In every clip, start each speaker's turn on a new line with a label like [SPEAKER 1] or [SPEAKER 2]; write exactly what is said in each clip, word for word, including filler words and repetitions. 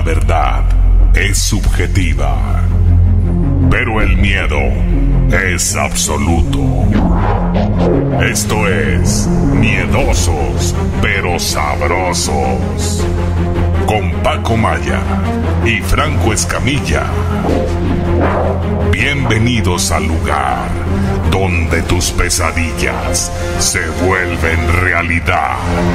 [SPEAKER 1] verdad es subjetiva, pero el miedo es absoluto. Esto es Miedosos pero Sabrosos, con Paco Maya y Franco Escamilla. Bienvenidos al lugar donde tus pesadillas se vuelven realidad.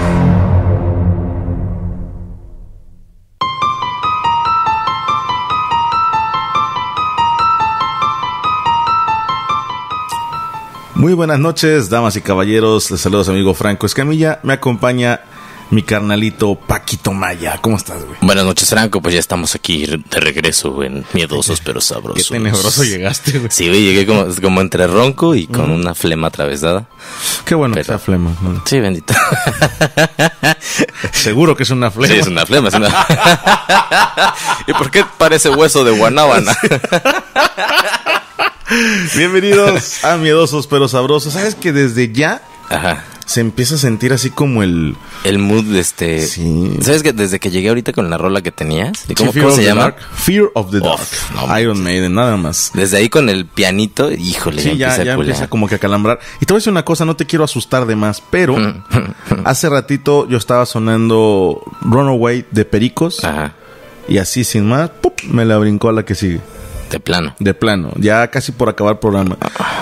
[SPEAKER 2] Muy buenas noches, damas y caballeros. Les saluda su amigo Franco Escamilla. Me acompaña mi carnalito Paquito Maya. ¿Cómo estás, güey?
[SPEAKER 3] Buenas noches, Franco. Pues ya estamos aquí de regreso en Miedosos pero Sabrosos.
[SPEAKER 2] Qué tenebroso llegaste, güey.
[SPEAKER 3] Sí, güey, llegué como, como entre ronco y con uh-huh. una flema atravesada.
[SPEAKER 2] Qué bueno
[SPEAKER 3] pero...
[SPEAKER 2] que sea flema, ¿no?
[SPEAKER 3] Sí, bendito.
[SPEAKER 2] Seguro que es una flema.
[SPEAKER 3] Sí, es una flema. Es una... ¿Y por qué parece hueso de guanábana?
[SPEAKER 2] Bienvenidos a Miedosos pero Sabrosos. ¿Sabes que desde ya Ajá. se empieza a sentir así como el...
[SPEAKER 3] El mood de este...
[SPEAKER 2] Sí.
[SPEAKER 3] ¿Sabes que desde que llegué ahorita con la rola que tenías? ¿Cómo, sí, ¿cómo se llama?
[SPEAKER 2] Dark. Fear of the Dark.
[SPEAKER 3] Oh, no,
[SPEAKER 2] Iron Maiden, nada más.
[SPEAKER 3] Desde ahí con el pianito, híjole,
[SPEAKER 2] sí, ya,
[SPEAKER 3] empieza,
[SPEAKER 2] ya
[SPEAKER 3] a
[SPEAKER 2] empieza como que a calambrar. Y te voy a decir una cosa, no te quiero asustar de más, pero hace ratito yo estaba sonando Runaway de Pericos. Ajá. Y así sin más, ¡pup!, me la brincó a la que sigue.
[SPEAKER 3] De plano.
[SPEAKER 2] De plano. Ya casi por acabar el programa.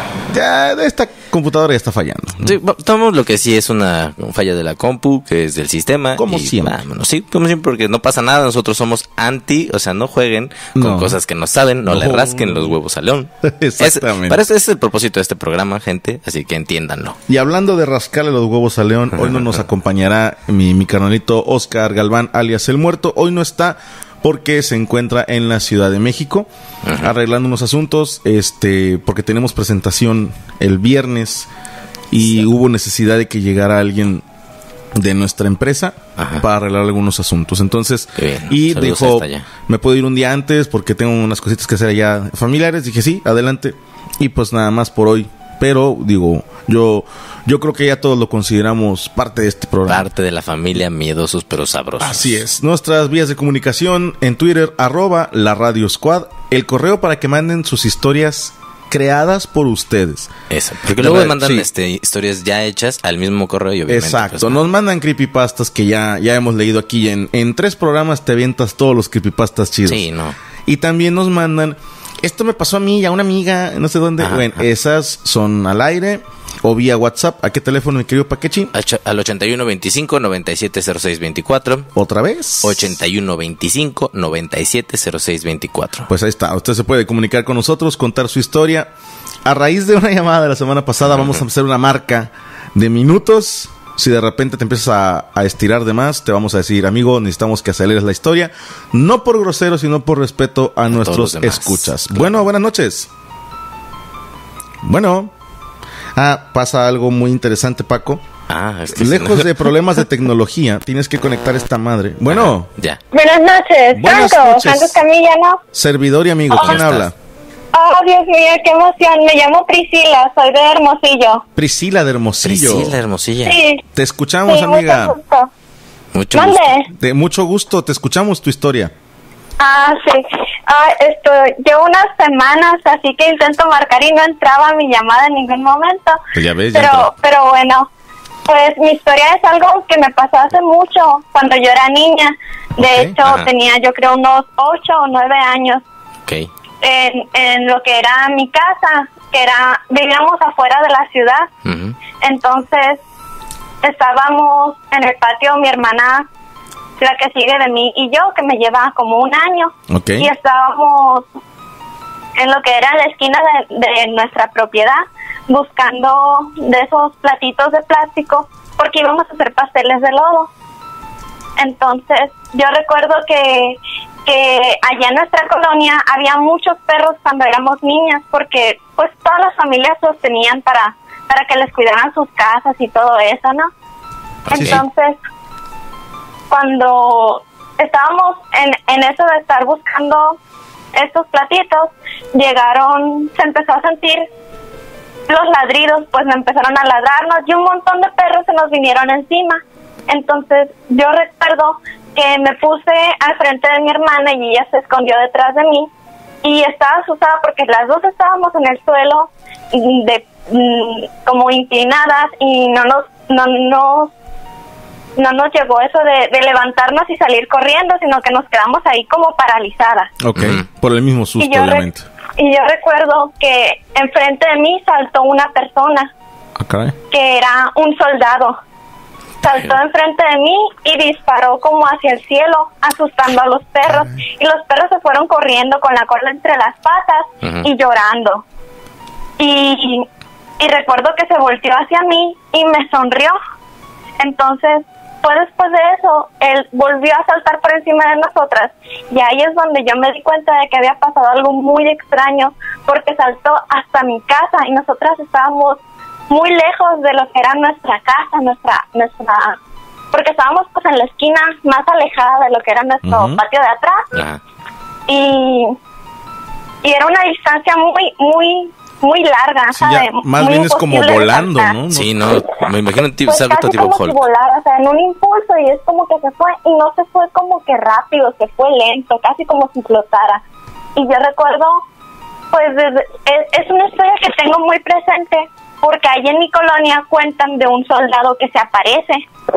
[SPEAKER 2] Ya esta computadora ya está fallando, ¿no?
[SPEAKER 3] Sí, tomamos lo que sí es una falla de la compu, que es del sistema.
[SPEAKER 2] Como
[SPEAKER 3] y
[SPEAKER 2] siempre.
[SPEAKER 3] Vámonos. Sí, como siempre, porque no pasa nada. Nosotros somos anti, o sea, no jueguen con no. cosas que no saben, no, no le rasquen los huevos a León.
[SPEAKER 2] Exactamente.
[SPEAKER 3] Es, para eso ese es el propósito de este programa, gente, así que entiéndanlo.
[SPEAKER 2] Y hablando de rascarle los huevos a León, hoy no nos acompañará mi, mi carnalito Oscar Galván, alias El Muerto. Hoy no está porque se encuentra en la Ciudad de México, uh-huh. arreglando unos asuntos, este, porque tenemos presentación el viernes y sí. hubo necesidad de que llegara alguien de nuestra empresa Ajá. para arreglar algunos asuntos. Entonces, y Saludos dijo, me puedo ir un día antes porque tengo unas cositas que hacer allá familiares. Dije, sí, adelante. Y pues nada más por hoy. Pero, digo, yo yo creo que ya todos lo consideramos parte de este programa.
[SPEAKER 3] Parte de la familia Miedosos pero Sabrosos.
[SPEAKER 2] Así es. Nuestras vías de comunicación en Twitter, arroba la Radio Squad. El correo para que manden sus historias creadas por ustedes.
[SPEAKER 3] Eso. Porque luego mandan sí. este, historias ya hechas al mismo correo y obviamente...
[SPEAKER 2] Exacto.
[SPEAKER 3] Pues,
[SPEAKER 2] nos mandan creepypastas que ya, ya hemos leído aquí. En, en tres programas te avientas todos los creepypastas chidos.
[SPEAKER 3] Sí, no.
[SPEAKER 2] Y también nos mandan... Esto me pasó a mí y a una amiga, no sé dónde. Ajá, bueno, ajá. esas son al aire o vía WhatsApp. ¿A qué teléfono, mi querido Paquechi?
[SPEAKER 3] Al ochenta y uno veinticinco, noventa y siete cero seis veinticuatro.
[SPEAKER 2] ¿Otra vez?
[SPEAKER 3] ochenta y uno veinticinco, noventa y siete cero seis veinticuatro.
[SPEAKER 2] Pues ahí está. Usted se puede comunicar con nosotros, contar su historia. A raíz de una llamada de la semana pasada, ajá. vamos a hacer una marca de minutos. Si de repente te empiezas a, a estirar de más, te vamos a decir, amigo, necesitamos que aceleres la historia. No por grosero, sino por respeto a, a nuestros escuchas. Claro. Bueno, buenas noches. Bueno. Ah, pasa algo muy interesante, Paco.
[SPEAKER 3] Ah, es que
[SPEAKER 2] Lejos
[SPEAKER 3] sí.
[SPEAKER 2] de problemas de tecnología, tienes que conectar esta madre. Bueno.
[SPEAKER 3] Ajá, ya.
[SPEAKER 4] Buenas noches,
[SPEAKER 2] Buenas
[SPEAKER 4] Franco.
[SPEAKER 2] noches.
[SPEAKER 4] Franco Escamilla, ¿no?
[SPEAKER 2] Servidor y amigo. ¿Quién habla?
[SPEAKER 4] Oh, Dios mío, qué emoción. Me llamo Priscila, soy de Hermosillo.
[SPEAKER 2] Priscila de Hermosillo.
[SPEAKER 3] Priscila Hermosillo.
[SPEAKER 4] Sí.
[SPEAKER 2] Te escuchamos,
[SPEAKER 4] sí,
[SPEAKER 2] amiga.
[SPEAKER 4] Mucho gusto.
[SPEAKER 3] Mucho
[SPEAKER 4] ¿Mande?
[SPEAKER 3] gusto.
[SPEAKER 2] De mucho gusto, te escuchamos tu historia.
[SPEAKER 4] Ah, sí. Ah, esto, llevo unas semanas, así que intento marcar y no entraba mi llamada en ningún momento.
[SPEAKER 2] Pues ya ves, ya
[SPEAKER 4] pero,
[SPEAKER 2] entró.
[SPEAKER 4] pero bueno, pues mi historia es algo que me pasó hace mucho, cuando yo era niña. De
[SPEAKER 2] Okay.
[SPEAKER 4] hecho,
[SPEAKER 3] Ajá.
[SPEAKER 4] tenía yo creo unos ocho o nueve años.
[SPEAKER 3] Ok.
[SPEAKER 4] En, en lo que era mi casa, que era, vivíamos afuera de la ciudad.
[SPEAKER 3] Uh-huh.
[SPEAKER 4] Entonces, estábamos en el patio, mi hermana, la que sigue de mí, y yo, que me lleva como un año.
[SPEAKER 2] Okay.
[SPEAKER 4] Y estábamos en lo que era la esquina de, de nuestra propiedad, buscando de esos platitos de plástico, porque íbamos a hacer pasteles de lodo. Entonces, yo recuerdo que que allá en nuestra colonia había muchos perros cuando éramos niñas, porque pues todas las familias los tenían para para que les cuidaran sus casas y todo eso, ¿no?
[SPEAKER 2] Así
[SPEAKER 4] Entonces,
[SPEAKER 2] sí.
[SPEAKER 4] cuando estábamos en, en eso de estar buscando estos platitos, llegaron, se empezó a sentir los ladridos, pues me empezaron a ladrarnos y un montón de perros se nos vinieron encima. Entonces yo recuerdo que me puse al frente de mi hermana y ella se escondió detrás de mí y estaba asustada porque las dos estábamos en el suelo de como inclinadas y no nos no nos no nos llegó eso de, de levantarnos y salir corriendo, sino que nos quedamos ahí como paralizadas.
[SPEAKER 2] Ok, por el mismo susto,
[SPEAKER 4] y yo
[SPEAKER 2] obviamente.
[SPEAKER 4] Re- y yo recuerdo que enfrente de mí saltó una persona,
[SPEAKER 2] okay.
[SPEAKER 4] que era un soldado. Saltó enfrente de mí y disparó como hacia el cielo, asustando a los perros. Y los perros se fueron corriendo con la cola entre las patas uh-huh. y llorando. Y, y recuerdo que se volteó hacia mí y me sonrió. Entonces, pues después de eso, él volvió a saltar por encima de nosotras. Y ahí es donde yo me di cuenta de que había pasado algo muy extraño, porque saltó hasta mi casa y nosotras estábamos muy lejos de lo que era nuestra casa, nuestra, nuestra, porque estábamos pues en la esquina más alejada de lo que era nuestro uh-huh. patio de atrás. Uh-huh. y, y era una distancia muy, muy, muy larga,
[SPEAKER 2] sí, ya, más
[SPEAKER 4] muy
[SPEAKER 2] bien es como volando, ¿no?
[SPEAKER 3] Sí, no, me imagino un tipo,
[SPEAKER 4] pues
[SPEAKER 3] algo tipo
[SPEAKER 4] como
[SPEAKER 3] Hulk.
[SPEAKER 4] Si volara, o sea, en un impulso y es como que se fue, y no se fue como que rápido, se fue lento, casi como si flotara. Y yo recuerdo, pues desde, es, es una historia que tengo muy presente, porque ahí en mi colonia cuentan de un soldado que se aparece.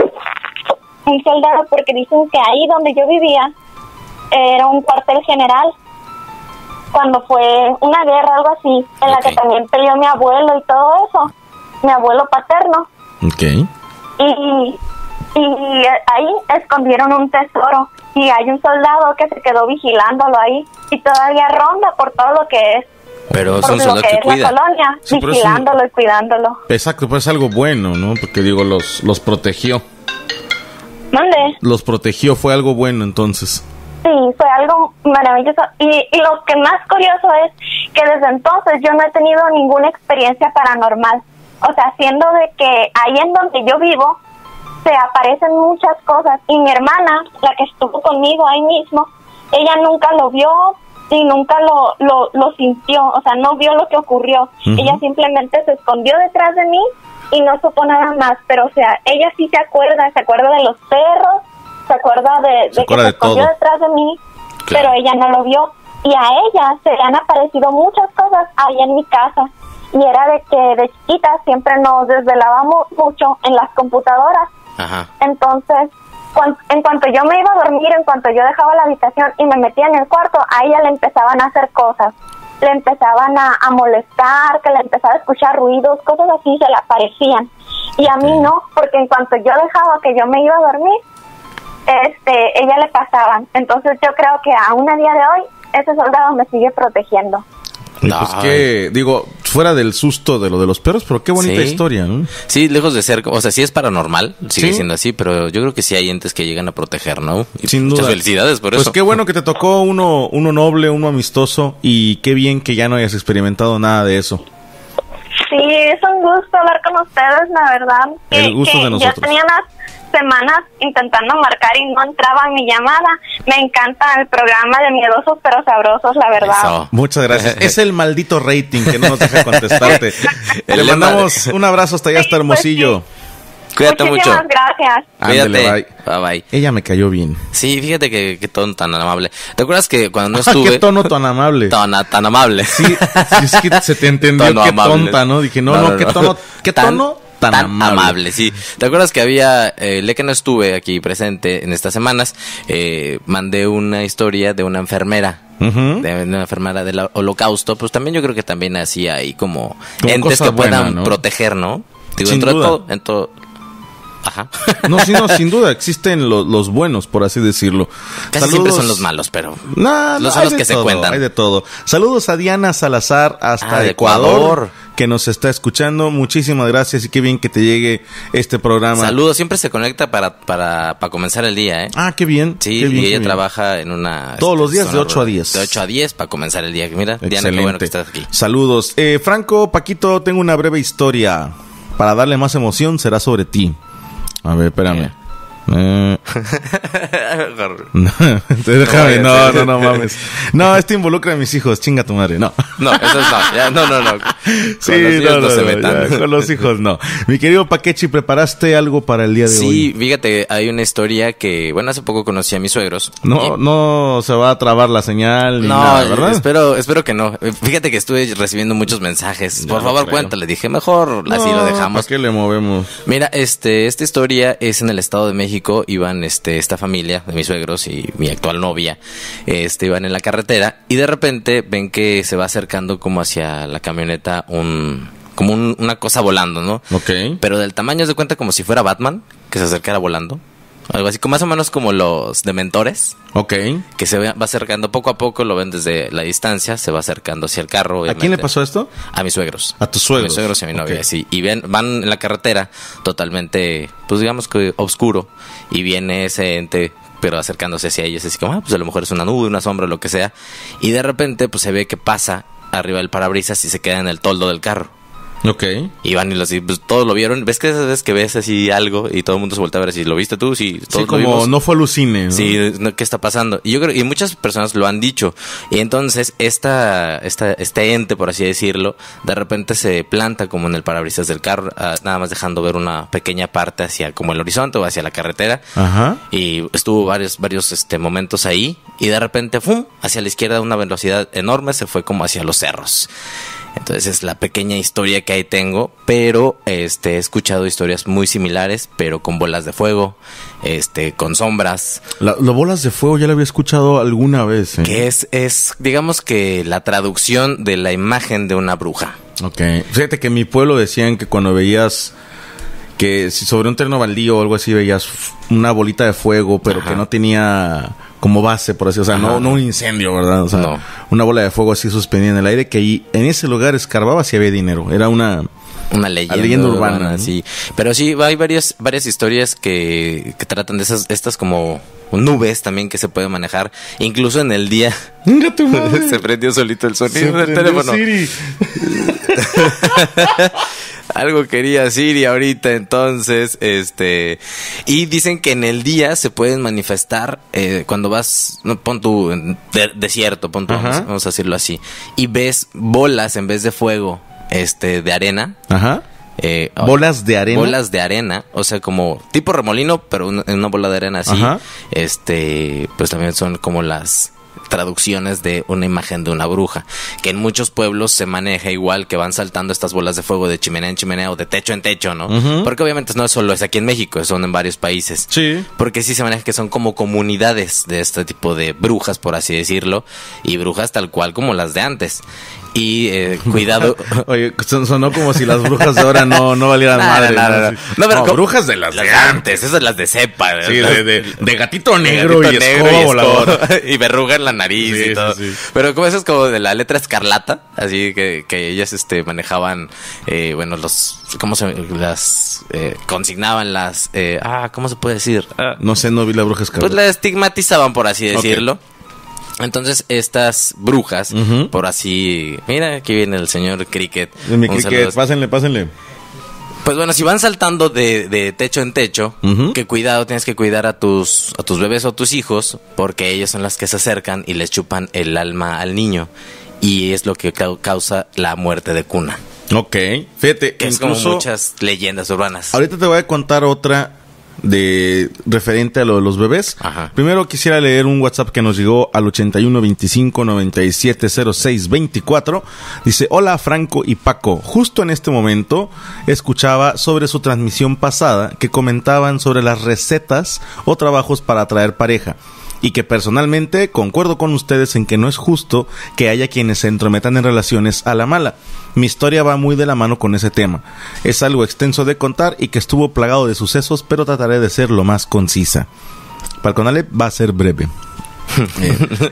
[SPEAKER 4] Un soldado porque dicen que ahí donde yo vivía era un cuartel general. Cuando fue una guerra, algo así, en okay. la que también peleó mi abuelo y todo eso. Mi abuelo paterno.
[SPEAKER 2] Okay.
[SPEAKER 4] Y, y ahí escondieron un tesoro. Y hay un soldado que se quedó vigilándolo ahí. Y todavía ronda por todo lo que es.
[SPEAKER 3] Pero es un soldado que, que cuida.
[SPEAKER 4] La colonia, sí, vigilándolo un... y cuidándolo.
[SPEAKER 2] Exacto, pues es algo bueno, ¿no? Porque digo, los, los protegió.
[SPEAKER 4] ¿Dónde?
[SPEAKER 2] Los protegió, fue algo bueno entonces.
[SPEAKER 4] Sí, fue algo maravilloso. Y, y lo que más curioso es que desde entonces yo no he tenido ninguna experiencia paranormal. O sea, siendo de que ahí en donde yo vivo se aparecen muchas cosas. Y mi hermana, la que estuvo conmigo ahí mismo, ella nunca lo vio y nunca lo, lo, lo sintió, o sea, no vio lo que ocurrió. Uh-huh. Ella simplemente se escondió detrás de mí y no supo nada más, pero o sea, ella sí se acuerda, se acuerda de los perros, se acuerda de,
[SPEAKER 2] se
[SPEAKER 4] de que se
[SPEAKER 2] de
[SPEAKER 4] escondió
[SPEAKER 2] todo.
[SPEAKER 4] detrás de mí, claro. Pero ella no lo vio. Y a ella se le han aparecido muchas cosas ahí en mi casa, y era de que de chiquita siempre nos desvelábamos mucho en las computadoras.
[SPEAKER 3] Ajá.
[SPEAKER 4] Entonces, en cuanto yo me iba a dormir, en cuanto yo dejaba la habitación y me metía en el cuarto, a ella le empezaban a hacer cosas. Le empezaban a, a molestar, que le empezaba a escuchar ruidos, cosas así se le aparecían. Y a mí no, porque en cuanto yo dejaba que yo me iba a dormir, este, ella le pasaban. Entonces yo creo que aún a día de hoy, ese soldado me sigue protegiendo.
[SPEAKER 2] No. Pues que, digo, fuera del susto de lo de los perros, pero qué bonita sí. historia, ¿no?
[SPEAKER 3] Sí, lejos de ser, o sea, sí es paranormal, sigue ¿Sí? siendo así, pero yo creo que sí hay entes que llegan a proteger, ¿no? Y
[SPEAKER 2] sin
[SPEAKER 3] muchas
[SPEAKER 2] duda.
[SPEAKER 3] felicidades por
[SPEAKER 2] pues
[SPEAKER 3] eso.
[SPEAKER 2] Pues qué bueno que te tocó uno, uno noble, uno amistoso, y qué bien que ya no hayas experimentado nada de eso.
[SPEAKER 4] Sí, es un gusto hablar con ustedes, la verdad.
[SPEAKER 2] El gusto
[SPEAKER 4] que
[SPEAKER 2] de nosotros.
[SPEAKER 4] Yo tenía unas semanas intentando marcar y no entraba mi llamada. Me encanta el programa de Miedosos pero Sabrosos, la verdad.
[SPEAKER 2] Eso. Muchas gracias. Es el maldito rating que no nos deja contestarte. Le mandamos un abrazo hasta allá, hasta Hermosillo.
[SPEAKER 4] Pues sí.
[SPEAKER 3] Cuídate
[SPEAKER 4] Muchísimas
[SPEAKER 3] mucho.
[SPEAKER 4] gracias.
[SPEAKER 2] Ándale, bye.
[SPEAKER 3] Bye, bye.
[SPEAKER 2] Ella me cayó bien.
[SPEAKER 3] Sí, fíjate que, que tono tan amable. ¿Te acuerdas que cuando no estuve...
[SPEAKER 2] ¿Qué tono tan amable?
[SPEAKER 3] Tan, tan amable.
[SPEAKER 2] Sí, sí, es que se te entendió
[SPEAKER 3] Tono
[SPEAKER 2] qué
[SPEAKER 3] amable.
[SPEAKER 2] tonta, ¿no? Dije, no,
[SPEAKER 3] No,
[SPEAKER 2] no,
[SPEAKER 3] no,
[SPEAKER 2] ¿qué
[SPEAKER 3] no.
[SPEAKER 2] tono? ¿Qué
[SPEAKER 3] Tan-
[SPEAKER 2] tono? Tan,
[SPEAKER 3] Tan
[SPEAKER 2] amable.
[SPEAKER 3] amable, sí. ¿Te acuerdas que había, eh, el día que no estuve aquí presente en estas semanas, eh, mandé una historia de una enfermera,
[SPEAKER 2] Ujú.
[SPEAKER 3] de una enfermera del holocausto? Pues también yo creo que también así hay como,
[SPEAKER 2] Como
[SPEAKER 3] entes
[SPEAKER 2] cosa
[SPEAKER 3] que puedan
[SPEAKER 2] buena, ¿no?
[SPEAKER 3] proteger, ¿no? Digo,
[SPEAKER 2] Sin
[SPEAKER 3] dentro de
[SPEAKER 2] duda.
[SPEAKER 3] todo, en todo. Ajá.
[SPEAKER 2] No, sí, no, sin duda, existen lo- los buenos, por así decirlo.
[SPEAKER 3] Casi siempre son los malos, pero
[SPEAKER 2] No, no,
[SPEAKER 3] los,
[SPEAKER 2] hay
[SPEAKER 3] los
[SPEAKER 2] de
[SPEAKER 3] que se
[SPEAKER 2] todo,
[SPEAKER 3] cuentan.
[SPEAKER 2] hay de todo. Saludos a Diana Salazar hasta
[SPEAKER 3] Ah, de
[SPEAKER 2] Ecuador,
[SPEAKER 3] Ecuador,
[SPEAKER 2] que nos está escuchando. Muchísimas gracias y qué bien que te llegue este programa.
[SPEAKER 3] Saludos, siempre se conecta para, para, para comenzar el día, ¿eh?
[SPEAKER 2] Ah, qué bien.
[SPEAKER 3] Sí,
[SPEAKER 2] qué bien,
[SPEAKER 3] y
[SPEAKER 2] qué
[SPEAKER 3] ella
[SPEAKER 2] bien.
[SPEAKER 3] trabaja en una...
[SPEAKER 2] Todos los días de
[SPEAKER 3] zona
[SPEAKER 2] ocho a
[SPEAKER 3] rural.
[SPEAKER 2] diez.
[SPEAKER 3] De ocho a diez para comenzar el día. Mira, Diana,
[SPEAKER 2] Excelente.
[SPEAKER 3] qué bueno que estás aquí.
[SPEAKER 2] Saludos. Eh, Franco, Paquito, tengo una breve historia. Para darle más emoción será sobre ti. A ver, espérame. Eh, No, déjame,
[SPEAKER 3] No
[SPEAKER 2] no,
[SPEAKER 3] vaya a
[SPEAKER 2] no,
[SPEAKER 3] ser.
[SPEAKER 2] no, mames. No, esto involucra a mis hijos, chinga tu madre, no.
[SPEAKER 3] No, eso es no, ya, no, no, no. Con
[SPEAKER 2] Sí,
[SPEAKER 3] los hijos
[SPEAKER 2] no, no,
[SPEAKER 3] se
[SPEAKER 2] no,
[SPEAKER 3] metan.
[SPEAKER 2] ya, con los hijos no. Mi querido Paquechi, ¿preparaste algo para el día de hoy?
[SPEAKER 3] Sí, fíjate, hay una historia que, bueno, hace poco conocí a mis suegros.
[SPEAKER 2] No,
[SPEAKER 3] Y-
[SPEAKER 2] no se va a trabar la señal ni
[SPEAKER 3] No,
[SPEAKER 2] nada, ¿verdad?
[SPEAKER 3] espero, espero que no. Fíjate que estuve recibiendo muchos mensajes.
[SPEAKER 2] Ya
[SPEAKER 3] Por
[SPEAKER 2] lo
[SPEAKER 3] favor,
[SPEAKER 2] creo.
[SPEAKER 3] cuéntale. Dije, mejor así
[SPEAKER 2] No,
[SPEAKER 3] lo dejamos.
[SPEAKER 2] ¿para qué le movemos?
[SPEAKER 3] Mira, este, esta historia es en el Estado de México. Iban, este, esta familia de mis suegros y mi actual novia, este, iban en la carretera y de repente ven que se va acercando como hacia la camioneta un, como un- una cosa volando, ¿no?
[SPEAKER 2] Ok.
[SPEAKER 3] Pero del tamaño de cuenta como si fuera Batman, que se acercara volando. Algo así, como más o menos como los dementores,
[SPEAKER 2] Ok.
[SPEAKER 3] que se va va acercando poco a poco, lo ven desde la distancia, se va acercando hacia el carro.
[SPEAKER 2] ¿A
[SPEAKER 3] obviamente.
[SPEAKER 2] quién le pasó esto?
[SPEAKER 3] A mis suegros.
[SPEAKER 2] A tus suegros.
[SPEAKER 3] A mis suegros y a mi novia,
[SPEAKER 2] Ok.
[SPEAKER 3] sí. Y ven, van en la carretera totalmente, pues digamos que oscuro, y viene ese ente, pero acercándose hacia ellos, así como, ah, pues a lo mejor es una nube, una sombra, lo que sea. Y de repente, pues se ve que pasa arriba del parabrisas y se queda en el toldo del carro.
[SPEAKER 2] Ok.
[SPEAKER 3] Y van y los, y, pues, todos lo vieron. ¿Ves que esas veces que ves así algo y todo el mundo se voltea a ver si lo viste tú? Si todos
[SPEAKER 2] Sí,
[SPEAKER 3] lo
[SPEAKER 2] como
[SPEAKER 3] vimos.
[SPEAKER 2] no fue alucine, ¿no?
[SPEAKER 3] Sí, no, ¿qué está pasando? Y yo creo, y muchas personas lo han dicho. Y entonces, esta, esta, este ente, por así decirlo, de repente se planta como en el parabrisas del carro, ah, nada más dejando ver una pequeña parte hacia como el horizonte o hacia la carretera.
[SPEAKER 2] Ajá.
[SPEAKER 3] Y estuvo varios, varios este, momentos ahí. Y de repente, ¡fum! Hacia la izquierda, a una velocidad enorme, se fue como hacia los cerros. Entonces es la pequeña historia que ahí tengo, pero este he escuchado historias muy similares, pero con bolas de fuego, este con sombras,
[SPEAKER 2] La, las bolas de fuego ya la había escuchado alguna vez. ¿eh?
[SPEAKER 3] que es es digamos que la traducción de la imagen de una bruja.
[SPEAKER 2] Ok. Fíjate que en mi pueblo decían que cuando veías que si sobre un terreno baldío o algo así veías f- una bolita de fuego, pero
[SPEAKER 3] Ajá.
[SPEAKER 2] que no tenía como base, por así, o sea, no,
[SPEAKER 3] Ajá.
[SPEAKER 2] no un incendio, ¿verdad? O sea,
[SPEAKER 3] No.
[SPEAKER 2] una bola de fuego así suspendida en el aire, que ahí en ese lugar escarbaba si había dinero. Era una...
[SPEAKER 3] Una leyenda,
[SPEAKER 2] leyenda urbana, ¿no?
[SPEAKER 3] sí. Pero sí, hay varias, varias historias que, que tratan de esas, estas como nubes también que se puede manejar. Incluso en el día
[SPEAKER 2] ¡Venga tu madre!
[SPEAKER 3] se prendió solito el
[SPEAKER 2] Se
[SPEAKER 3] sonido del
[SPEAKER 2] prendió
[SPEAKER 3] teléfono.
[SPEAKER 2] Siri.
[SPEAKER 3] Algo quería Siri ahorita, entonces, este, y dicen que en el día se pueden manifestar eh, cuando vas, no, pon tu en de- desierto, pon tu,
[SPEAKER 2] Ajá.
[SPEAKER 3] vamos, vamos a decirlo así, y ves bolas en vez de fuego, este, de arena.
[SPEAKER 2] Ajá.
[SPEAKER 3] eh,
[SPEAKER 2] ¿Bolas de arena?
[SPEAKER 3] Bolas de arena, o sea, como tipo remolino, pero una- en una bola de arena así.
[SPEAKER 2] Ajá.
[SPEAKER 3] Este, pues también son como las traducciones de una imagen de una bruja, que en muchos pueblos se maneja igual, que van saltando estas bolas de fuego de chimenea en chimenea o de techo en techo, ¿no?
[SPEAKER 2] Ujú.
[SPEAKER 3] Porque obviamente no solo es aquí en México, son en varios países.
[SPEAKER 2] Sí.
[SPEAKER 3] Porque sí se maneja que son como comunidades de este tipo de brujas, por así decirlo, y brujas tal cual como las de antes. Y eh, cuidado.
[SPEAKER 2] Oye, son- sonó como si las brujas de ahora no, no valieran
[SPEAKER 3] No,
[SPEAKER 2] madre.
[SPEAKER 3] no, no, no.
[SPEAKER 2] Sí.
[SPEAKER 3] No, pero
[SPEAKER 2] No,
[SPEAKER 3] como-
[SPEAKER 2] brujas de las,
[SPEAKER 3] Las
[SPEAKER 2] de
[SPEAKER 3] de
[SPEAKER 2] antes.
[SPEAKER 3] antes, esas las de cepa.
[SPEAKER 2] Sí,
[SPEAKER 3] las-
[SPEAKER 2] de, de, de gatito
[SPEAKER 3] de
[SPEAKER 2] negro,
[SPEAKER 3] gatito
[SPEAKER 2] y
[SPEAKER 3] negro
[SPEAKER 2] escoba
[SPEAKER 3] y
[SPEAKER 2] voladora.
[SPEAKER 3] escoba, y verruga en la nariz
[SPEAKER 2] Sí,
[SPEAKER 3] y
[SPEAKER 2] sí,
[SPEAKER 3] todo.
[SPEAKER 2] sí.
[SPEAKER 3] Pero como eso es como de la letra escarlata, así que, que ellas este manejaban, eh, bueno, los, ¿cómo se las eh, consignaban las, eh, ah, ¿cómo se puede decir? Ah,
[SPEAKER 2] No sé, no vi la bruja escarlata.
[SPEAKER 3] pues la estigmatizaban, por así
[SPEAKER 2] Ok.
[SPEAKER 3] decirlo. Entonces, estas brujas,
[SPEAKER 2] Ujú.
[SPEAKER 3] por así, mira, aquí viene el señor Cricket.
[SPEAKER 2] Mi
[SPEAKER 3] Un
[SPEAKER 2] cricket,
[SPEAKER 3] saludo.
[SPEAKER 2] pásenle, pásenle.
[SPEAKER 3] Pues bueno, si van saltando de, de techo en techo,
[SPEAKER 2] Ujú.
[SPEAKER 3] que cuidado, tienes que cuidar a tus, a tus bebés o tus hijos, porque ellos son las que se acercan y les chupan el alma al niño. Y es lo que cau- causa la muerte de cuna.
[SPEAKER 2] Ok. Fíjate,
[SPEAKER 3] Que es como
[SPEAKER 2] incluso...
[SPEAKER 3] muchas leyendas urbanas.
[SPEAKER 2] Ahorita te voy a contar otra de referente a lo de los bebés.
[SPEAKER 3] Ajá.
[SPEAKER 2] Primero quisiera leer un WhatsApp que nos llegó al ochenta y uno veinticinco noventa y siete cero seis veinticuatro. Dice: hola Franco y Paco, justo en este momento escuchaba sobre su transmisión pasada que comentaban sobre las recetas o trabajos para atraer pareja. Y que personalmente concuerdo con ustedes en que no es justo que haya quienes se entrometan en relaciones a la mala. Mi historia va muy de la mano con ese tema. Es algo extenso de contar y que estuvo plagado de sucesos, pero trataré de ser lo más concisa. Para el Conalep va a ser breve. Eh,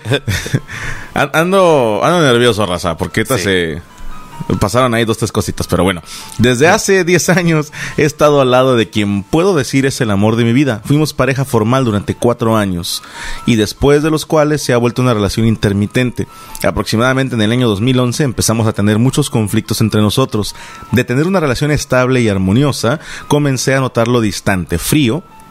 [SPEAKER 2] an- ando, ando nervioso, raza, porque esta
[SPEAKER 3] Sí.
[SPEAKER 2] se... pasaron ahí dos, tres cositas, pero bueno. Desde hace diez años he estado al lado de quien puedo decir es el amor de mi vida. Fuimos pareja formal durante cuatro años y después de los cuales se ha vuelto una relación intermitente. Aproximadamente en el año dos mil once empezamos a tener muchos conflictos entre nosotros. De tener una relación estable y armoniosa, comencé a notarlo distante, frío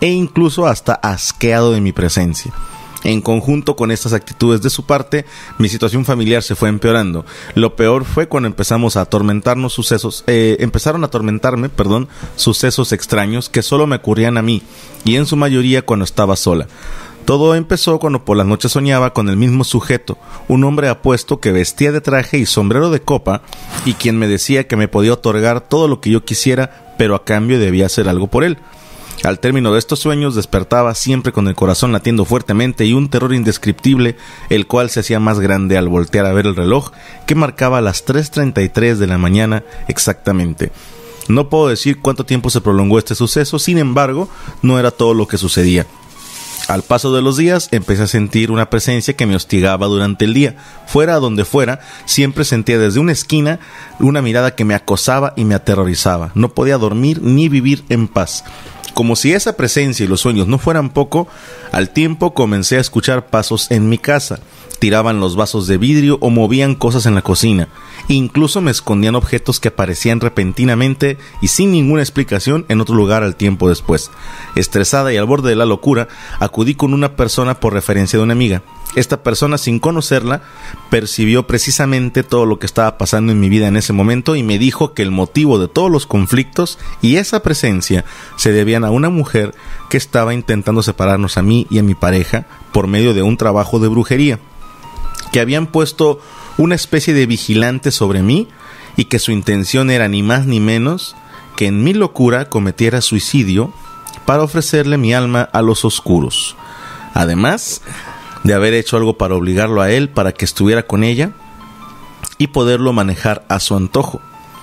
[SPEAKER 2] e incluso hasta asqueado de mi presencia. En conjunto con estas actitudes de su parte, mi situación familiar se fue empeorando. Lo peor fue cuando empezamos a atormentarnos sucesos, eh, empezaron a atormentarme, perdón, sucesos extraños que solo me ocurrían a mí, y en su mayoría cuando estaba sola. Todo empezó cuando por las noches soñaba con el mismo sujeto, un hombre apuesto que vestía de traje y sombrero de copa, y quien me decía que me podía otorgar todo lo que yo quisiera, pero a cambio debía hacer algo por él. Al término de estos sueños despertaba siempre con el corazón latiendo fuertemente y un terror indescriptible, el cual se hacía más grande al voltear a ver el reloj, que marcaba las tres treinta y tres de la mañana exactamente. No puedo decir cuánto tiempo se prolongó este suceso, sin embargo, no era todo lo que sucedía. Al paso de los días empecé a sentir una presencia que me hostigaba durante el día. Fuera a donde fuera, siempre sentía desde una esquina una mirada que me acosaba y me aterrorizaba. No podía dormir ni vivir en paz. Como si esa presencia y los sueños no fueran poco, al tiempo comencé a escuchar pasos en mi casa. Tiraban los vasos de vidrio o movían cosas en la cocina. Incluso me escondían objetos que aparecían repentinamente y sin ninguna explicación en otro lugar al tiempo después. Estresada y al borde de la locura, acudí con una persona por referencia de una amiga. Esta persona, sin conocerla, percibió precisamente todo lo que estaba pasando en mi vida en ese momento y me dijo que el motivo de todos los conflictos y esa presencia se debían a una mujer que estaba intentando separarnos a mí y a mi pareja por medio de un trabajo de brujería, que habían puesto una especie de vigilante sobre mí y que su intención era ni más ni menos que en mi locura cometiera suicidio para ofrecerle mi alma a los oscuros. Además de haber hecho algo para obligarlo a él para que estuviera con ella y poderlo manejar a su antojo.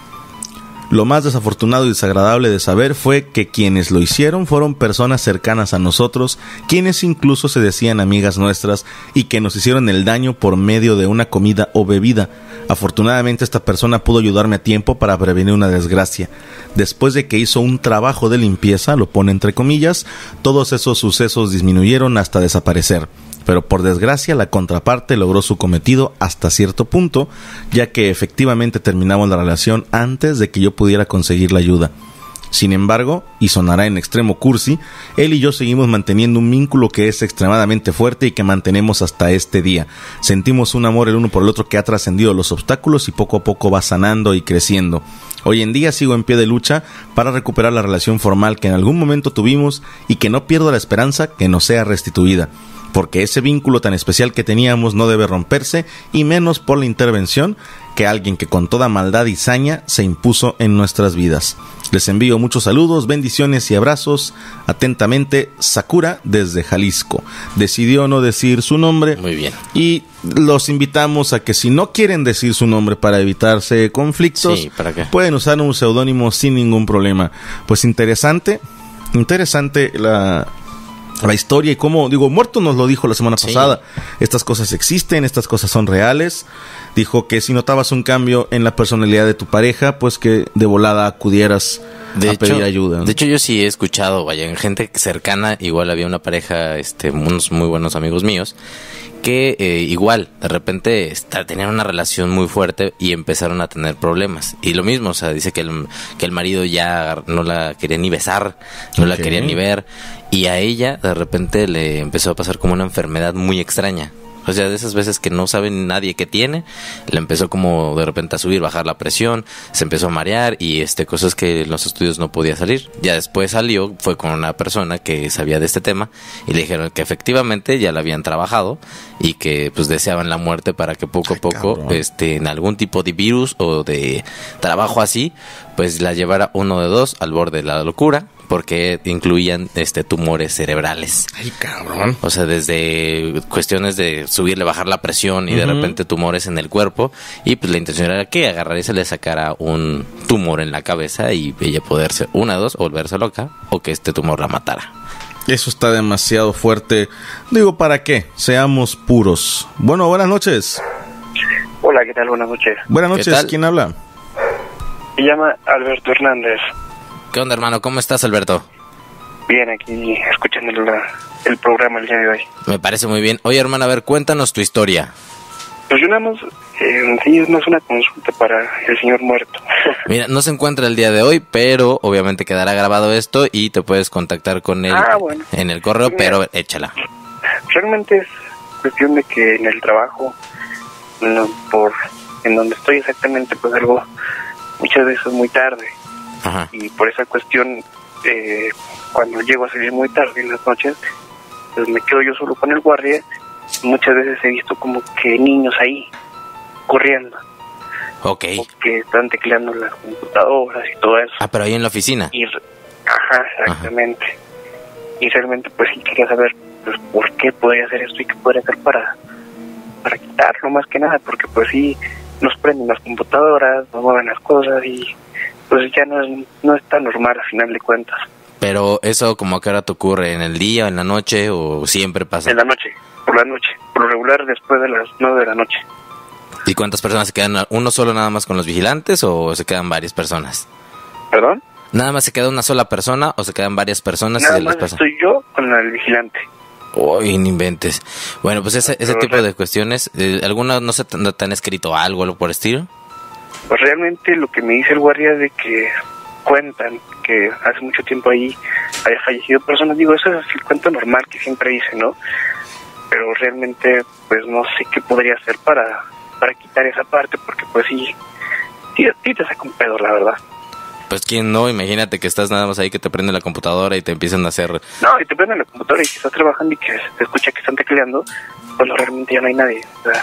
[SPEAKER 2] Lo más desafortunado y desagradable de saber fue que quienes lo hicieron fueron personas cercanas a nosotros, quienes incluso se decían amigas nuestras y que nos hicieron el daño por medio de una comida o bebida. Afortunadamente esta persona pudo ayudarme a tiempo para prevenir una desgracia. Después de que hizo un trabajo de limpieza, lo pone entre comillas, todos esos sucesos disminuyeron hasta desaparecer. Pero por desgracia la contraparte logró su cometido hasta cierto punto, ya que efectivamente terminamos la relación antes de que yo pudiera conseguir la ayuda. Sin embargo, y sonará en extremo cursi, él y yo seguimos manteniendo un vínculo que es extremadamente fuerte y que mantenemos hasta este día. Sentimos un amor el uno por el otro que ha trascendido los obstáculos y poco a poco va sanando y creciendo. Hoy en día sigo en pie de lucha para recuperar la relación formal que en algún momento tuvimos y que no pierdo la esperanza que nos sea restituida, porque ese vínculo tan especial que teníamos no debe romperse, y menos por la intervención que alguien que con toda maldad y saña se impuso en nuestras vidas. Les envío muchos saludos, bendiciones y abrazos. Atentamente, Sakura desde Jalisco. Decidió no decir su nombre.
[SPEAKER 3] Muy bien.
[SPEAKER 2] Y los invitamos a que si no quieren decir su nombre para evitarse conflictos,
[SPEAKER 3] sí, ¿para qué?
[SPEAKER 2] Pueden usar un seudónimo sin ningún problema. Pues interesante, interesante la... la historia y cómo, digo, Muerto nos lo dijo la semana
[SPEAKER 3] sí.
[SPEAKER 2] pasada, estas cosas existen, estas cosas son reales. Dijo que si notabas un cambio en la personalidad de tu pareja, pues que de volada acudieras
[SPEAKER 3] de
[SPEAKER 2] a
[SPEAKER 3] hecho,
[SPEAKER 2] pedir ayuda, ¿no?
[SPEAKER 3] De hecho yo sí he escuchado, vaya, en gente cercana, igual había una pareja, este, unos muy buenos amigos míos, que eh, igual, de repente está, tenían una relación muy fuerte y empezaron a tener problemas. Y lo mismo, o sea, dice que el, que el marido ya no la quería ni besar, no okay. la quería ni ver. Y a ella, de repente, le empezó a pasar como una enfermedad muy extraña. O sea, de esas veces que no sabe nadie qué tiene, le empezó como de repente a subir, bajar la presión, se empezó a marear y este cosas que en los estudios no podía salir. Ya después salió, fue con una persona que sabía de este tema y le dijeron que efectivamente ya la habían trabajado y que pues deseaban la muerte para que poco a poco, Ay, este, en algún tipo de virus o de trabajo así, pues la llevara uno de dos al borde de la locura, porque incluían este tumores cerebrales.
[SPEAKER 2] Ay, cabrón.
[SPEAKER 3] O sea, desde cuestiones de subirle, bajar la presión y uh-huh. de repente tumores en el cuerpo. Y pues la intención era que agarrara y se le sacara un tumor en la cabeza y ella poderse, una o dos, o volverse loca o que este tumor la matara.
[SPEAKER 2] Eso está demasiado fuerte. Digo, ¿para qué? Seamos puros. Bueno, buenas noches.
[SPEAKER 5] Hola, ¿qué tal? Buenas noches.
[SPEAKER 2] Buenas noches, ¿quién habla?
[SPEAKER 5] Me llama Alberto Hernández.
[SPEAKER 3] ¿Qué onda, hermano? ¿Cómo estás, Alberto?
[SPEAKER 5] Bien, aquí escuchando la, el programa el día de hoy.
[SPEAKER 3] Me parece muy bien. Oye, hermano, a ver, cuéntanos tu historia.
[SPEAKER 5] Pues yo nada más Eh, sí, no es una consulta para el señor muerto.
[SPEAKER 3] Mira, no se encuentra el día de hoy, pero obviamente quedará grabado esto y te puedes contactar con él
[SPEAKER 5] Ah, bueno.
[SPEAKER 3] en el correo,
[SPEAKER 5] Mira,
[SPEAKER 3] pero échala.
[SPEAKER 5] Realmente es cuestión de que en el trabajo, no, por en donde estoy exactamente, pues algo muchas veces muy tarde.
[SPEAKER 3] Ajá.
[SPEAKER 5] Y por esa cuestión, eh, cuando llego a salir muy tarde en las noches, pues me quedo yo solo con el guardia. Muchas veces he visto como que niños ahí corriendo,
[SPEAKER 3] Ok.
[SPEAKER 5] o que están tecleando las computadoras y todo eso.
[SPEAKER 3] Ah, pero ahí en la oficina.
[SPEAKER 5] Y, re- ajá, exactamente. Y realmente pues sí quería saber pues por qué podría hacer esto y qué podría hacer para para quitarlo, más que nada, porque pues sí nos prenden las computadoras, nos mueven las cosas y pues ya no es, no es tan normal a final de cuentas.
[SPEAKER 3] Pero eso, ¿como a qué hora te ocurre? ¿En el día, en la noche o siempre pasa?
[SPEAKER 5] En la noche, por la noche, por lo regular después de las nueve de la noche.
[SPEAKER 3] ¿Y cuántas personas se quedan? ¿Uno solo nada más con los vigilantes o se quedan varias personas?
[SPEAKER 5] ¿Perdón?
[SPEAKER 3] ¿Nada más se queda una sola persona o se quedan varias personas?
[SPEAKER 5] Nada
[SPEAKER 3] y se les
[SPEAKER 5] más
[SPEAKER 3] pasa?
[SPEAKER 5] estoy yo con el vigilante.
[SPEAKER 3] Uy, no inventes. Bueno, pues ese, ese
[SPEAKER 5] Pero
[SPEAKER 3] tipo
[SPEAKER 5] re-
[SPEAKER 3] de cuestiones, eh, ¿alguna no se te, no te han escrito algo, algo por el estilo?
[SPEAKER 5] Pues realmente lo que me dice el guardia es de que cuentan que hace mucho tiempo ahí haya fallecido personas. Digo, eso es el cuento normal que siempre dice, ¿no? Pero realmente pues no sé qué podría hacer para, para quitar esa parte, porque pues sí, sí, sí te saca un pedo, la verdad.
[SPEAKER 3] Pues quién no, imagínate que estás nada más ahí que te prende la computadora y te empiezan a hacer...
[SPEAKER 5] No, y te prenden la computadora y si estás trabajando y que se escucha que están tecleando, cuando realmente ya no hay nadie. O sea,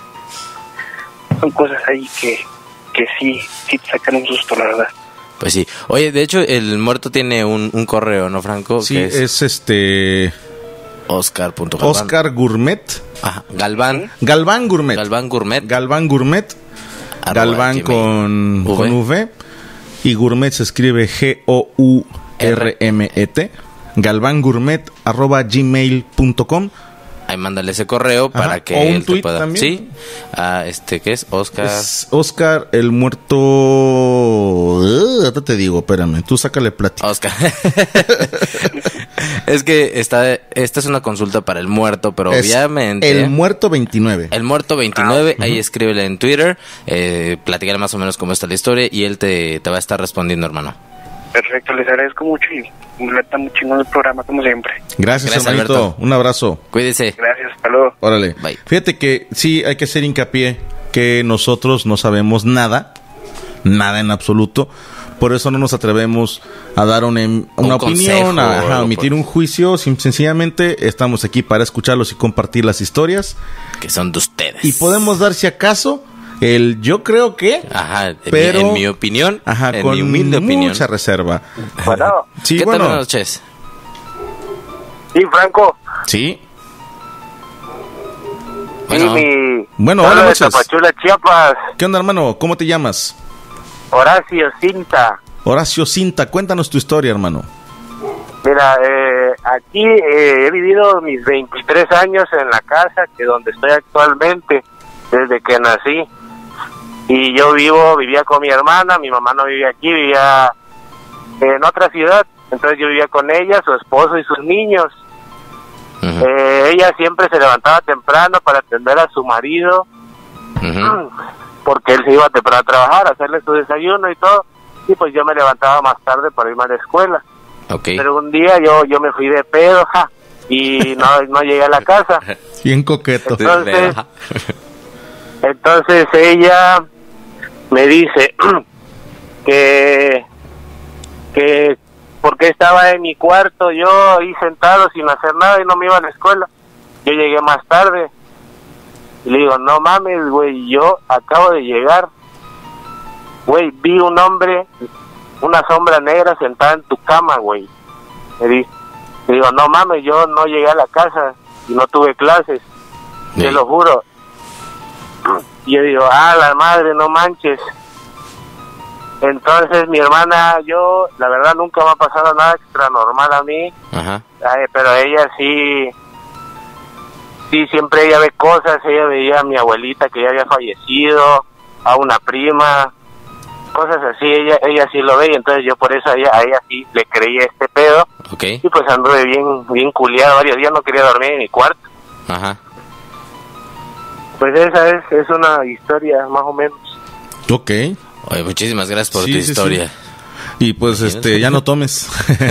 [SPEAKER 5] son cosas ahí que, que sí, sí te sacan un susto, la verdad.
[SPEAKER 3] Pues sí. Oye, de hecho, el muerto tiene un, un correo, ¿no, Franco?
[SPEAKER 2] Sí,
[SPEAKER 3] Que
[SPEAKER 2] es, este...
[SPEAKER 3] Oscar punto galván.
[SPEAKER 2] Oscar Gourmet.
[SPEAKER 3] Ajá, Galván.
[SPEAKER 2] Galván Gourmet.
[SPEAKER 3] Galván Gourmet.
[SPEAKER 2] Galván Gourmet.
[SPEAKER 3] arroba
[SPEAKER 2] Galván
[SPEAKER 3] gmail.
[SPEAKER 2] con,
[SPEAKER 3] V.
[SPEAKER 2] con V. Y Gourmet se escribe G O U R M E T. Galván Gourmet arroba gmail punto com.
[SPEAKER 3] Ahí mándale ese correo
[SPEAKER 2] Ajá,
[SPEAKER 3] para que
[SPEAKER 2] o un
[SPEAKER 3] él te
[SPEAKER 2] tuit
[SPEAKER 3] pueda...
[SPEAKER 2] también.
[SPEAKER 3] Sí. Ah, este, ¿qué es? Oscar...
[SPEAKER 2] Es Oscar el muerto. Uh, ahorita te digo, espérame. Tú sácale plática.
[SPEAKER 3] Oscar. Es que está, esta es una consulta para el muerto, pero
[SPEAKER 2] Es
[SPEAKER 3] obviamente...
[SPEAKER 2] El muerto veintinueve.
[SPEAKER 3] El muerto veintinueve, ahí escríbele en Twitter, eh, platícale más o menos cómo está la historia y él te, te va a estar respondiendo, hermano.
[SPEAKER 5] Perfecto, les agradezco mucho y me está muy chingón el programa, como siempre.
[SPEAKER 2] Gracias,
[SPEAKER 3] Gracias,
[SPEAKER 2] hermanito.
[SPEAKER 3] Alberto.
[SPEAKER 2] Un abrazo.
[SPEAKER 3] Cuídese.
[SPEAKER 5] Gracias, hasta luego.
[SPEAKER 2] Órale.
[SPEAKER 3] Bye.
[SPEAKER 2] Fíjate que sí hay que hacer hincapié que nosotros no sabemos nada, nada en absoluto. Por eso no nos atrevemos a dar una, una
[SPEAKER 3] Un
[SPEAKER 2] opinión,
[SPEAKER 3] consejo,
[SPEAKER 2] a, ajá, a
[SPEAKER 3] algo
[SPEAKER 2] emitir
[SPEAKER 3] por-
[SPEAKER 2] un juicio. Sim- sencillamente estamos aquí para escucharlos y compartir las historias.
[SPEAKER 3] Que son de ustedes.
[SPEAKER 2] Y podemos dar, si acaso, el yo creo que,
[SPEAKER 3] Ajá, en,
[SPEAKER 2] pero-
[SPEAKER 3] mi, en mi opinión,
[SPEAKER 2] ajá,
[SPEAKER 3] en
[SPEAKER 2] con
[SPEAKER 3] mi humilde opinión.
[SPEAKER 2] mucha reserva.
[SPEAKER 5] Bueno,
[SPEAKER 2] Sí,
[SPEAKER 3] ¿Qué
[SPEAKER 2] bueno.
[SPEAKER 3] tal? Buenas noches.
[SPEAKER 5] sí, Franco,
[SPEAKER 2] Sí.
[SPEAKER 3] Bueno,
[SPEAKER 5] sí, mi...
[SPEAKER 2] Bueno,
[SPEAKER 5] hablo
[SPEAKER 2] buenas
[SPEAKER 5] de
[SPEAKER 2] noches.
[SPEAKER 5] Tapachula, Chiapas,
[SPEAKER 2] ¿Qué onda, hermano? ¿Cómo te llamas?
[SPEAKER 5] Horacio Cinta.
[SPEAKER 2] Horacio Cinta, cuéntanos tu historia, hermano.
[SPEAKER 5] Mira, eh, aquí eh, he vivido mis veintitrés años en la casa que donde estoy actualmente, desde que nací. Y yo vivo, vivía con mi hermana, mi mamá no vivía aquí, vivía en otra ciudad. Entonces yo vivía con ella, su esposo y sus niños.
[SPEAKER 3] ujú,
[SPEAKER 5] Eh, ella siempre se levantaba temprano para atender a su marido,
[SPEAKER 3] ujú.
[SPEAKER 5] porque él se iba temprano a trabajar, a hacerle su desayuno y todo. Y pues yo me levantaba más tarde para irme a la escuela.
[SPEAKER 3] Ok.
[SPEAKER 5] Pero un día yo yo me fui de pedo, ja, y no no llegué a la casa.
[SPEAKER 2] Bien coqueto.
[SPEAKER 3] De-
[SPEAKER 5] entonces-
[SPEAKER 3] de- ajá.
[SPEAKER 5] Entonces ella me dice que que porque estaba en mi cuarto yo ahí sentado sin hacer nada y no me iba a la escuela. Yo llegué más tarde. Y le digo, no mames, güey, yo acabo de llegar. Güey, vi un hombre, una sombra negra sentada en tu cama, güey. Le di- le digo, no mames, yo no llegué a la casa y no tuve clases. Te
[SPEAKER 3] Sí.
[SPEAKER 5] lo juro. Y yo digo, ah, la madre, no manches. Entonces mi hermana, yo, la verdad nunca me ha pasado nada extra normal a mí,
[SPEAKER 3] Ajá.
[SPEAKER 5] ay, pero ella sí, sí, siempre ella ve cosas, ella veía a mi abuelita que ya había fallecido, a una prima, cosas así, ella ella sí lo ve, y entonces yo por eso a ella, a ella sí le creí este pedo,
[SPEAKER 3] Ok.
[SPEAKER 5] y pues anduve bien, bien culiado varios días, no quería dormir en mi cuarto.
[SPEAKER 3] Ajá.
[SPEAKER 5] pues esa es, es una historia más o menos.
[SPEAKER 2] Ok.
[SPEAKER 3] Oye, muchísimas gracias por
[SPEAKER 2] Sí,
[SPEAKER 3] tu
[SPEAKER 2] sí,
[SPEAKER 3] historia.
[SPEAKER 2] sí. Y pues este, ya no tomes.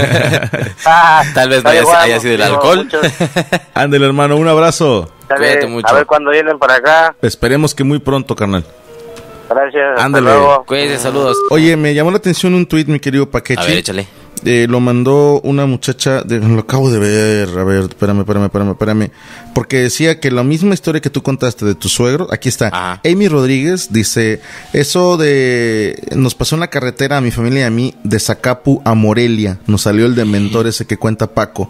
[SPEAKER 5] Ah,
[SPEAKER 3] Tal vez no haya,
[SPEAKER 5] igual,
[SPEAKER 3] haya sido el
[SPEAKER 5] digo,
[SPEAKER 3] alcohol.
[SPEAKER 5] muchos-
[SPEAKER 2] Ándale, hermano, un abrazo.
[SPEAKER 5] Dale,
[SPEAKER 3] Cuídate mucho.
[SPEAKER 5] A ver cuando vienen para acá.
[SPEAKER 2] Esperemos que muy pronto, carnal.
[SPEAKER 5] Gracias. hasta
[SPEAKER 2] Ándale.
[SPEAKER 5] luego.
[SPEAKER 3] Cuídense, saludos.
[SPEAKER 2] Oye, me llamó la atención un tuit, mi querido
[SPEAKER 3] A
[SPEAKER 2] Paquechi.
[SPEAKER 3] ver, échale.
[SPEAKER 2] Eh, lo mandó una muchacha, de, lo acabo de ver, a ver, espérame, espérame, espérame, espérame, porque decía que la misma historia que tú contaste de tu suegro, aquí está,
[SPEAKER 3] Ajá.
[SPEAKER 2] Amy Rodríguez dice, eso de, nos pasó en la carretera a mi familia y a mí, de Zacapu a Morelia, nos salió el dementor ese que cuenta Paco.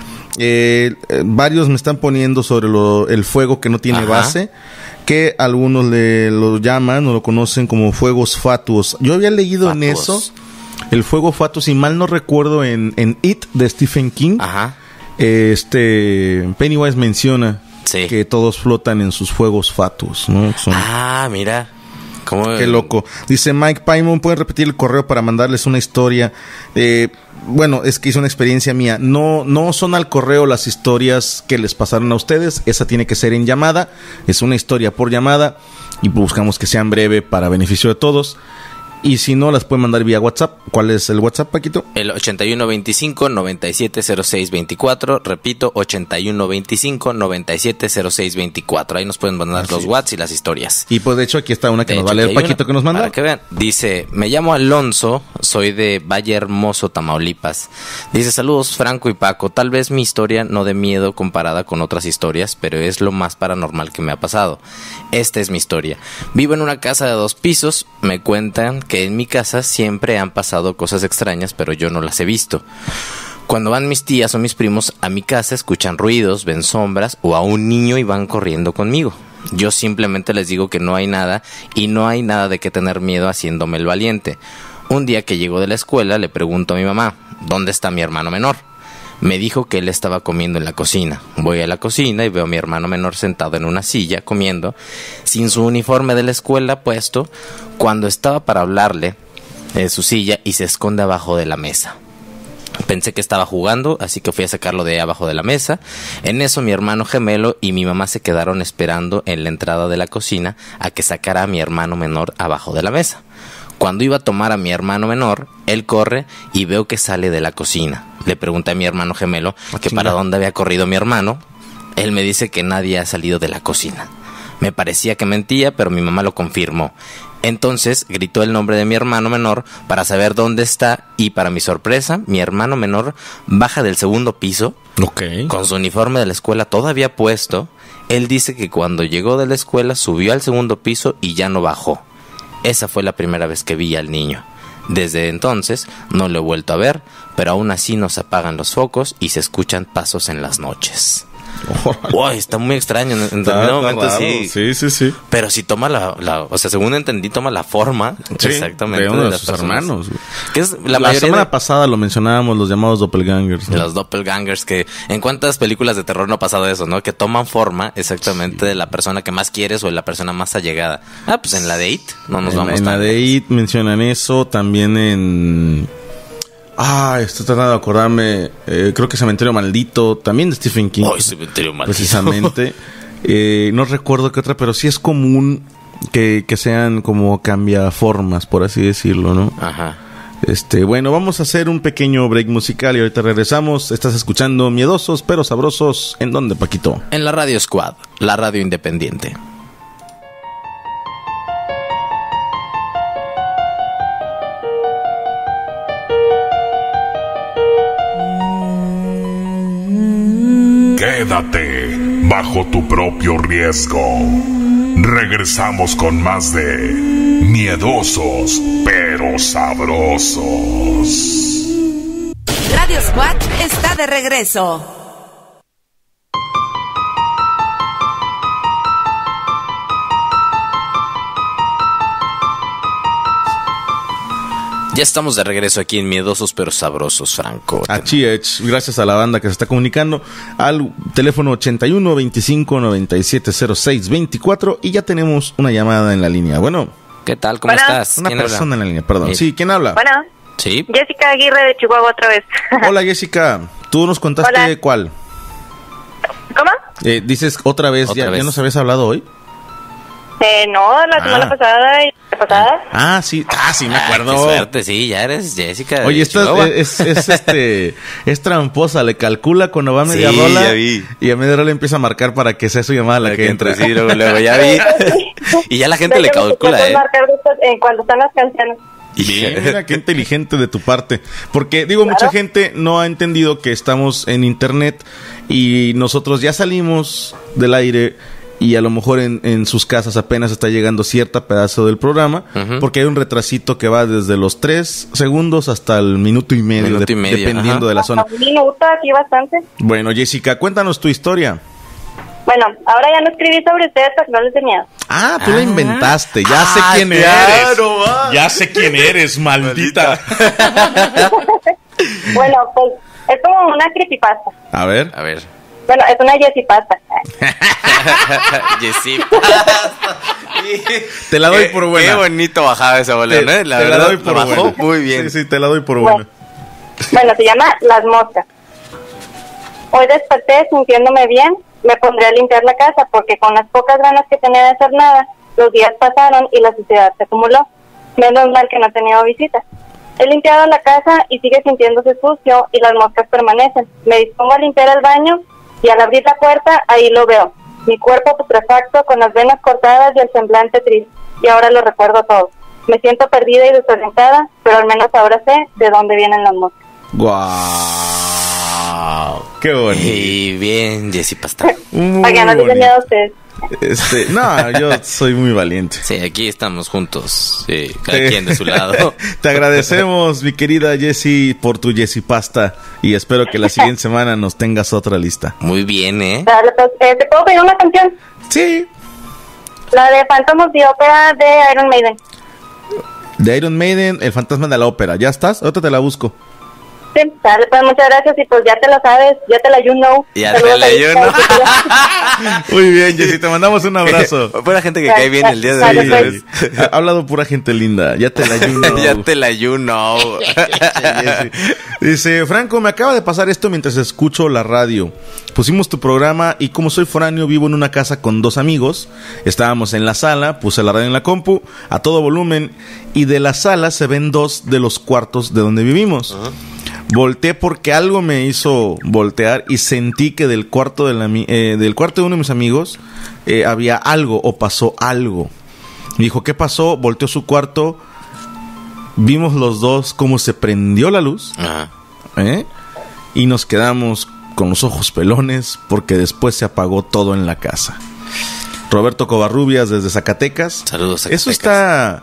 [SPEAKER 2] Eh, eh, varios me están poniendo sobre lo, el fuego que no tiene
[SPEAKER 3] Ajá.
[SPEAKER 2] base, que algunos le lo llaman o lo conocen como fuegos fatuos. Yo había leído en
[SPEAKER 3] Fatuos.
[SPEAKER 2] eso el fuego fatuo, si mal no recuerdo, en, en It de Stephen King.
[SPEAKER 3] Ajá.
[SPEAKER 2] eh, Este Pennywise menciona
[SPEAKER 3] Sí.
[SPEAKER 2] que todos flotan en sus fuegos fatuos, ¿no? Son-
[SPEAKER 3] Ah, mira. ¿Cómo?
[SPEAKER 2] Qué loco. Dice Mike Paimon, ¿pueden repetir el correo para mandarles una historia? Eh, bueno, es que hice una experiencia mía. No, no son al correo las historias que les pasaron a ustedes. Esa tiene que ser en llamada. Es una historia por llamada. Y buscamos que sean breve para beneficio de todos. Y si no, las pueden mandar vía WhatsApp. ¿Cuál es el WhatsApp, Paquito?
[SPEAKER 3] El ochenta y uno veinticinco, noventa y siete cero seis veinticuatro. Repito, ochenta y uno veinticinco, noventa y siete cero seis veinticuatro. Ahí nos pueden mandar
[SPEAKER 2] Así
[SPEAKER 3] los
[SPEAKER 2] es.
[SPEAKER 3] WhatsApp y las historias.
[SPEAKER 2] Y pues de hecho aquí está una que
[SPEAKER 3] De
[SPEAKER 2] nos
[SPEAKER 3] hecho,
[SPEAKER 2] va a leer
[SPEAKER 3] aquí hay
[SPEAKER 2] Paquito
[SPEAKER 3] una,
[SPEAKER 2] que nos manda.
[SPEAKER 3] Para que vean. Dice, me llamo Alonso, soy de Valle Hermoso, Tamaulipas. Dice, saludos Franco y Paco. Tal vez mi historia no dé miedo comparada con otras historias, pero es lo más paranormal que me ha pasado. Esta es mi historia. Vivo en una casa de dos pisos. Me cuentan que en mi casa siempre han pasado cosas extrañas, pero yo no las he visto. Cuando van mis tías o mis primos a mi casa, escuchan ruidos, ven sombras o a un niño y van corriendo conmigo. Yo simplemente les digo que no hay nada y no hay nada de qué tener miedo haciéndome el valiente. Un día que llego de la escuela le pregunto a mi mamá, ¿dónde está mi hermano menor? Me dijo que él estaba comiendo en la cocina. Voy a la cocina y veo a mi hermano menor sentado en una silla comiendo, sin su uniforme de la escuela puesto. Cuando estaba para hablarle de su silla y se esconde abajo de la mesa. Pensé que estaba jugando, así que fui a sacarlo de abajo de la mesa. En eso mi hermano gemelo y mi mamá se quedaron esperando en la entrada de la cocina a que sacara a mi hermano menor abajo de la mesa. Cuando iba a tomar a mi hermano menor, él corre y veo que sale de la cocina. Le pregunté a mi hermano gemelo que para dónde había corrido mi hermano. Él me dice que nadie ha salido de la cocina. Me parecía que mentía, pero mi mamá lo confirmó. Entonces gritó el nombre de mi hermano menor para saber dónde está y para mi sorpresa, mi hermano menor baja del segundo piso
[SPEAKER 2] Ok.
[SPEAKER 3] con su uniforme de la escuela todavía puesto. Él dice que cuando llegó de la escuela subió al segundo piso y ya no bajó. Esa fue la primera vez que vi al niño. Desde entonces no lo he vuelto a ver, pero aún así nos apagan los focos y se escuchan pasos en las noches. Uy, está muy extraño. En, en
[SPEAKER 2] Está-
[SPEAKER 3] determinado
[SPEAKER 2] está
[SPEAKER 3] momento
[SPEAKER 2] raro.
[SPEAKER 3] sí.
[SPEAKER 2] Sí, sí, sí.
[SPEAKER 3] Pero si toma la, la- o sea, según entendí, toma la forma
[SPEAKER 2] Sí,
[SPEAKER 3] exactamente
[SPEAKER 2] de uno de
[SPEAKER 3] las
[SPEAKER 2] sus
[SPEAKER 3] personas.
[SPEAKER 2] hermanos, güey.
[SPEAKER 3] Que es la,
[SPEAKER 2] La,
[SPEAKER 3] mayoría
[SPEAKER 2] semana
[SPEAKER 3] de,
[SPEAKER 2] pasada lo mencionábamos, los llamados doppelgangers, ¿no?
[SPEAKER 3] de los doppelgangers, que en cuántas películas de terror no ha pasado eso, ¿no? Que toman forma exactamente de la persona que más quieres o de la persona más allegada. Ah, pues en la de It no nos
[SPEAKER 2] en,
[SPEAKER 3] vamos
[SPEAKER 2] en la
[SPEAKER 3] tan
[SPEAKER 2] de
[SPEAKER 3] lejos.
[SPEAKER 2] It mencionan eso, también en... Ah, estoy tratando de acordarme, eh, creo que Cementerio Maldito, también de Stephen King.
[SPEAKER 3] Ay, Cementerio Maldito.
[SPEAKER 2] Precisamente. Eh, no recuerdo qué otra, pero sí es común que, que sean como cambiaformas, por así decirlo, ¿no?
[SPEAKER 3] Ajá.
[SPEAKER 2] Este, bueno, vamos a hacer un pequeño break musical y ahorita regresamos. Estás escuchando Miedosos pero Sabrosos. ¿En dónde, Paquito?
[SPEAKER 3] En la Radio Squad, la radio independiente.
[SPEAKER 1] Quédate bajo tu propio riesgo. Regresamos con más de Miedosos pero Sabrosos.
[SPEAKER 6] Radio Squad está de regreso.
[SPEAKER 3] Ya estamos de regreso aquí en Miedosos pero Sabrosos, Franco.
[SPEAKER 2] A Chiech, gracias a la banda que se está comunicando al teléfono ochenta y uno veinticinco noventa y siete cero seis veinticuatro y ya tenemos una llamada en la línea. Bueno,
[SPEAKER 3] ¿Qué tal? ¿Cómo
[SPEAKER 4] Hola.
[SPEAKER 3] estás?
[SPEAKER 2] una
[SPEAKER 3] ¿Quién habla?
[SPEAKER 2] persona en la línea, perdón.
[SPEAKER 3] Sí.
[SPEAKER 2] Sí, ¿quién habla?
[SPEAKER 4] Bueno,
[SPEAKER 3] Sí.
[SPEAKER 4] Jessica Aguirre de Chihuahua otra vez.
[SPEAKER 2] Hola Jessica, tú nos contaste
[SPEAKER 4] Hola.
[SPEAKER 2] cuál.
[SPEAKER 4] ¿Cómo?
[SPEAKER 2] Eh, dices otra vez,
[SPEAKER 3] Otra
[SPEAKER 2] ya,
[SPEAKER 3] vez.
[SPEAKER 2] ¿ya nos habías hablado hoy?
[SPEAKER 4] Eh, no, la semana
[SPEAKER 2] Ah.
[SPEAKER 4] pasada y la pasada.
[SPEAKER 2] Ah, sí, ah, sí, me
[SPEAKER 3] Ah,
[SPEAKER 2] acuerdo.
[SPEAKER 3] qué suerte, sí, ya eres Jessica.
[SPEAKER 2] Oye,
[SPEAKER 3] de
[SPEAKER 2] esta
[SPEAKER 3] Chihuahua.
[SPEAKER 2] es, es, es, este es tramposa, le calcula cuando va a media
[SPEAKER 3] Sí,
[SPEAKER 2] rola
[SPEAKER 3] ya vi.
[SPEAKER 2] y a media rola empieza a marcar para que sea su llamada la
[SPEAKER 3] Para
[SPEAKER 2] que,
[SPEAKER 3] que
[SPEAKER 2] entra.
[SPEAKER 3] entre, sí, luego, luego, ya vi. Y ya la gente
[SPEAKER 4] De
[SPEAKER 3] le
[SPEAKER 4] hecho, me
[SPEAKER 3] calcula,
[SPEAKER 4] tocó
[SPEAKER 3] ¿eh?
[SPEAKER 4] marcar después, eh, cuando están las canciones.
[SPEAKER 2] Bien, mira qué inteligente de tu parte. Porque, digo, mucha
[SPEAKER 4] Claro.
[SPEAKER 2] gente no ha entendido que estamos en internet y nosotros ya salimos del aire y a lo mejor en, en sus casas apenas está llegando cierta pedazo del programa,
[SPEAKER 3] Ujú.
[SPEAKER 2] porque hay un retrasito que va desde los tres segundos hasta el minuto y medio,
[SPEAKER 3] Minuto
[SPEAKER 2] de-
[SPEAKER 3] y medio,
[SPEAKER 2] dependiendo
[SPEAKER 3] ajá.
[SPEAKER 2] de la zona.
[SPEAKER 4] Un minuto, aquí bastante.
[SPEAKER 2] Bueno, Jessica, cuéntanos tu historia.
[SPEAKER 4] Bueno, ahora ya no escribí sobre ustedes para que no les dé miedo.
[SPEAKER 2] Ah, tú la inventaste. Ya
[SPEAKER 3] Ah,
[SPEAKER 2] sé quién
[SPEAKER 3] claro,
[SPEAKER 2] eres.
[SPEAKER 3] va.
[SPEAKER 2] Ya sé quién eres, maldita.
[SPEAKER 4] Bueno, pues es como una creepypasta.
[SPEAKER 2] A ver.
[SPEAKER 3] A ver.
[SPEAKER 4] Bueno, es una Jessipasta.
[SPEAKER 3] Jessy.
[SPEAKER 2] Te la doy
[SPEAKER 3] Qué-
[SPEAKER 2] por buena.
[SPEAKER 3] Qué bonito bajaba esa bola,
[SPEAKER 2] Te,
[SPEAKER 3] ¿no? La
[SPEAKER 2] te
[SPEAKER 3] verdad,
[SPEAKER 2] la doy por
[SPEAKER 3] bajó
[SPEAKER 2] buena.
[SPEAKER 3] muy bien.
[SPEAKER 2] Sí, sí, te la doy por
[SPEAKER 4] Bueno.
[SPEAKER 2] buena.
[SPEAKER 4] Bueno, se llama Las Moscas. Hoy desperté sintiéndome bien. Me pondré a limpiar la casa porque con las pocas ganas que tenía de hacer nada, los días pasaron y la suciedad se acumuló. Menos mal que no he tenido visitas. He limpiado la casa y sigue sintiéndose sucio y las moscas permanecen. Me dispongo a limpiar el baño y al abrir la puerta, ahí lo veo. Mi cuerpo putrefacto con las venas cortadas y el semblante triste. Y ahora lo recuerdo todo. Me siento perdida y desorientada, pero al menos ahora sé de dónde vienen las moscas.
[SPEAKER 2] Guau. Qué bonito.
[SPEAKER 3] Y bien, Jessy Pasta.
[SPEAKER 2] Muy
[SPEAKER 4] Para que no les dé
[SPEAKER 2] bonito.
[SPEAKER 4] miedo a ustedes.
[SPEAKER 2] Este, no, yo soy muy valiente.
[SPEAKER 3] Sí, aquí estamos juntos. Sí, cada
[SPEAKER 2] Te-
[SPEAKER 3] quien de su lado.
[SPEAKER 2] Te agradecemos, mi querida Jessie, por tu Jessie Pasta. Y espero que la siguiente semana nos tengas otra lista.
[SPEAKER 3] Muy bien, ¿eh?
[SPEAKER 4] Dale, pues, eh, ¿te puedo pedir una canción?
[SPEAKER 2] Sí.
[SPEAKER 4] La de Phantom of the Opera de Iron Maiden.
[SPEAKER 2] De Iron Maiden, El fantasma de la ópera. ¿Ya estás? Ahorita te la busco.
[SPEAKER 4] Sí, dale, pues muchas gracias y pues ya te lo sabes, ya te la you know.
[SPEAKER 3] Ya
[SPEAKER 4] Saludos
[SPEAKER 3] te la
[SPEAKER 4] a
[SPEAKER 3] you
[SPEAKER 4] Jessica.
[SPEAKER 2] Muy bien, Jessie, te mandamos un abrazo.
[SPEAKER 3] Pura gente que cae bien el día de
[SPEAKER 4] Dale,
[SPEAKER 3] hoy.
[SPEAKER 4] pues.
[SPEAKER 3] ¿sabes?
[SPEAKER 2] Ha hablado pura gente linda. Ya te la you know.
[SPEAKER 3] Ya te la you know.
[SPEAKER 2] Jessie. Dice, Franco, me acaba de pasar esto mientras escucho la radio. Pusimos tu programa y como soy foráneo, vivo en una casa con dos amigos. Estábamos en la sala, puse la radio en la compu, a todo volumen, y de la sala se ven dos de los cuartos de donde vivimos. Volteé porque algo me hizo voltear y sentí que del cuarto de, la, mi- eh, del cuarto de uno de mis amigos eh, había algo o pasó algo. Me dijo, ¿qué pasó? Volteó su cuarto. Vimos los dos cómo se prendió la luz,
[SPEAKER 3] Ajá.
[SPEAKER 2] ¿eh? Y nos quedamos con los ojos pelones porque después se apagó todo en la casa. Roberto Covarrubias desde Zacatecas.
[SPEAKER 3] Saludos, Zacatecas.
[SPEAKER 2] Eso está...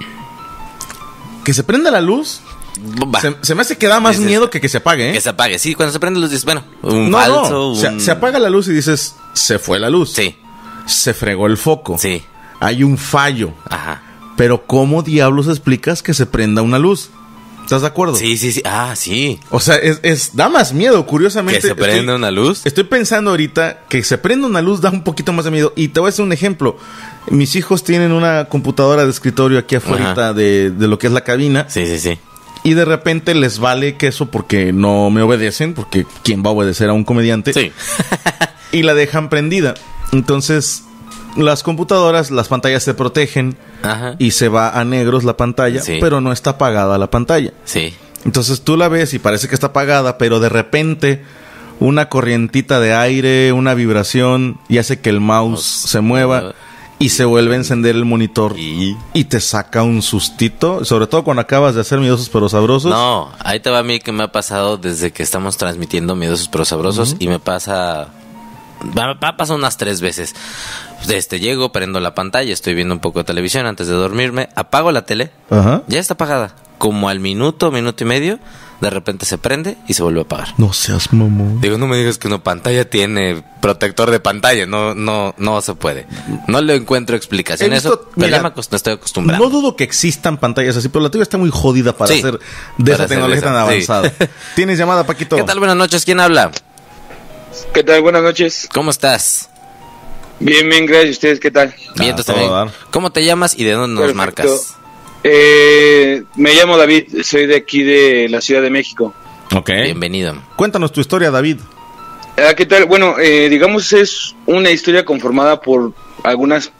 [SPEAKER 2] Que se prenda la luz.
[SPEAKER 3] Va.
[SPEAKER 2] Se, se me hace que da más
[SPEAKER 3] Dices,
[SPEAKER 2] miedo que que se apague, ¿eh?
[SPEAKER 3] Que se apague. Sí, cuando se prende luz dices, bueno, un
[SPEAKER 2] No,
[SPEAKER 3] falso,
[SPEAKER 2] no.
[SPEAKER 3] un...
[SPEAKER 2] Se, se apaga la luz y dices, se fue la luz.
[SPEAKER 3] Sí,
[SPEAKER 2] Se fregó el foco.
[SPEAKER 3] sí.
[SPEAKER 2] Hay un fallo.
[SPEAKER 3] Ajá.
[SPEAKER 2] Pero ¿cómo diablos explicas que se prenda una luz? ¿Estás de acuerdo?
[SPEAKER 3] Sí, sí, sí. Ah, sí.
[SPEAKER 2] O sea, es, es da más miedo, curiosamente.
[SPEAKER 3] Que se prenda
[SPEAKER 2] Estoy-
[SPEAKER 3] una luz.
[SPEAKER 2] Estoy pensando ahorita que se prenda una luz da un poquito más de miedo. Y te voy a hacer un ejemplo. Mis hijos tienen una computadora de escritorio aquí afuera
[SPEAKER 3] Ajá.
[SPEAKER 2] de, de lo que es la cabina.
[SPEAKER 3] Sí, sí, sí.
[SPEAKER 2] Y de repente les vale queso porque no me obedecen. Porque ¿quién va a obedecer a un comediante?
[SPEAKER 3] Sí.
[SPEAKER 2] Y la dejan prendida. Entonces, las computadoras, las pantallas se protegen.
[SPEAKER 3] Ajá.
[SPEAKER 2] Y se va a negros la pantalla.
[SPEAKER 3] Sí.
[SPEAKER 2] Pero no está apagada la pantalla.
[SPEAKER 3] Sí.
[SPEAKER 2] Entonces tú la ves y parece que está apagada, pero de repente una corrientita de aire, una vibración y hace que el mouse se mueva y se vuelve a encender el monitor
[SPEAKER 3] Y...
[SPEAKER 2] y te saca un sustito, sobre todo cuando acabas de hacer miedosos pero sabrosos.
[SPEAKER 3] No, ahí te va a mí que me ha pasado desde que estamos transmitiendo Miedosos pero Sabrosos y me pasa... Me ha pasado unas tres veces. Este, llego, prendo la pantalla, estoy viendo un poco de televisión antes de dormirme, apago la tele,
[SPEAKER 2] Ajá.
[SPEAKER 3] ya está apagada. Como al minuto, minuto y medio, de repente se prende y se vuelve a apagar.
[SPEAKER 2] No seas mamón.
[SPEAKER 3] Digo, no me digas que una pantalla tiene protector de pantalla, no, no, no se puede. No le encuentro explicación
[SPEAKER 2] He
[SPEAKER 3] a
[SPEAKER 2] visto-
[SPEAKER 3] eso, pero
[SPEAKER 2] mira,
[SPEAKER 3] ya me acost- me estoy acostumbrando.
[SPEAKER 2] No dudo que existan pantallas así, pero la tuya está muy jodida para
[SPEAKER 3] Sí,
[SPEAKER 2] hacer de
[SPEAKER 3] para
[SPEAKER 2] esa
[SPEAKER 3] hacer
[SPEAKER 2] tecnología
[SPEAKER 3] esa,
[SPEAKER 2] tan
[SPEAKER 3] sí.
[SPEAKER 2] avanzada. ¿Tienes llamada, Paquito?
[SPEAKER 3] ¿Qué tal? Buenas noches, ¿quién habla?
[SPEAKER 7] ¿Qué tal? Buenas noches.
[SPEAKER 3] ¿Cómo estás?
[SPEAKER 7] Bien, bien, gracias. ¿Ustedes qué tal?
[SPEAKER 3] Bien,
[SPEAKER 2] Ah,
[SPEAKER 3] tú
[SPEAKER 2] todo
[SPEAKER 3] también.
[SPEAKER 2] dar.
[SPEAKER 3] ¿Cómo te llamas y de dónde nos
[SPEAKER 7] Perfecto.
[SPEAKER 3] marcas?
[SPEAKER 7] Eh, me llamo David, soy de aquí de la Ciudad de México.
[SPEAKER 2] Ok.
[SPEAKER 3] Bienvenido.
[SPEAKER 2] Cuéntanos tu historia, David.
[SPEAKER 7] Ah, ¿qué tal? Bueno, eh, digamos es una historia conformada por algunas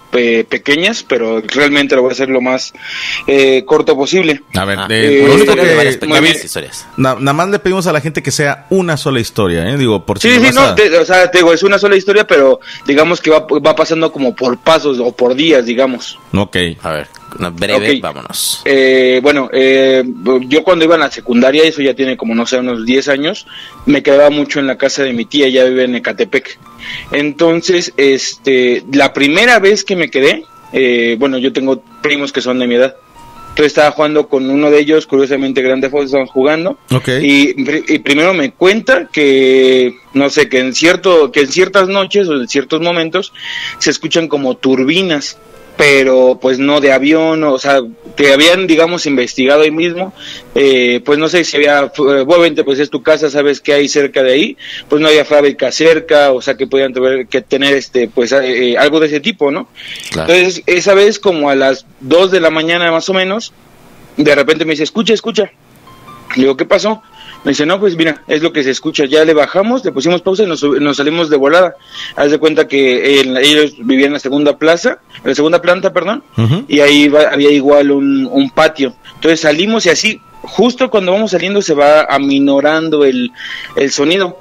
[SPEAKER 7] eh, pequeñas, pero realmente lo voy a hacer lo más eh, corto posible.
[SPEAKER 2] A ver,
[SPEAKER 3] Ah,
[SPEAKER 2] eh,
[SPEAKER 7] eh,
[SPEAKER 2] lo único
[SPEAKER 3] historia de
[SPEAKER 2] que-
[SPEAKER 3] varias pequeñas
[SPEAKER 7] David,
[SPEAKER 3] historias.
[SPEAKER 2] na- nada más le pedimos a la gente que sea una sola historia, ¿eh? Digo, por si
[SPEAKER 7] Sí,
[SPEAKER 2] no
[SPEAKER 7] sí,
[SPEAKER 2] vas
[SPEAKER 7] no,
[SPEAKER 2] a-
[SPEAKER 7] te- o sea, te digo, es una sola historia, pero digamos que va, va pasando como por pasos o por días, digamos.
[SPEAKER 2] Ok.
[SPEAKER 3] A ver, una breve,
[SPEAKER 7] Ok.
[SPEAKER 3] vámonos.
[SPEAKER 7] Eh, bueno, eh, yo cuando iba a la secundaria, eso ya tiene como, no sé, unos diez años, me quedaba mucho en la casa de mi tía, ella vive en Ecatepec. Entonces, este, la primera vez que me quedé, eh, bueno, yo tengo primos que son de mi edad. Entonces estaba jugando con uno de ellos, curiosamente Grande Fox, estaban jugando.
[SPEAKER 2] Ok.
[SPEAKER 7] Y, y primero me cuenta que, no sé, que en cierto, que en ciertas noches o en ciertos momentos se escuchan como turbinas, pero pues no de avión, o sea, que habían, digamos, investigado ahí mismo, eh, pues no sé si había, eh, obviamente pues es tu casa, sabes qué hay cerca de ahí, pues no había fábrica cerca, o sea, que podían tener, que tener este, pues eh, algo de ese tipo, ¿no?
[SPEAKER 3] Claro.
[SPEAKER 7] Entonces, esa vez como a las dos de la mañana más o menos, de repente me dice, escucha, escucha. Le digo, ¿qué pasó? Me dice, no, pues mira, es lo que se escucha. Ya le bajamos, le pusimos pausa y nos, sub- nos salimos de volada. Haz de cuenta que en- ellos vivían en la segunda plaza, en la segunda planta, perdón,
[SPEAKER 2] Ujú.
[SPEAKER 7] y ahí va- había igual un, un patio. Entonces salimos y así, justo cuando vamos saliendo se va aminorando el, el sonido.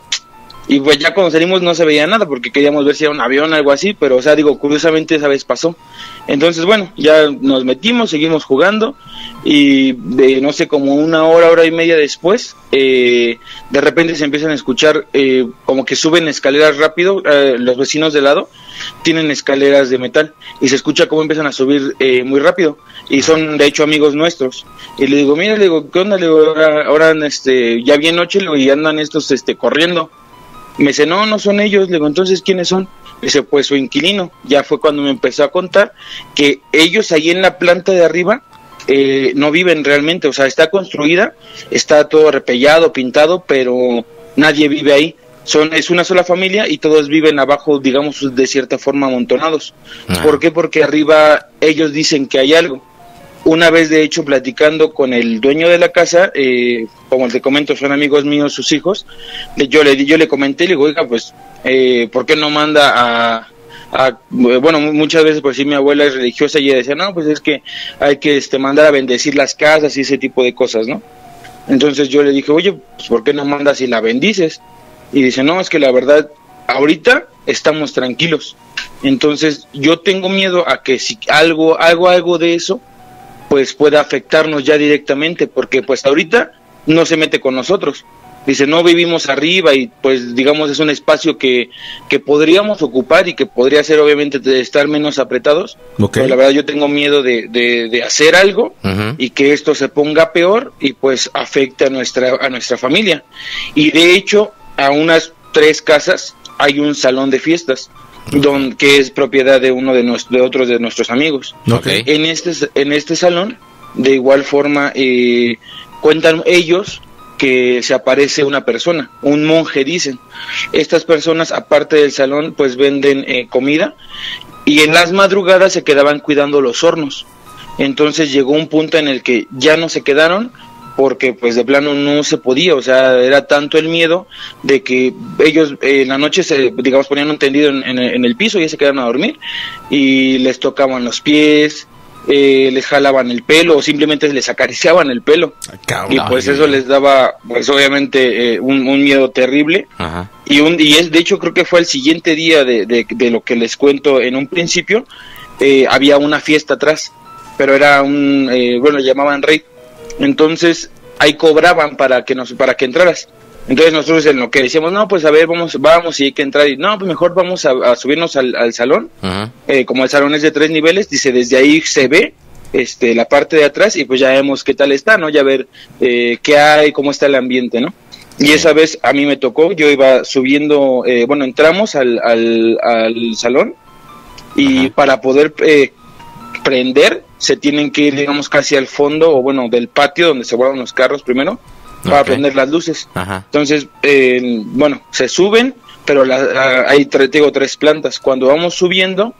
[SPEAKER 7] Y pues ya cuando salimos no se veía nada porque queríamos ver si era un avión o algo así, pero o sea, digo, curiosamente esa vez pasó. Entonces, bueno, ya nos metimos, seguimos jugando y de no sé, como una hora, hora y media después, eh, de repente se empiezan a escuchar eh, como que suben escaleras rápido, eh, los vecinos de lado tienen escaleras de metal y se escucha cómo empiezan a subir eh, muy rápido y son de hecho amigos nuestros. Y le digo, mira, le digo, ¿qué onda? Le digo, ahora, ahora este, ya bien noche, le digo, y andan estos este, corriendo. Me dice, no, no son ellos. Le digo, entonces, ¿quiénes son? Me dice, pues su inquilino. Ya fue cuando me empezó a contar que ellos ahí en la planta de arriba eh, no viven realmente. O sea, está construida, está todo repellado, pintado, pero nadie vive ahí. Son, es una sola familia y todos viven abajo, digamos, de cierta forma amontonados.
[SPEAKER 3] Ah.
[SPEAKER 7] ¿Por qué? Porque arriba ellos dicen que hay algo. Una vez, de hecho, platicando con el dueño de la casa, eh, como te comento, son amigos míos, sus hijos, le- yo le yo le comenté, le digo, oiga, pues, eh, ¿por qué no manda a, a- bueno, mu- muchas veces, pues sí, mi abuela es religiosa y ella decía, no, pues es que hay que este, mandar a bendecir las casas y ese tipo de cosas, ¿no? Entonces yo le dije, oye, pues, ¿por qué no mandas y la bendices? Y dice, no, es que la verdad, ahorita estamos tranquilos. Entonces yo tengo miedo a que si algo, algo, algo de eso, pues pueda afectarnos ya directamente, porque pues ahorita no se mete con nosotros. Dice, no vivimos arriba y pues digamos es un espacio que, que podríamos ocupar y que podría ser obviamente de estar menos apretados.
[SPEAKER 2] Ok.
[SPEAKER 7] Pero la verdad yo tengo miedo de, de, de hacer algo
[SPEAKER 3] Ujú.
[SPEAKER 7] y que esto se ponga peor y pues afecte a nuestra, a nuestra familia. Y de hecho, a unas tres casas hay un salón de fiestas, don, que es propiedad de uno de, nuestros, de otros de nuestros amigos.
[SPEAKER 2] Ok.
[SPEAKER 7] En este, en este salón, de igual forma, eh, cuentan ellos que se aparece una persona, un monje, dicen. Estas personas, aparte del salón, pues venden eh, comida y en las madrugadas se quedaban cuidando los hornos. Entonces llegó un punto en el que ya no se quedaron porque pues de plano no se podía, o sea, era tanto el miedo de que ellos eh, en la noche se, digamos, ponían un tendido en, en, en el piso y ya se quedaron a dormir y les tocaban los pies, eh, les jalaban el pelo o simplemente les acariciaban el pelo
[SPEAKER 2] Cabrón.
[SPEAKER 7] y pues eso les daba pues obviamente eh, un, un miedo terrible.
[SPEAKER 3] Ajá.
[SPEAKER 7] Y, un, y es, de hecho creo que fue el siguiente día de, de, de lo que les cuento en un principio, eh, había una fiesta atrás, pero era un, eh, bueno, le llamaban rey. Entonces ahí cobraban para que nos para que entraras. Entonces nosotros en lo que decíamos, no, pues a ver, vamos vamos y hay que entrar. Y no, pues mejor vamos a, a subirnos al, al salón.
[SPEAKER 3] Ajá.
[SPEAKER 7] Eh, como el salón es de tres niveles, dice, desde ahí se ve este la parte de atrás y pues ya vemos qué tal está, ¿no? Ya ver eh, qué hay, cómo está el ambiente, ¿no? Y esa vez a mí me tocó, yo iba subiendo, eh, bueno, entramos al, al, al salón y
[SPEAKER 3] Ajá.
[SPEAKER 7] para poder eh, prender se tienen que ir, digamos, casi al fondo o bueno, del patio donde se guardan los carros primero para
[SPEAKER 3] Ok.
[SPEAKER 7] prender las luces.
[SPEAKER 3] Ajá.
[SPEAKER 7] Entonces, eh, bueno, se suben, pero la, la- hay tre- digo, tres plantas. Cuando vamos subiendo,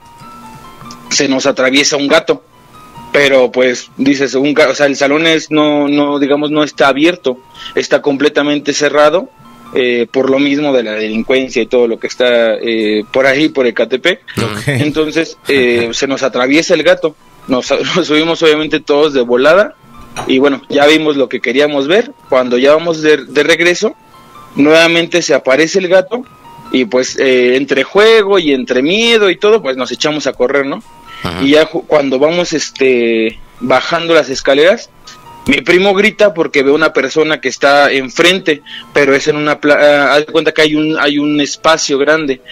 [SPEAKER 7] se nos atraviesa un gato. Pero pues dices, un ga- o sea, el salón es no, no, digamos, no está abierto, está completamente cerrado eh, por lo mismo de la delincuencia y todo lo que está eh, por ahí, por Ecatepec.
[SPEAKER 2] Okay.
[SPEAKER 7] Entonces eh, se nos atraviesa el gato, nos, nos subimos obviamente todos de volada y bueno, ya vimos lo que queríamos ver. Cuando ya vamos de, de regreso, nuevamente se aparece el gato y pues eh, entre juego y entre miedo y todo, pues nos echamos a correr, ¿no? Ajá. Y ya ju- cuando vamos este bajando las escaleras, mi primo grita porque ve una persona que está enfrente, pero es en una plaza, haz de cuenta que hay un hay un espacio grande,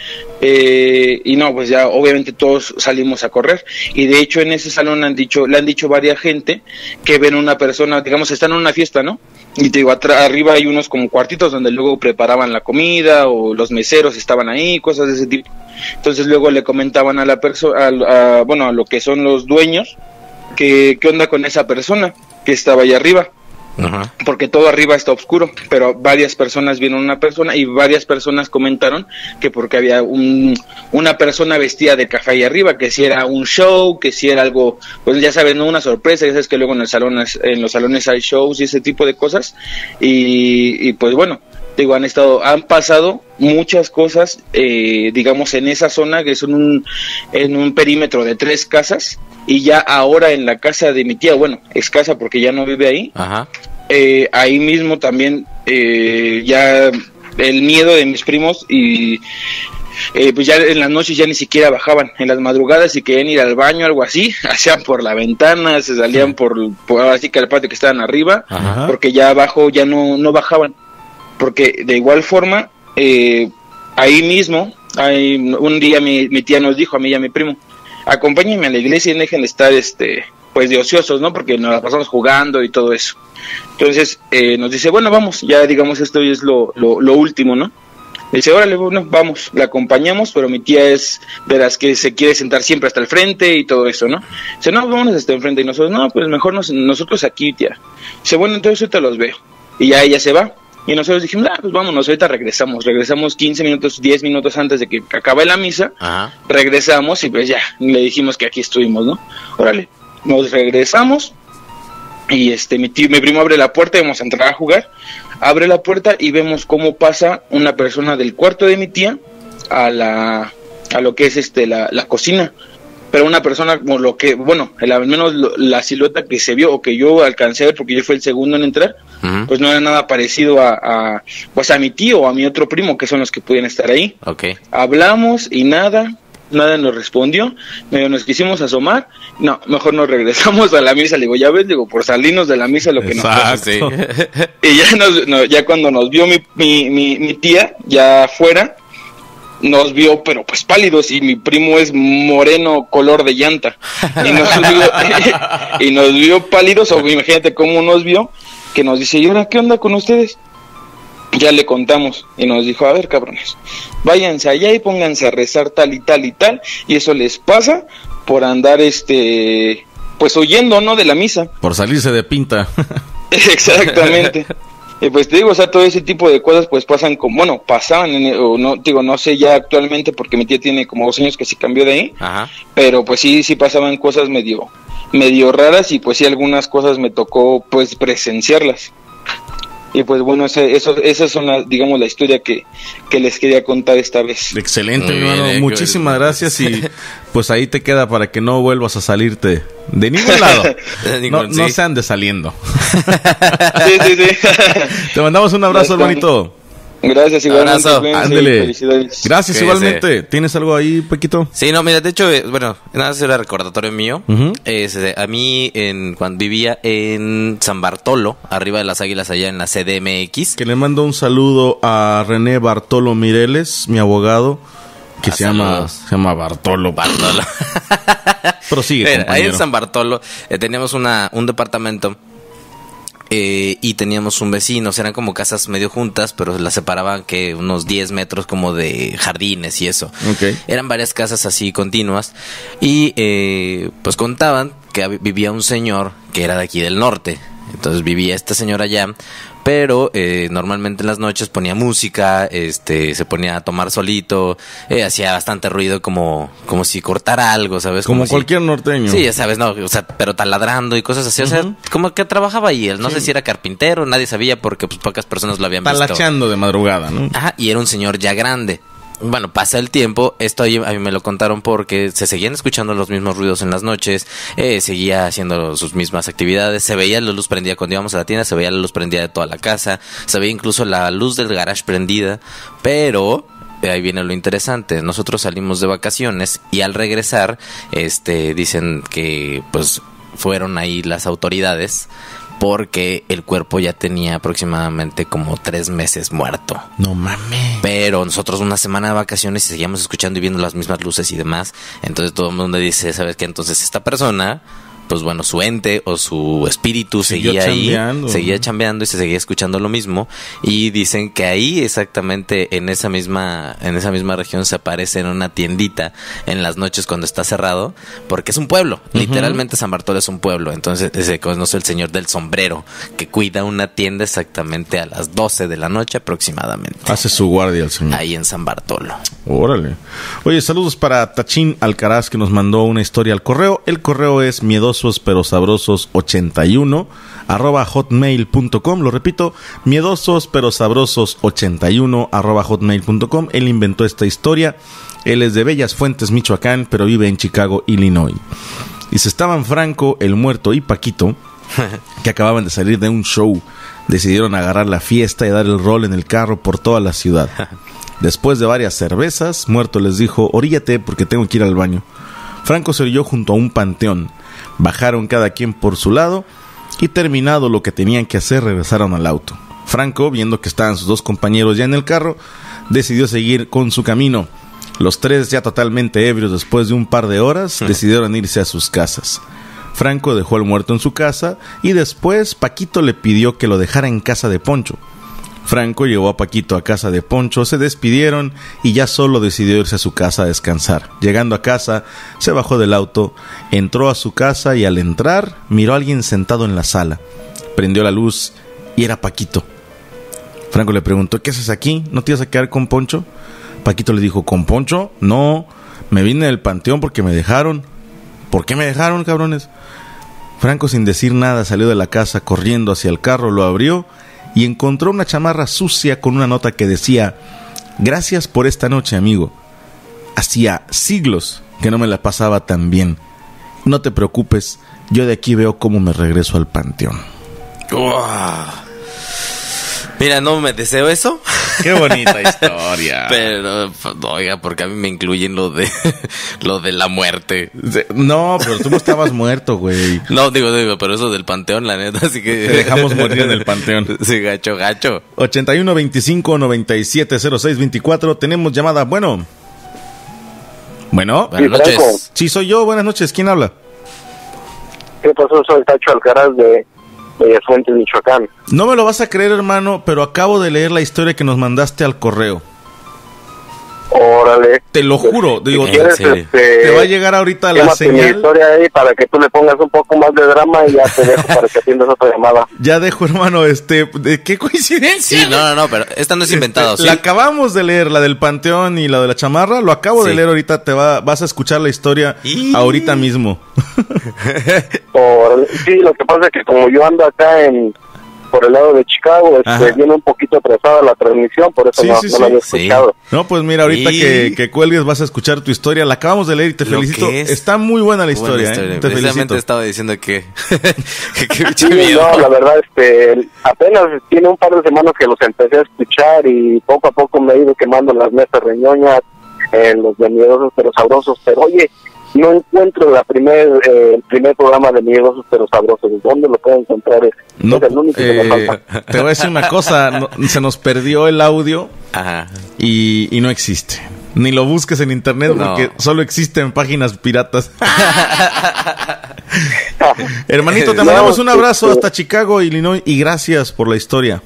[SPEAKER 7] eh, y no, pues ya obviamente todos salimos a correr, y de hecho en ese salón han dicho, le han dicho varias gente que ven una persona, digamos, están en una fiesta, ¿no? Y te digo, atra- arriba hay unos como cuartitos donde luego preparaban la comida, o los meseros estaban ahí, cosas de ese tipo. Entonces luego le comentaban a la persona, bueno, a lo que son los dueños, que qué onda con esa persona que estaba ahí arriba. Ajá. Porque todo arriba está oscuro, pero varias personas vieron una persona y varias personas comentaron que porque había un, una persona vestida de café ahí arriba, que si era un show, que si era algo, pues ya sabes, no una sorpresa, ya sabes que luego en el salón, en los salones hay shows y ese tipo de cosas, y, y pues bueno, digo, han estado, han pasado muchas cosas, eh, digamos, en esa zona, que es un, en un perímetro de tres casas, y ya ahora en la casa de mi tía, bueno, es casa porque ya no vive ahí. Ajá. Eh, ahí mismo también, eh, ya el miedo de mis primos, y eh, pues ya en las noches ya ni siquiera bajaban, en las madrugadas si querían ir al baño, algo así, hacían por la ventana, se salían por, por así que al patio que estaban arriba. Ajá. Porque ya abajo ya no, no bajaban. Porque de igual forma, eh, ahí mismo, hay, un día mi, mi tía nos dijo a mí y a mi primo, acompáñenme a la iglesia y dejen de estar, este, pues de ociosos, ¿no? Porque nos la pasamos jugando y todo eso. Entonces, eh, nos dice, bueno, vamos, ya digamos esto es lo, lo, lo último, ¿no? Dice, órale, bueno, vamos, la acompañamos, pero mi tía es de las que se quiere sentar siempre hasta el frente y todo eso, ¿no? Dice, no, vámonos hasta el frente, y nosotros, no, pues mejor nos, nosotros aquí, tía. Dice, bueno, entonces ahorita los veo. Y ya ella se va. Y nosotros dijimos, ah, pues vámonos, ahorita regresamos. Regresamos quince minutos, diez minutos antes de que acabe la misa. Ajá. Regresamos y pues ya, le dijimos que aquí estuvimos, ¿no? Órale, nos regresamos y este mi tío, mi primo abre la puerta y vamos a entrar a jugar. Abre la puerta y vemos cómo pasa una persona del cuarto de mi tía a la a lo que es este la, la cocina. Pero una persona como lo que, bueno, el, al menos lo, la silueta que se vio o que yo alcancé a ver, porque yo fui el segundo en entrar, uh-huh. pues no era nada parecido a, a, pues a mi tío o a mi otro primo, que son los que podían estar ahí. Okay. Hablamos y nada, nada nos respondió, medio nos quisimos asomar, no, mejor nos regresamos a la misa, le digo, ya ves, digo, por salirnos de la misa lo que
[SPEAKER 2] Exacto.
[SPEAKER 7] nos pasa. Y ya, nos, no, ya cuando nos vio mi, mi, mi, mi tía, ya afuera, nos vio pero pues pálidos, y mi primo es moreno color de llanta y nos vio, y nos vio pálidos, o imagínate cómo nos vio, que nos dice, ¿y ahora qué onda con ustedes? Ya le contamos y nos dijo, a ver, cabrones, váyanse allá y pónganse a rezar tal y tal y tal, y eso les pasa por andar este pues huyendo, ¿no?, de la misa,
[SPEAKER 2] por salirse de pinta.
[SPEAKER 7] Exactamente. Y pues te digo, o sea, todo ese tipo de cosas pues pasan como, bueno, pasaban, en, o no, digo, no sé ya actualmente porque mi tía tiene como dos años que se cambió de ahí. Ajá. Pero pues sí, sí pasaban cosas medio, medio raras, y pues sí algunas cosas me tocó pues presenciarlas. Y pues bueno, ese, eso, esas son las, digamos, la historia que, que les quería contar esta vez.
[SPEAKER 2] Excelente, mi hermano, eh, muchísimas gracias, y pues ahí te queda para que no vuelvas a salirte de ningún lado. No, sí. No se ande saliendo.
[SPEAKER 7] Sí, sí, sí.
[SPEAKER 2] Te mandamos un abrazo, hermanito.
[SPEAKER 7] Gracias, igualmente.
[SPEAKER 2] Ándele. Felicidades. Gracias, que igualmente. Se... ¿Tienes algo ahí, Pequito?
[SPEAKER 3] Sí, no, mira, de hecho, eh, bueno, nada más era recordatorio mío. Uh-huh. eh, a mí, en, cuando vivía en San Bartolo, arriba de las Águilas, allá en la C D M X.
[SPEAKER 2] Que le mando un saludo a René Bartolo Mireles, mi abogado, que ah, se llama se llama Bartolo.
[SPEAKER 3] Bartolo.
[SPEAKER 2] Prosigue,
[SPEAKER 3] Mira,
[SPEAKER 2] compañero.
[SPEAKER 3] Ahí en San Bartolo eh, teníamos una, un departamento. Eh, y teníamos un vecino, o sea, eran como casas medio juntas, pero las separaban que unos diez metros como de jardines y eso. Okay. Eran varias casas así continuas, y eh, pues contaban que vivía un señor que era de aquí del norte. Entonces vivía este señor allá, pero eh, normalmente en las noches ponía música, este, se ponía a tomar solito, eh, hacía bastante ruido como, como si cortara algo, ¿sabes?
[SPEAKER 2] Como,
[SPEAKER 3] como
[SPEAKER 2] cualquier
[SPEAKER 3] si,
[SPEAKER 2] norteño.
[SPEAKER 3] Sí, ya sabes, no, o sea, pero taladrando y cosas así, uh-huh. o sea, como que trabajaba ahí él, no sí. sé si era carpintero, nadie sabía porque pues pocas personas lo habían visto.
[SPEAKER 2] Talacheando de madrugada, ¿no?
[SPEAKER 3] Ajá, y era un señor ya grande. Bueno, pasa el tiempo, esto ahí a mí me lo contaron porque se seguían escuchando los mismos ruidos en las noches, eh, seguía haciendo sus mismas actividades, se veía la luz prendida cuando íbamos a la tienda, se veía la luz prendida de toda la casa, se veía incluso la luz del garage prendida, pero ahí viene lo interesante, nosotros salimos de vacaciones y al regresar, este, dicen que pues fueron ahí las autoridades porque el cuerpo ya tenía aproximadamente como tres meses muerto.
[SPEAKER 2] No mames.
[SPEAKER 3] Pero nosotros una semana de vacaciones y seguíamos escuchando y viendo las mismas luces y demás. Entonces todo el mundo dice, ¿sabes qué? Entonces esta persona, pues bueno, su ente o su espíritu
[SPEAKER 2] Siguió
[SPEAKER 3] seguía
[SPEAKER 2] chambeando.
[SPEAKER 3] ahí, seguía chambeando y se seguía escuchando lo mismo. Y dicen que ahí exactamente en esa misma, en esa misma región se aparece en una tiendita en las noches cuando está cerrado, porque es un pueblo, uh-huh. literalmente San Bartolo es un pueblo. Entonces se conoce el señor del sombrero que cuida una tienda exactamente a las doce de la noche aproximadamente.
[SPEAKER 2] Hace su guardia el señor.
[SPEAKER 3] Ahí en San Bartolo.
[SPEAKER 2] Órale. Oye, saludos para Tachín Alcaraz que nos mandó una historia al correo. El correo es miedoso pero sabrosos ochenta y uno arroba hotmail punto com. Lo repito, miedosos pero sabrosos ochenta y uno arroba hotmail punto com. Él inventó esta historia. Él es de Bellas Fuentes, Michoacán, pero vive en Chicago, Illinois. Y se estaban Franco, el muerto y Paquito, que acababan de salir de un show. Decidieron agarrar la fiesta y dar el rol en el carro por toda la ciudad. Después de varias cervezas, Muerto les dijo, oríllate porque tengo que ir al baño. Franco se orilló junto a un panteón. Bajaron cada quien por su lado y terminado lo que tenían que hacer regresaron al auto. Franco, viendo que estaban sus dos compañeros ya en el carro, decidió seguir con su camino. Los tres, ya totalmente ebrios después de un par de horas, decidieron irse a sus casas. Franco dejó al muerto en su casa y después Paquito le pidió que lo dejara en casa de Poncho. Franco llevó a Paquito a casa de Poncho, se despidieron y ya solo decidió irse a su casa a descansar. Llegando a casa, se bajó del auto, entró a su casa y al entrar, miró a alguien sentado en la sala. Prendió la luz y era Paquito. Franco le preguntó, ¿qué haces aquí? ¿No te ibas a quedar con Poncho? Paquito le dijo, ¿con Poncho? No, me vine del panteón porque me dejaron. ¿Por qué me dejaron, cabrones? Franco, sin decir nada, salió de la casa corriendo hacia el carro, lo abrió y encontró una chamarra sucia con una nota que decía, gracias por esta noche, amigo. Hacía siglos que no me la pasaba tan bien. No te preocupes, yo de aquí veo cómo me regreso al panteón.
[SPEAKER 3] Uah. Mira, no me deseo eso.
[SPEAKER 2] Qué bonita historia.
[SPEAKER 3] Pero, oiga, porque a mí me incluyen lo de lo de la muerte.
[SPEAKER 2] No, pero tú no estabas muerto, güey.
[SPEAKER 3] No, digo, digo, pero eso del panteón, la neta, así que...
[SPEAKER 2] Te dejamos morir en el panteón.
[SPEAKER 3] Sí, gacho, gacho.
[SPEAKER 2] ochenta y uno, veinticinco, noventa y siete, cero seis, veinticuatro. Tenemos llamada. Bueno. Bueno.
[SPEAKER 3] Buenas noches.
[SPEAKER 2] Sí, soy yo. Buenas noches. ¿Quién habla?
[SPEAKER 5] ¿Qué pasó? Soy Tacho Alcaraz de Bellas Fuentes, Michoacán.
[SPEAKER 2] No me lo vas a creer, hermano, pero acabo de leer la historia que nos mandaste al correo.
[SPEAKER 5] Órale.
[SPEAKER 2] Te lo juro, digo,
[SPEAKER 5] si quieres, este,
[SPEAKER 2] te va a llegar ahorita la señal.
[SPEAKER 5] Mi historia ahí para que tú le pongas un poco más de drama y ya te dejo para que atiendas otra llamada.
[SPEAKER 2] Ya dejo, hermano, este, ¿de qué coincidencia?
[SPEAKER 3] Sí, no, no, no, pero esta no es inventado,
[SPEAKER 2] este,
[SPEAKER 3] ¿sí?
[SPEAKER 2] La acabamos de leer, la del panteón y la de la chamarra, lo acabo sí. de leer ahorita, te va, vas a escuchar la historia ¿Y? ahorita mismo.
[SPEAKER 5] Órale. Sí, lo que pasa es que como yo ando acá en por el lado de Chicago, este, viene un poquito atrasada la transmisión, por eso sí, no, sí, no la había
[SPEAKER 2] sí.
[SPEAKER 5] escuchado.
[SPEAKER 2] No, pues mira, ahorita y... que, que cuelgues vas a escuchar tu historia, la acabamos de leer y te Lo felicito. Está muy buena la historia, buena historia. ¿eh? Te felicito.
[SPEAKER 3] Estaba diciendo que...
[SPEAKER 5] que sí, no, la verdad, este, apenas tiene un par de semanas que los empecé a escuchar y poco a poco me he ido quemando las mesas reñoñas, eh, los de miedosos pero sabrosos, pero oye, no encuentro la primer, eh, el primer programa de Miedosos pero Sabrosos. ¿Dónde lo puedo encontrar? Es,
[SPEAKER 2] no,
[SPEAKER 5] es el único
[SPEAKER 2] eh,
[SPEAKER 5] que me falta.
[SPEAKER 2] Te voy a decir una cosa, no, se nos perdió el audio.
[SPEAKER 3] Ajá.
[SPEAKER 2] Y, y no existe. Ni lo busques en internet no. porque solo existen páginas piratas. Hermanito, te mandamos un abrazo hasta Chicago, Illinois, y gracias por la historia.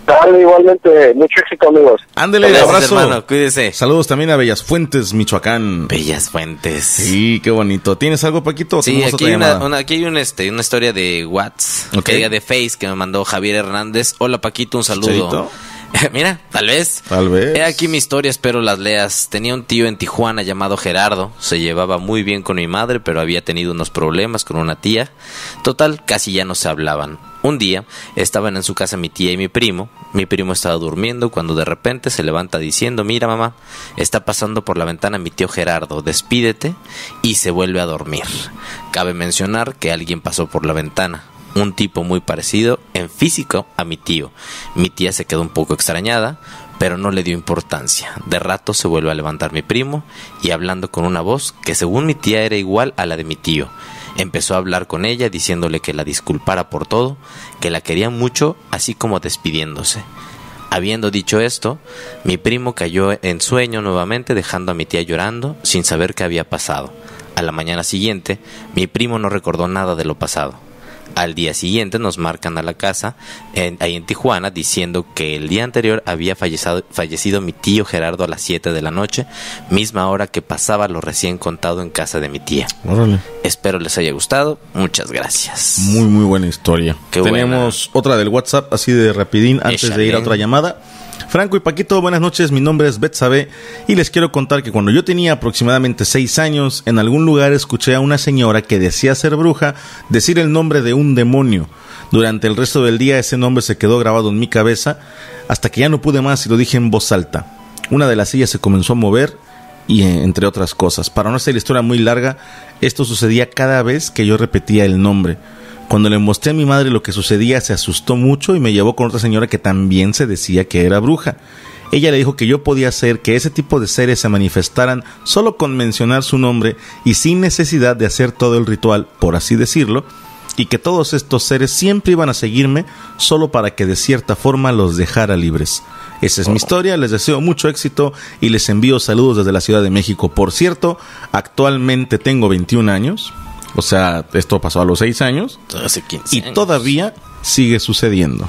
[SPEAKER 5] Dale, igualmente, mucho éxito, amigos.
[SPEAKER 2] Ándele,
[SPEAKER 3] Gracias,
[SPEAKER 2] abrazo.
[SPEAKER 3] hermano, cuídese.
[SPEAKER 2] Saludos también a Bellas Fuentes, Michoacán.
[SPEAKER 3] Bellas Fuentes.
[SPEAKER 2] Sí, qué bonito. ¿Tienes algo, Paquito?
[SPEAKER 3] Sí,
[SPEAKER 2] ¿Tenemos
[SPEAKER 3] aquí
[SPEAKER 2] otra
[SPEAKER 3] hay, una,
[SPEAKER 2] llamada?
[SPEAKER 3] una- aquí hay un, este, una historia de WhatsApp,
[SPEAKER 2] Ok.
[SPEAKER 3] que diga de Face, que me mandó Javier Hernández. Hola, Paquito, un saludo.
[SPEAKER 2] ¿Chicharito?
[SPEAKER 3] Mira, tal vez.
[SPEAKER 2] Tal vez.
[SPEAKER 3] He aquí mi historia, espero las leas. Tenía un tío en Tijuana llamado Gerardo. Se llevaba muy bien con mi madre, pero había tenido unos problemas con una tía. Total, casi ya no se hablaban. Un día estaban en su casa mi tía y mi primo. Mi primo estaba durmiendo cuando de repente se levanta diciendo: mira, mamá, está pasando por la ventana mi tío Gerardo, despídete, y se vuelve a dormir. Cabe mencionar que alguien pasó por la ventana, un tipo muy parecido en físico a mi tío. Mi tía se quedó un poco extrañada, pero no le dio importancia. De rato se vuelve a levantar mi primo y hablando con una voz que según mi tía era igual a la de mi tío. Empezó a hablar con ella diciéndole que la disculpara por todo, que la quería mucho, así como despidiéndose. Habiendo dicho esto, mi primo cayó en sueño nuevamente, dejando a mi tía llorando sin saber qué había pasado. A la mañana siguiente, mi primo no recordó nada de lo pasado. Al día siguiente nos marcan a la casa, en, ahí en Tijuana, diciendo que el día anterior había fallecido, fallecido mi tío Gerardo a las siete de la noche, misma hora que pasaba lo recién contado en casa de mi tía.
[SPEAKER 2] Órale.
[SPEAKER 3] Espero les haya gustado. Muchas gracias.
[SPEAKER 2] Muy, muy buena historia.
[SPEAKER 3] Qué
[SPEAKER 2] Tenemos otra del WhatsApp, así de rapidín, antes
[SPEAKER 3] Échale.
[SPEAKER 2] de ir a otra llamada. Franco y Paquito, buenas noches, mi nombre es Betsabe y les quiero contar que cuando yo tenía aproximadamente seis años, en algún lugar escuché a una señora que decía ser bruja decir el nombre de un demonio. Durante el resto del día ese nombre se quedó grabado en mi cabeza hasta que ya no pude más y lo dije en voz alta. Una de las sillas se comenzó a mover y eh, entre otras cosas. Para no hacer la historia muy larga, esto sucedía cada vez que yo repetía el nombre. Cuando le mostré a mi madre lo que sucedía, se asustó mucho y me llevó con otra señora que también se decía que era bruja. Ella le dijo que yo podía hacer que ese tipo de seres se manifestaran solo con mencionar su nombre y sin necesidad de hacer todo el ritual, por así decirlo, y que todos estos seres siempre iban a seguirme solo para que de cierta forma los dejara libres. Esa es mi historia, les deseo mucho éxito y les envío saludos desde la Ciudad de México. Por cierto, actualmente tengo veintiún años. O sea, esto pasó a los seis años.
[SPEAKER 3] Hace quince
[SPEAKER 2] Y
[SPEAKER 3] años.
[SPEAKER 2] todavía sigue sucediendo.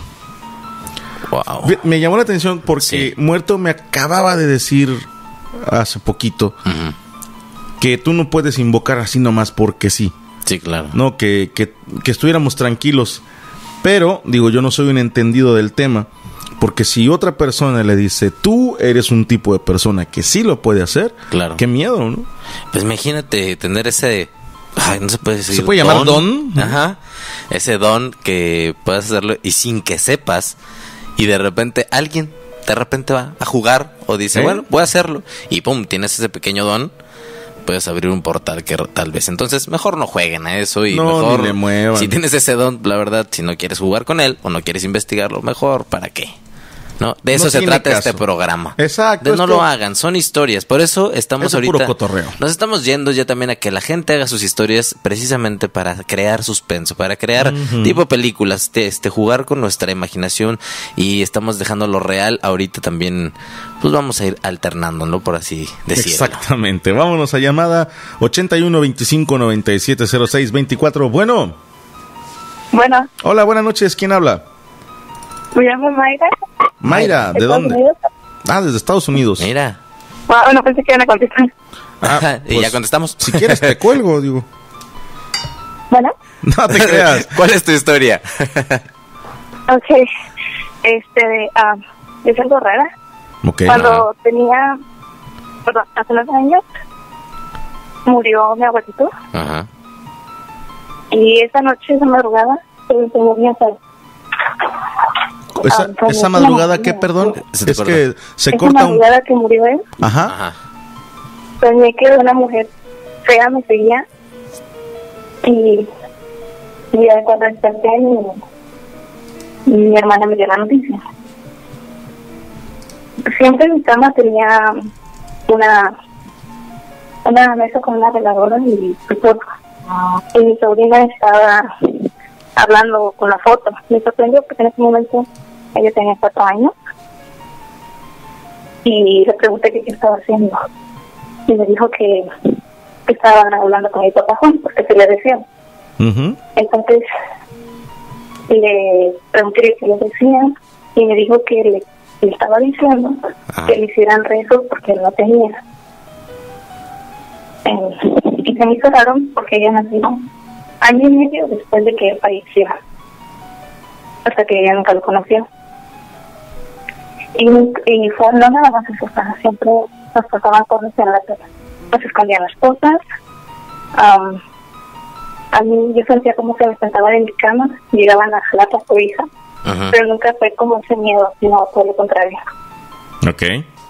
[SPEAKER 3] Wow.
[SPEAKER 2] Ve- Me llamó la atención porque
[SPEAKER 3] Sí.
[SPEAKER 2] Muerto me acababa de decir hace poquito
[SPEAKER 3] Ujú.
[SPEAKER 2] que tú no puedes invocar así nomás porque sí.
[SPEAKER 3] Sí, claro.
[SPEAKER 2] No, que, que, que estuviéramos tranquilos. Pero, digo, yo no soy un entendido del tema. Porque si otra persona le dice, tú eres un tipo de persona que sí lo puede hacer,
[SPEAKER 3] Claro.
[SPEAKER 2] qué miedo, ¿no?
[SPEAKER 3] Pues imagínate tener ese... Ay, no se puede decir.
[SPEAKER 2] ¿Se puede llamar don?
[SPEAKER 3] Ajá. Ese don que puedes hacerlo y sin que sepas. Y de repente alguien de repente va a jugar o dice,
[SPEAKER 2] ¿Eh?
[SPEAKER 3] bueno, voy a hacerlo. Y pum, tienes ese pequeño don. Puedes abrir un portal que tal vez. Entonces, mejor no jueguen a eso y
[SPEAKER 2] No,
[SPEAKER 3] mejor.
[SPEAKER 2] ni le muevan.
[SPEAKER 3] Si tienes ese don, la verdad, si no quieres jugar con él o no quieres investigarlo, mejor, ¿para qué? ¿No? De eso
[SPEAKER 2] No
[SPEAKER 3] se
[SPEAKER 2] tiene
[SPEAKER 3] trata
[SPEAKER 2] caso.
[SPEAKER 3] este programa.
[SPEAKER 2] Exacto,
[SPEAKER 3] De no
[SPEAKER 2] esto-
[SPEAKER 3] lo hagan, son historias. Por eso estamos
[SPEAKER 2] Es un
[SPEAKER 3] ahorita.
[SPEAKER 2] puro cotorreo.
[SPEAKER 3] Nos estamos yendo ya también a que la gente haga sus historias precisamente para crear suspenso, para crear tipo películas, te- este, jugar con nuestra imaginación y estamos dejando lo real. Ahorita también, pues vamos a ir alternándolo, por así decirlo.
[SPEAKER 2] Exactamente. Vámonos a llamada ochenta y uno veinticinco noventa y siete cero seis veinticuatro. Bueno.
[SPEAKER 4] Bueno,
[SPEAKER 2] Hola, buenas noches. ¿Quién habla?
[SPEAKER 4] me llamo Mayra.
[SPEAKER 2] Mayra, ¿de
[SPEAKER 4] Estados
[SPEAKER 2] dónde?
[SPEAKER 4] Unidos.
[SPEAKER 2] Ah, desde Estados Unidos.
[SPEAKER 3] Mira.
[SPEAKER 4] Ah, bueno, pensé que iban a contestar.
[SPEAKER 2] Ah,
[SPEAKER 3] y
[SPEAKER 2] pues,
[SPEAKER 3] ya contestamos.
[SPEAKER 2] Si quieres te cuelgo, digo.
[SPEAKER 4] Bueno,
[SPEAKER 2] No te creas.
[SPEAKER 3] ¿Cuál es tu historia?
[SPEAKER 4] ok. Este, ah, es algo rara.
[SPEAKER 2] Ok.
[SPEAKER 4] Cuando tenía, perdón, hace unos años, murió mi abuelito.
[SPEAKER 3] Ajá.
[SPEAKER 4] Y esa noche, esa madrugada, se me enseñó mi altar.
[SPEAKER 2] Esa,
[SPEAKER 4] Ah, como-
[SPEAKER 2] esa madrugada, ¿qué, perdón?
[SPEAKER 3] Se te
[SPEAKER 2] Es
[SPEAKER 3] corta.
[SPEAKER 2] que se
[SPEAKER 4] Esa
[SPEAKER 2] corta un...
[SPEAKER 4] madrugada que murió él,
[SPEAKER 2] Ajá.
[SPEAKER 3] Ajá.
[SPEAKER 4] soñé que una mujer fea me seguía. Y, y ya cuando desperté, mi, mi hermana me dio la noticia. Siempre en mi cama tenía una una mesa con una veladora y su foto. Y mi sobrina estaba hablando con la foto. Me sorprendió porque en ese momento ella tenía cuatro años. Y le pregunté qué, qué estaba haciendo. Y me dijo que, que estaba hablando con mi papá Juan, porque se le decía.
[SPEAKER 2] Ujú.
[SPEAKER 4] Entonces le pregunté qué le decía y me dijo que le, le estaba diciendo
[SPEAKER 3] Ajá.
[SPEAKER 4] que le hicieran rezos porque él no tenía. Eh, y se me hizo raro porque ella nació año y medio después de que él falleció, hasta que ella nunca lo conoció. Y, y fue no nada más eso, siempre nos pasaban cosas en la casa, nos escondían las cosas. Um, a mí yo sentía como que me sentaba en mi cama, llegaban las latas por hija,
[SPEAKER 3] Ajá.
[SPEAKER 4] pero nunca fue como ese miedo, sino todo lo contrario.
[SPEAKER 2] Ok.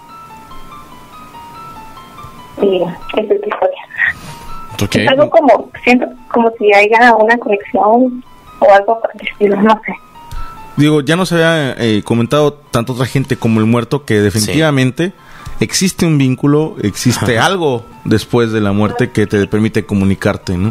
[SPEAKER 4] Y esa es la historia.
[SPEAKER 2] Ok.
[SPEAKER 4] Es algo como, siento como si haya una conexión o algo por el estilo, no sé.
[SPEAKER 2] Digo, ya nos había eh, comentado tanto otra gente como el muerto que definitivamente existe un vínculo, existe
[SPEAKER 3] Ajá.
[SPEAKER 2] algo después de la muerte que te permite comunicarte, ¿no?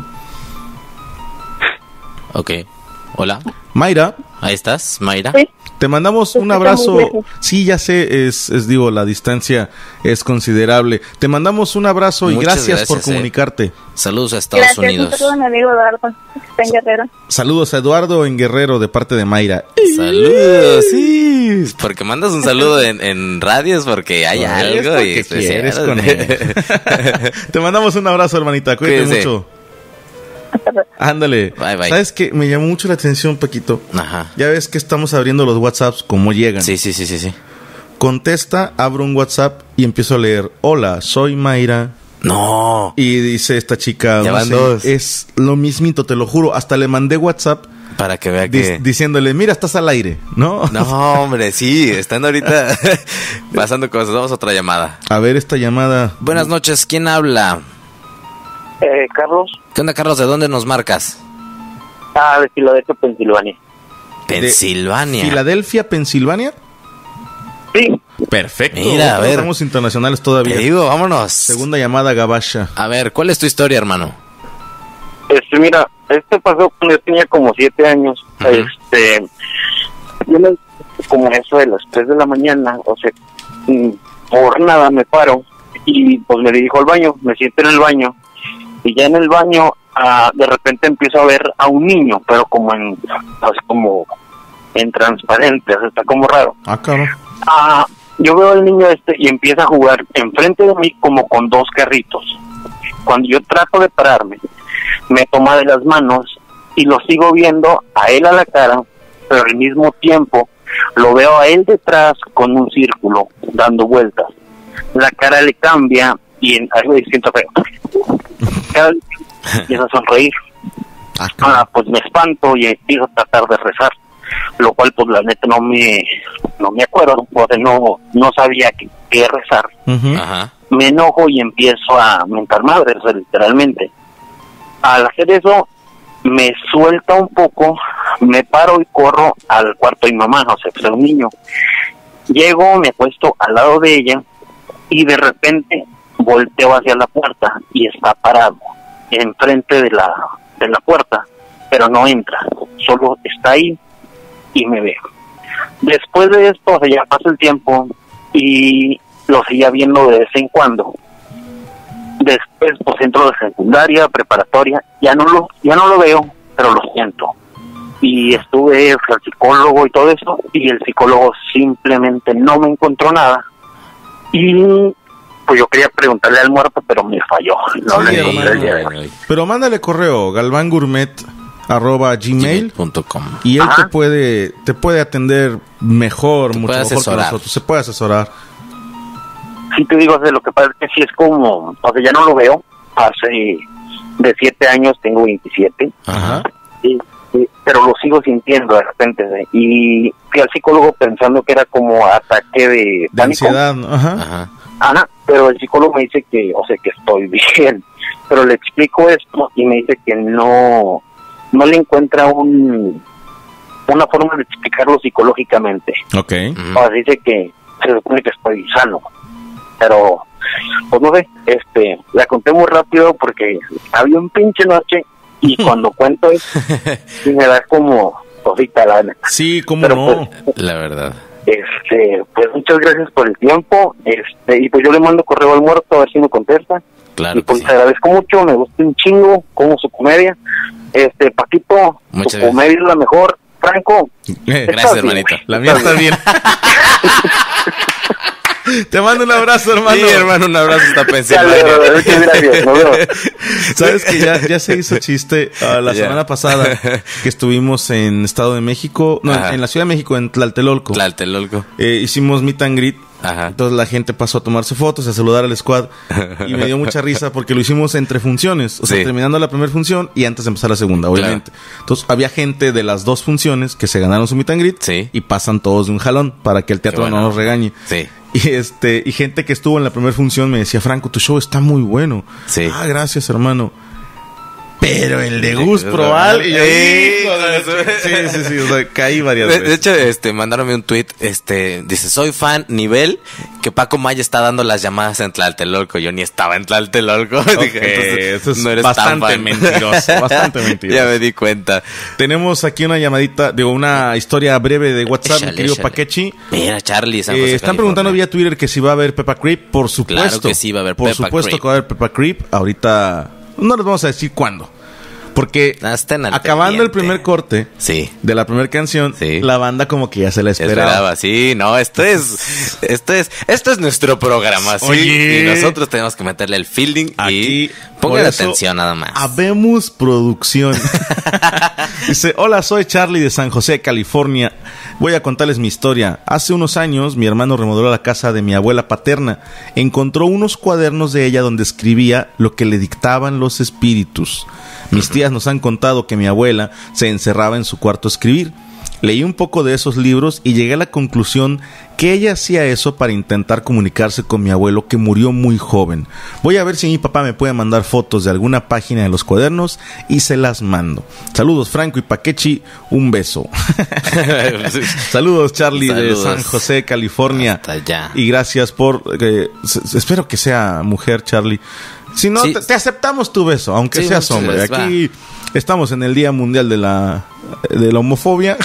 [SPEAKER 3] Ok. Hola.
[SPEAKER 2] Mayra,
[SPEAKER 3] Ahí estás, Mayra.
[SPEAKER 4] Sí.
[SPEAKER 2] te mandamos
[SPEAKER 4] Se
[SPEAKER 2] un
[SPEAKER 4] escucha
[SPEAKER 2] abrazo.
[SPEAKER 4] muy lejos.
[SPEAKER 2] Sí, ya sé, es, es digo, la distancia es considerable. Te mandamos un abrazo y
[SPEAKER 3] Muchas
[SPEAKER 2] gracias, por
[SPEAKER 3] gracias, eh.
[SPEAKER 2] comunicarte.
[SPEAKER 3] Saludos a Estados
[SPEAKER 4] Gracias, un
[SPEAKER 3] Unidos.
[SPEAKER 4] saludo a mi amigo Eduardo, que está en Guerrero.
[SPEAKER 2] Saludos a Eduardo en Guerrero de parte de Mayra.
[SPEAKER 3] Saludos, sí. Porque mandas un saludo en, en radios porque hay
[SPEAKER 2] Pues,
[SPEAKER 3] algo
[SPEAKER 2] porque
[SPEAKER 3] y especial.
[SPEAKER 2] quieres con él. Te mandamos un abrazo, hermanita. Cuídate
[SPEAKER 3] Cuídese.
[SPEAKER 2] mucho.
[SPEAKER 4] Hasta luego.
[SPEAKER 2] Ándale.
[SPEAKER 3] Bye, bye.
[SPEAKER 2] ¿Sabes qué? Me llamó mucho la atención, Paquito.
[SPEAKER 3] Ajá.
[SPEAKER 2] Ya ves que estamos abriendo los WhatsApps como llegan.
[SPEAKER 3] Sí, sí, sí, sí, sí.
[SPEAKER 2] Contesta, abro un WhatsApp y empiezo a leer. Hola, soy Mayra.
[SPEAKER 3] No.
[SPEAKER 2] Y dice esta chica,
[SPEAKER 3] Ya
[SPEAKER 2] no
[SPEAKER 3] van
[SPEAKER 2] sé,
[SPEAKER 3] dos.
[SPEAKER 2] es lo mismito, te lo juro. Hasta le mandé WhatsApp
[SPEAKER 3] Para que vea
[SPEAKER 2] di-
[SPEAKER 3] que...
[SPEAKER 2] diciéndole, mira, estás al aire, ¿no?
[SPEAKER 3] No, hombre, sí. Están ahorita pasando cosas. Vamos a otra llamada.
[SPEAKER 2] A ver esta llamada.
[SPEAKER 3] Buenas noches. ¿Quién habla?
[SPEAKER 5] Eh, Carlos,
[SPEAKER 3] ¿Qué onda, Carlos? ¿De dónde nos marcas?
[SPEAKER 5] ah, de Filadelfia, Pensilvania.
[SPEAKER 3] Pensilvania.
[SPEAKER 2] Filadelfia, Pensilvania.
[SPEAKER 5] Sí,
[SPEAKER 2] Perfecto.
[SPEAKER 3] Mira, a ver.
[SPEAKER 2] Estamos internacionales
[SPEAKER 3] Te
[SPEAKER 2] todavía.
[SPEAKER 3] digo, vámonos.
[SPEAKER 2] Segunda llamada, Gabasha.
[SPEAKER 3] A ver, ¿cuál es tu historia, hermano?
[SPEAKER 5] este, mira, este pasó cuando yo tenía como siete años.
[SPEAKER 3] Ujú.
[SPEAKER 5] Este, yo me- como eso de las tres de la mañana, o sea, mm, por nada me paro y pues me dirijo al baño, me siento en el baño y ya en el baño ah, de repente empiezo a ver a un niño, pero como en, pues como en transparente, o sea, está como raro.
[SPEAKER 2] Ah, cabrón.
[SPEAKER 5] Ah, yo veo al niño este y empieza a jugar enfrente de mí como con dos carritos. Cuando yo trato de pararme, me toma de las manos y lo sigo viendo a él a la cara, pero al mismo tiempo lo veo a él detrás con un círculo dando vueltas. La cara le cambia y en algo distinto feo. Cada vez empieza a sonreír.
[SPEAKER 2] Ah, cabrón.
[SPEAKER 5] Ah, pues me espanto y empiezo a tratar de rezar, lo cual pues la neta no me no me acuerdo, porque no no sabía qué, qué rezar.
[SPEAKER 2] Ujú.
[SPEAKER 3] Ajá.
[SPEAKER 5] Me enojo y empiezo a mentar madres, o sea, literalmente. Al hacer eso me suelta un poco, me paro y corro al cuarto de mi mamá, o sea, pues era un niño. Llego, me acuesto al lado de ella y de repente volteo hacia la puerta y está parado enfrente de la de la puerta, pero no entra, solo está ahí y me ve. Después de esto, o sea, ya pasa el tiempo y lo seguía viendo de vez en cuando. Después, pues entro de secundaria, preparatoria, ya no lo ya no lo veo, pero lo siento. Y estuve al psicólogo y todo eso, y el psicólogo simplemente no me encontró nada. Y pues yo quería preguntarle al muerto, pero me falló. No
[SPEAKER 2] Sí,
[SPEAKER 5] le encontré el día de
[SPEAKER 2] hermano.
[SPEAKER 5] hoy.
[SPEAKER 2] Pero mándale correo, galvangourmet arroba gmail
[SPEAKER 3] punto com.
[SPEAKER 2] y él
[SPEAKER 5] Ajá.
[SPEAKER 2] te puede te puede atender mejor,
[SPEAKER 3] Te
[SPEAKER 2] mucho
[SPEAKER 3] puede
[SPEAKER 2] mejor que
[SPEAKER 3] asesorar.
[SPEAKER 2] nosotros. Se puede asesorar.
[SPEAKER 5] Sí te digo, o sea, lo que pasa es que sí es como, o sea, ya no lo veo. Hace de siete años tengo veintisiete.
[SPEAKER 2] Ajá.
[SPEAKER 5] Sí, sí, pero lo sigo sintiendo de repente. ¿eh? Y fui al psicólogo pensando que era como ataque de
[SPEAKER 2] De
[SPEAKER 5] pánico.
[SPEAKER 2] ansiedad, ¿no? Ajá.
[SPEAKER 3] Ajá.
[SPEAKER 5] Ana, pero el psicólogo me dice que, o sea, que estoy bien. Pero le explico esto y me dice que no, no le encuentra un una forma de explicarlo psicológicamente.
[SPEAKER 2] Ok.
[SPEAKER 3] Ujú.
[SPEAKER 5] O sea, dice que se supone que estoy sano. Pero, pues no sé, este, la conté muy rápido porque había un pinche noche y cuando cuento eso, sí me da como cosita la neta.
[SPEAKER 2] Sí, cómo
[SPEAKER 5] Pero,
[SPEAKER 2] no.
[SPEAKER 5] pues,
[SPEAKER 3] La verdad.
[SPEAKER 5] Este, pues muchas gracias por el tiempo, este, y pues yo le mando correo al muerto a ver si me contesta.
[SPEAKER 3] Claro
[SPEAKER 5] Y
[SPEAKER 3] que
[SPEAKER 5] pues
[SPEAKER 3] sí.
[SPEAKER 5] te agradezco mucho, me gusta un chingo como su comedia. Este, Paquito,
[SPEAKER 3] Muchas
[SPEAKER 5] su
[SPEAKER 3] gracias.
[SPEAKER 5] comedia es la mejor Franco.
[SPEAKER 2] Eh,
[SPEAKER 3] Gracias, hermanito.
[SPEAKER 2] La mía está bien. Te mando un abrazo, hermano.
[SPEAKER 3] Sí, hermano, un abrazo hasta
[SPEAKER 5] Dale,
[SPEAKER 3] Pensilvania.
[SPEAKER 5] muchas gracias. Nos vemos.
[SPEAKER 2] Sabes que ya, ya se hizo chiste uh, la
[SPEAKER 3] Ya.
[SPEAKER 2] semana pasada que estuvimos en Estado de México, no,
[SPEAKER 3] Ajá.
[SPEAKER 2] en la Ciudad de México, en Tlatelolco.
[SPEAKER 3] Tlatelolco.
[SPEAKER 2] Eh, hicimos meet and greet.
[SPEAKER 3] Ajá.
[SPEAKER 2] Entonces la gente pasó a tomarse fotos, a saludar al squad y me dio mucha risa porque lo hicimos entre funciones, o sea,
[SPEAKER 3] Sí.
[SPEAKER 2] terminando la primera función y antes de empezar la segunda, obviamente. Entonces había gente de las dos funciones que se ganaron su meet and greet
[SPEAKER 3] Sí.
[SPEAKER 2] y pasan todos de un jalón para que el teatro
[SPEAKER 3] Qué
[SPEAKER 2] no
[SPEAKER 3] bueno.
[SPEAKER 2] nos regañe.
[SPEAKER 3] Sí.
[SPEAKER 2] Y este y gente que estuvo en la primera función me decía, Franco, tu show está muy bueno.
[SPEAKER 3] Sí.
[SPEAKER 2] Ah, gracias, hermano. Pero el de
[SPEAKER 3] Sí,
[SPEAKER 2] Gus
[SPEAKER 3] sí,
[SPEAKER 2] Proal y yo,
[SPEAKER 3] sí,
[SPEAKER 2] hijo de la
[SPEAKER 3] sí.
[SPEAKER 2] ch- sí, sí, sí, o sea, caí varias
[SPEAKER 3] De, de
[SPEAKER 2] veces.
[SPEAKER 3] hecho, este, mandaronme un tweet, este, dice, soy fan, nivel, que Paco Maya está dando las llamadas en Tlatelolco. Yo ni estaba en Tlatelolco.
[SPEAKER 2] Ok,
[SPEAKER 3] Dije,
[SPEAKER 2] eso es
[SPEAKER 3] no eres tan
[SPEAKER 2] bastante
[SPEAKER 3] fan.
[SPEAKER 2] mentiroso, bastante mentiroso.
[SPEAKER 3] Ya me di cuenta.
[SPEAKER 2] Tenemos aquí una llamadita, digo, una historia breve de WhatsApp,
[SPEAKER 3] Échale,
[SPEAKER 2] mi querido
[SPEAKER 3] échale.
[SPEAKER 2] Paquechi.
[SPEAKER 3] Mira, Charlie, San
[SPEAKER 2] Eh,
[SPEAKER 3] José,
[SPEAKER 2] están preguntando
[SPEAKER 3] California.
[SPEAKER 2] vía Twitter que si va a haber Peppa Creep. Por supuesto.
[SPEAKER 3] Claro que sí va a haber
[SPEAKER 2] Por
[SPEAKER 3] Peppa
[SPEAKER 2] supuesto
[SPEAKER 3] Creep.
[SPEAKER 2] que va a haber Peppa Creep. Ahorita no les vamos a decir cuándo. Porque
[SPEAKER 3] Ah, estén al
[SPEAKER 2] acabando el
[SPEAKER 3] pendiente.
[SPEAKER 2] primer corte
[SPEAKER 3] Sí.
[SPEAKER 2] de la primera canción,
[SPEAKER 3] Sí.
[SPEAKER 2] la banda como que ya se la esperaba.
[SPEAKER 3] Esperaba, sí, no, esto es, esto es, esto es nuestro programa, sí,
[SPEAKER 2] Oye.
[SPEAKER 3] y nosotros tenemos que meterle el fielding
[SPEAKER 2] Aquí,
[SPEAKER 3] y
[SPEAKER 2] por
[SPEAKER 3] pongan
[SPEAKER 2] eso,
[SPEAKER 3] atención nada más.
[SPEAKER 2] Habemos producción. Dice, hola, soy Charlie de San José, California. Voy a contarles mi historia. Hace unos años, mi hermano remodeló la casa de mi abuela paterna. Encontró unos cuadernos de ella donde escribía lo que le dictaban los espíritus. Mis tías nos han contado que mi abuela se encerraba en su cuarto a escribir. Leí un poco de esos libros y llegué a la conclusión que ella hacía eso para intentar comunicarse con mi abuelo que murió muy joven. Voy a ver si mi papá me puede mandar fotos de alguna página de los cuadernos y se las mando. Saludos, Franco y Paquechi, un beso. Saludos, Charlie
[SPEAKER 3] Saludos.
[SPEAKER 2] de San José, California.
[SPEAKER 3] Hasta allá.
[SPEAKER 2] Y gracias por... eh, s- espero que sea mujer, Charlie. Si no,
[SPEAKER 3] Sí.
[SPEAKER 2] te, te aceptamos tu beso, aunque
[SPEAKER 3] Sí,
[SPEAKER 2] seas
[SPEAKER 3] muchas
[SPEAKER 2] hombre.
[SPEAKER 3] gracias,
[SPEAKER 2] Aquí estamos en el Día Mundial de la de la homofobia.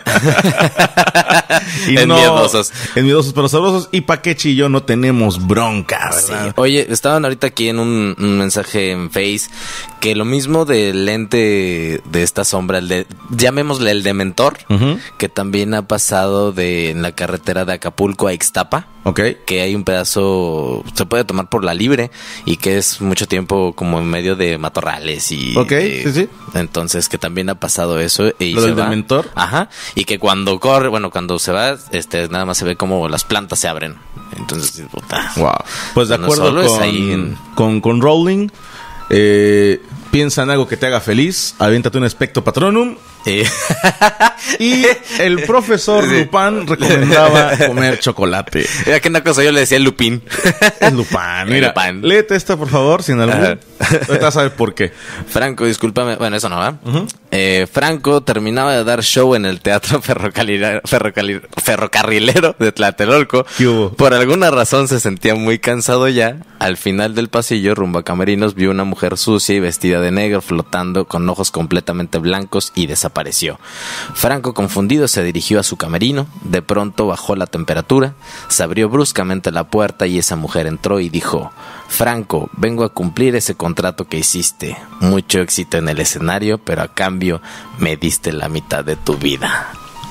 [SPEAKER 3] En miedosos.
[SPEAKER 2] En miedosos pero sabrosos. Y Paquechi y yo no tenemos bronca,
[SPEAKER 3] Sí.
[SPEAKER 2] ¿verdad?
[SPEAKER 3] Oye, estaban ahorita aquí en un, un mensaje en Face que lo mismo del lente de esta sombra, el de, llamémosle el de mentor,
[SPEAKER 2] Ujú.
[SPEAKER 3] que también ha pasado de en la carretera de Acapulco a Ixtapa.
[SPEAKER 2] Ok.
[SPEAKER 3] Que hay un pedazo, se puede tomar por la libre y que es mucho tiempo como en medio de matorrales y...
[SPEAKER 2] Ok,
[SPEAKER 3] eh,
[SPEAKER 2] sí, sí.
[SPEAKER 3] Entonces que también ha pasado eso y
[SPEAKER 2] ¿Lo
[SPEAKER 3] se
[SPEAKER 2] del
[SPEAKER 3] va.
[SPEAKER 2] dementor?
[SPEAKER 3] Ajá, y que cuando corre, bueno, cuando se va, este, nada más se ve como las plantas se abren. Entonces, puta.
[SPEAKER 2] Wow. Pues de
[SPEAKER 3] No
[SPEAKER 2] acuerdo
[SPEAKER 3] solo es
[SPEAKER 2] con,
[SPEAKER 3] ahí en-
[SPEAKER 2] con, con Rowling, eh, piensa en algo que te haga feliz, aviéntate un Expecto Patronum.
[SPEAKER 3] Eh,
[SPEAKER 2] Y el profesor
[SPEAKER 3] Sí.
[SPEAKER 2] Lupin recomendaba comer chocolate.
[SPEAKER 3] Mira que una cosa yo le decía Lupín.
[SPEAKER 2] Es Lupin. Mira,
[SPEAKER 3] Lupin.
[SPEAKER 2] léete esta, por favor, sin albur.
[SPEAKER 3] Ajá.
[SPEAKER 2] Ahorita sabes por qué.
[SPEAKER 3] Franco, discúlpame. Bueno, eso no va. Eh, Franco terminaba de dar show en el Teatro Ferrocarrilero, Ferrocarril- Ferrocarrilero de Tlatelolco.
[SPEAKER 2] ¿Qué hubo?
[SPEAKER 3] Por alguna razón se sentía muy cansado ya. Al final del pasillo, rumbo a camerinos, vio una mujer sucia y vestida de negro flotando con ojos completamente blancos y desapareció. Franco, confundido, se dirigió a su camerino. De pronto bajó la temperatura, se abrió bruscamente la puerta y esa mujer entró y dijo: Franco, vengo a cumplir ese contrato que hiciste. Mucho éxito en el escenario, pero a cambio me diste la mitad de tu vida.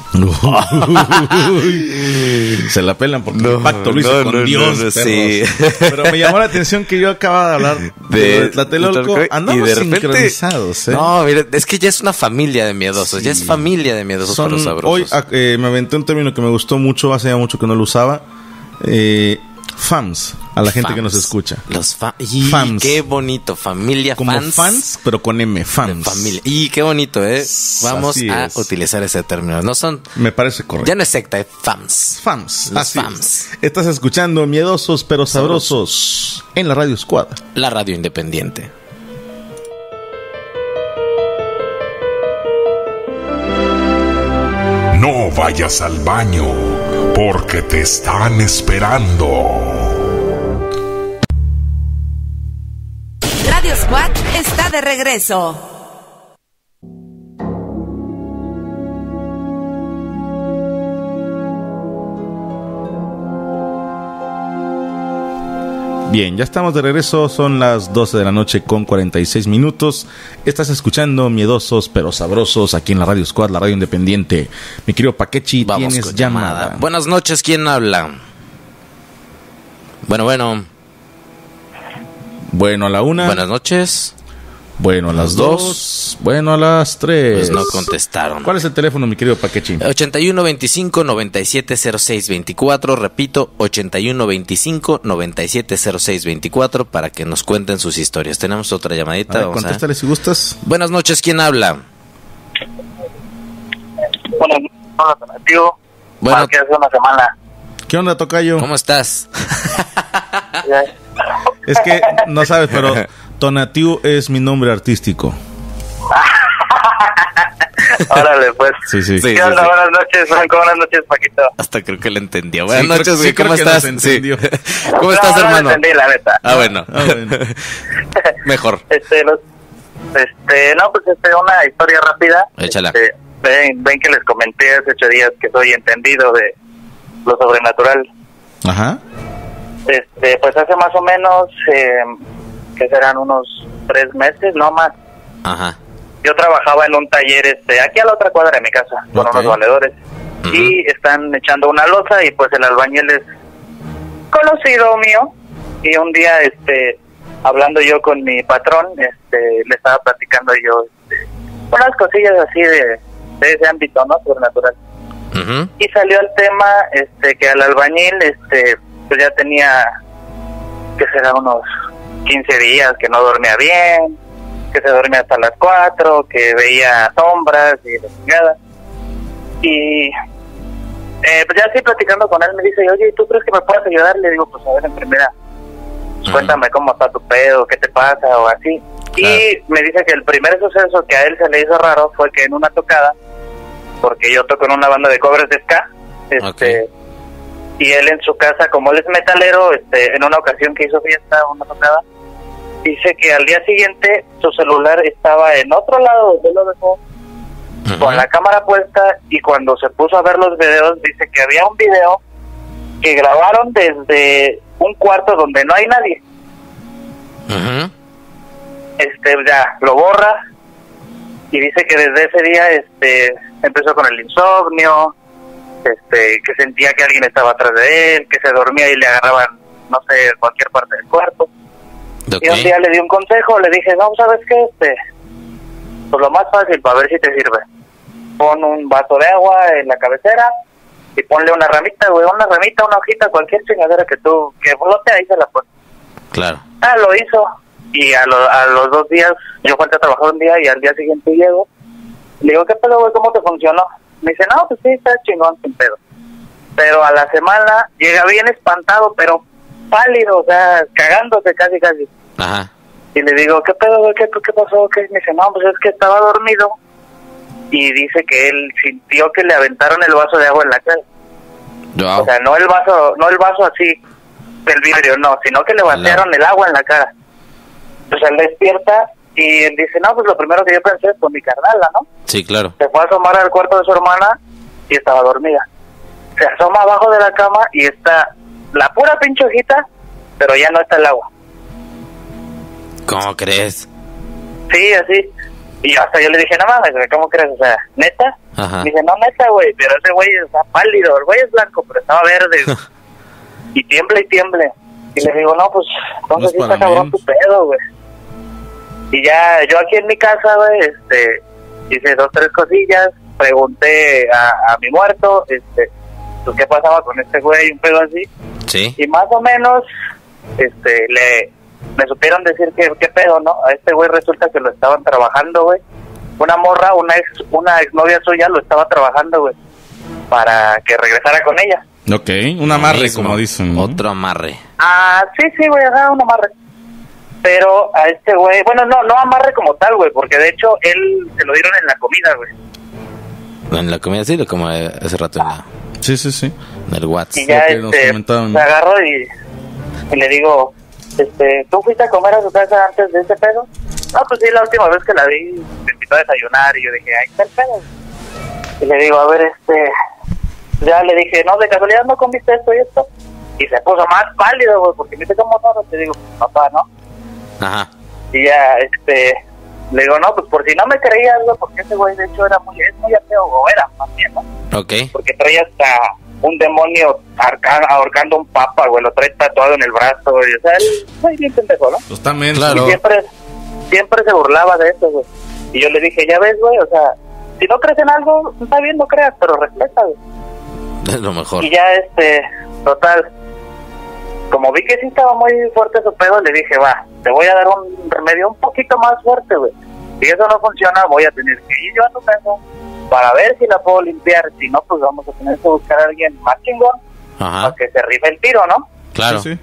[SPEAKER 2] Se la pelan porque
[SPEAKER 3] No,
[SPEAKER 2] el pacto lo hizo
[SPEAKER 3] no,
[SPEAKER 2] con
[SPEAKER 3] no,
[SPEAKER 2] Dios,
[SPEAKER 3] no, no,
[SPEAKER 2] perros.
[SPEAKER 3] sí.
[SPEAKER 2] Pero me llamó la atención que yo acababa de hablar de,
[SPEAKER 3] De
[SPEAKER 2] Tlatelolco.
[SPEAKER 3] y
[SPEAKER 2] Andamos
[SPEAKER 3] de repente-
[SPEAKER 2] sincronizados, ¿eh?
[SPEAKER 3] No, mire, es que ya es una familia de miedosos, ya es familia de miedosos
[SPEAKER 2] Son-
[SPEAKER 3] pero sabrosos.
[SPEAKER 2] hoy ah, eh, me aventé un término que me gustó mucho, hace ya mucho que no lo usaba. Eh, fams, a la gente que nos
[SPEAKER 3] Fams.
[SPEAKER 2] escucha.
[SPEAKER 3] Los fa y
[SPEAKER 2] Fams.
[SPEAKER 3] qué bonito, familia
[SPEAKER 2] Como
[SPEAKER 3] fans.
[SPEAKER 2] fans, pero con M,
[SPEAKER 3] de
[SPEAKER 2] fans.
[SPEAKER 3] familia. Y qué bonito, ¿eh? Vamos
[SPEAKER 2] Así
[SPEAKER 3] a
[SPEAKER 2] es.
[SPEAKER 3] utilizar ese término. No son,
[SPEAKER 2] Me parece correcto.
[SPEAKER 3] ya no es secta, es fams.
[SPEAKER 2] Fams.
[SPEAKER 3] Los
[SPEAKER 2] así es.
[SPEAKER 3] fams.
[SPEAKER 2] Estás escuchando Miedosos pero Sabrosos en la Radio Squad.
[SPEAKER 3] La radio independiente.
[SPEAKER 1] No vayas al baño, porque te están esperando.
[SPEAKER 6] Radio Squad está de regreso.
[SPEAKER 2] Bien, ya estamos de regreso, son las doce de la noche con cuarenta y seis minutos. Estás escuchando Miedosos pero Sabrosos aquí en la Radio Squad, la radio independiente. Mi querido Paquechi,
[SPEAKER 3] Vamos
[SPEAKER 2] tienes
[SPEAKER 3] con
[SPEAKER 2] llamada.
[SPEAKER 3] llamada. Buenas noches, ¿quién habla? Bueno, bueno.
[SPEAKER 2] Bueno, a la una.
[SPEAKER 3] Buenas noches.
[SPEAKER 2] Bueno, a las
[SPEAKER 3] dos.
[SPEAKER 2] dos. Bueno, a las tres.
[SPEAKER 3] Pues no contestaron.
[SPEAKER 2] ¿Cuál es el teléfono, mi querido Paquechi?
[SPEAKER 3] ochenta y uno veinticinco noventa y siete cero seis veinticuatro, repito, ochenta y uno veinticinco noventa y siete cero seis veinticuatro para que nos cuenten sus historias. Tenemos otra llamadita.
[SPEAKER 2] A ver,
[SPEAKER 3] vamos
[SPEAKER 2] contéstale
[SPEAKER 3] a...
[SPEAKER 2] si gustas.
[SPEAKER 3] Buenas noches, ¿quién habla?
[SPEAKER 5] Bueno, hola, tío.
[SPEAKER 3] Bueno,
[SPEAKER 5] Para que hace una semana.
[SPEAKER 2] ¿Qué onda, tocayo?
[SPEAKER 3] ¿cómo estás?
[SPEAKER 2] Es que no sabes, pero Tonatiu es mi nombre artístico.
[SPEAKER 5] Órale, pues.
[SPEAKER 2] Sí, sí.
[SPEAKER 3] Sí.
[SPEAKER 5] ¿Qué onda?
[SPEAKER 3] sí.
[SPEAKER 5] Buenas noches, Franco. Buenas noches, Paquito.
[SPEAKER 3] Hasta creo que le entendió. Buenas
[SPEAKER 2] Sí, creo-
[SPEAKER 3] noches,
[SPEAKER 2] sí,
[SPEAKER 3] güey,
[SPEAKER 2] creo
[SPEAKER 3] ¿cómo
[SPEAKER 2] que
[SPEAKER 3] estás?
[SPEAKER 2] nos
[SPEAKER 3] Sí.
[SPEAKER 2] entendió.
[SPEAKER 3] ¿Cómo estás,
[SPEAKER 5] No, no
[SPEAKER 3] hermano?
[SPEAKER 5] lo entendí, la neta.
[SPEAKER 3] Ah, bueno.
[SPEAKER 2] Ah, bueno.
[SPEAKER 3] Mejor.
[SPEAKER 5] Este, los, este, no, pues este, una historia rápida.
[SPEAKER 3] Échala.
[SPEAKER 5] Este, ven, ven que les comenté hace ocho días que soy entendido de lo sobrenatural.
[SPEAKER 2] Ajá.
[SPEAKER 5] Este, pues hace más o menos, eh, que serán unos tres meses, no más.
[SPEAKER 3] Ajá.
[SPEAKER 5] Yo trabajaba en un taller, este, aquí a la otra cuadra de mi casa, con
[SPEAKER 2] Ok.
[SPEAKER 5] unos valedores.
[SPEAKER 3] Ujú.
[SPEAKER 5] Y están echando una losa y pues el albañil es conocido mío. Y un día, este, hablando yo con mi patrón, este, le estaba platicando yo, este, unas cosillas así de, de ese ámbito, ¿no? Sobrenatural.
[SPEAKER 3] Ujú.
[SPEAKER 5] Y salió el tema, este, que al albañil, este, pues ya tenía, que será unos quince días que no dormía bien, que se dormía hasta las cuatro, que veía sombras y la chingada. Y eh, pues ya así platicando con él me dice, oye, ¿tú crees que me puedes ayudar? Le digo, pues a ver, en primera, pues,
[SPEAKER 3] Ujú.
[SPEAKER 5] cuéntame cómo está tu pedo, qué te pasa o así.
[SPEAKER 3] Claro.
[SPEAKER 5] Y me dice que el primer suceso que a él se le hizo raro fue que en una tocada, porque yo toco en una banda de covers de ska, este,
[SPEAKER 3] Ok.
[SPEAKER 5] y él en su casa, como él es metalero, este, en una ocasión que hizo fiesta, una tocada, dice que al día siguiente su celular estaba en otro lado donde lo dejó,
[SPEAKER 3] Ujú.
[SPEAKER 5] con la cámara puesta, y cuando se puso a ver los videos, dice que había un video que grabaron desde un cuarto donde no hay nadie.
[SPEAKER 3] Ujú.
[SPEAKER 5] Este, ya lo borra y dice que desde ese día, este, empezó con el insomnio, este, que sentía que alguien estaba atrás de él, que se dormía y le agarraban, no sé, cualquier parte del cuerpo.
[SPEAKER 3] Ok.
[SPEAKER 5] Y un día le di un consejo, le dije, no, ¿sabes qué? Este, pues lo más fácil, para ver si te sirve. Pon un vaso de agua en la cabecera y ponle una ramita, güey, una ramita, una hojita, cualquier chingadera que tú, que flote, ahí se la pones.
[SPEAKER 3] Claro.
[SPEAKER 5] Ah, lo hizo. Y a, lo- a los dos días, yo falté a trabajar un día y al día siguiente llego. Le digo, ¿qué pedo, güey? ¿Cómo te funcionó? Me dice, no, pues sí, está chingón, sin pedo. Pero a la semana llega bien espantado, pero pálido, o sea, cagándose casi, casi.
[SPEAKER 3] Ajá.
[SPEAKER 5] Y le digo, ¿qué pedo, güey? ¿Qué, qué pasó? ¿Qué? Me dice, no, pues es que estaba dormido. Y dice que él sintió que le aventaron el vaso de agua en la cara.
[SPEAKER 3] Wow.
[SPEAKER 5] O sea, no el vaso, no el vaso así del vidrio, no, sino que le vaciaron el agua en la cara. Entonces él despierta y él dice, no, pues lo primero que yo pensé es, pues mi carnala, ¿no?
[SPEAKER 3] Sí, claro.
[SPEAKER 5] Se fue a asomar al cuarto de su hermana y estaba dormida. Se asoma abajo de la cama y está la pura pinche hojita, pero ya no está el agua.
[SPEAKER 3] ¿Cómo crees?
[SPEAKER 5] Sí, así. Y yo hasta yo le dije, no mames, güey, ¿cómo crees? O sea, ¿neta?
[SPEAKER 3] Ajá.
[SPEAKER 5] Dice, no, neta, güey, pero ese güey está pálido, el güey es blanco, pero estaba verde. Y tiembla y tiemble. Y le digo, no, pues, entonces sí
[SPEAKER 2] No es
[SPEAKER 5] está
[SPEAKER 2] para
[SPEAKER 5] cabrón
[SPEAKER 2] menos.
[SPEAKER 5] tu pedo, güey. Y ya, yo aquí en mi casa, güey, este, hice dos, tres cosillas, pregunté a, a mi muerto, este, pues, qué pasaba con este güey, un pedo así.
[SPEAKER 3] Sí.
[SPEAKER 5] Y más o menos, este, le, me supieron decir que, qué pedo, ¿no? A este güey resulta que lo estaban trabajando, güey. Una morra, una ex, una exnovia suya lo estaba trabajando, güey, para que regresara con ella.
[SPEAKER 2] Ok, un amarre,
[SPEAKER 3] Mismo.
[SPEAKER 2] como dicen, ¿no?
[SPEAKER 3] Otro amarre.
[SPEAKER 5] Ah, sí, sí, güey, ajá, un amarre. Pero a este güey, bueno, no, no amarre como tal, güey, porque de hecho él se lo dieron en la comida, güey.
[SPEAKER 3] En la comida sí, como hace rato en, la,
[SPEAKER 2] Sí, sí, sí.
[SPEAKER 3] en el WhatsApp.
[SPEAKER 5] Y ya,
[SPEAKER 2] Lo que nos
[SPEAKER 5] este,
[SPEAKER 2] comentaban.
[SPEAKER 5] se agarró y, y le digo, este, ¿tú fuiste a comer a su casa antes de ese pedo? No, pues sí, la última vez que la vi, me invitó a desayunar y yo dije, ahí está el pedo. Y le digo, a ver, este, ya le dije, no, de casualidad no comiste esto y esto. Y se puso más pálido, güey, porque me dice, ¿cómo no? Te digo, papá, ¿no?
[SPEAKER 3] Ajá.
[SPEAKER 5] Y ya, este, le digo, no, pues por si no me creías, güey, porque ese güey de hecho era muy, es muy ateo, o era, más bien, ¿no?
[SPEAKER 3] Ok.
[SPEAKER 5] Porque traía hasta un demonio arca- ahorcando un papa, güey, lo trae tatuado en el brazo, güey, o sea, él, güey, bien pendejo, ¿no?
[SPEAKER 2] Pues también.
[SPEAKER 3] Claro.
[SPEAKER 5] Y siempre, siempre se burlaba de eso, güey. Y yo le dije, ya ves, güey, o sea, si no crees en algo, está bien, no creas, pero respeta, güey.
[SPEAKER 3] Es lo mejor.
[SPEAKER 5] Y ya, este, total, como vi que sí estaba muy fuerte su pedo, le dije, va, te voy a dar un remedio un poquito más fuerte, güey. Si eso no funciona, voy a tener que ir yo a tu casa para ver si la puedo limpiar. Si no, pues vamos a tener que buscar a alguien más chingón
[SPEAKER 3] Ajá.
[SPEAKER 5] para que se rife el tiro, ¿no?
[SPEAKER 3] Claro.
[SPEAKER 2] Sí, sí.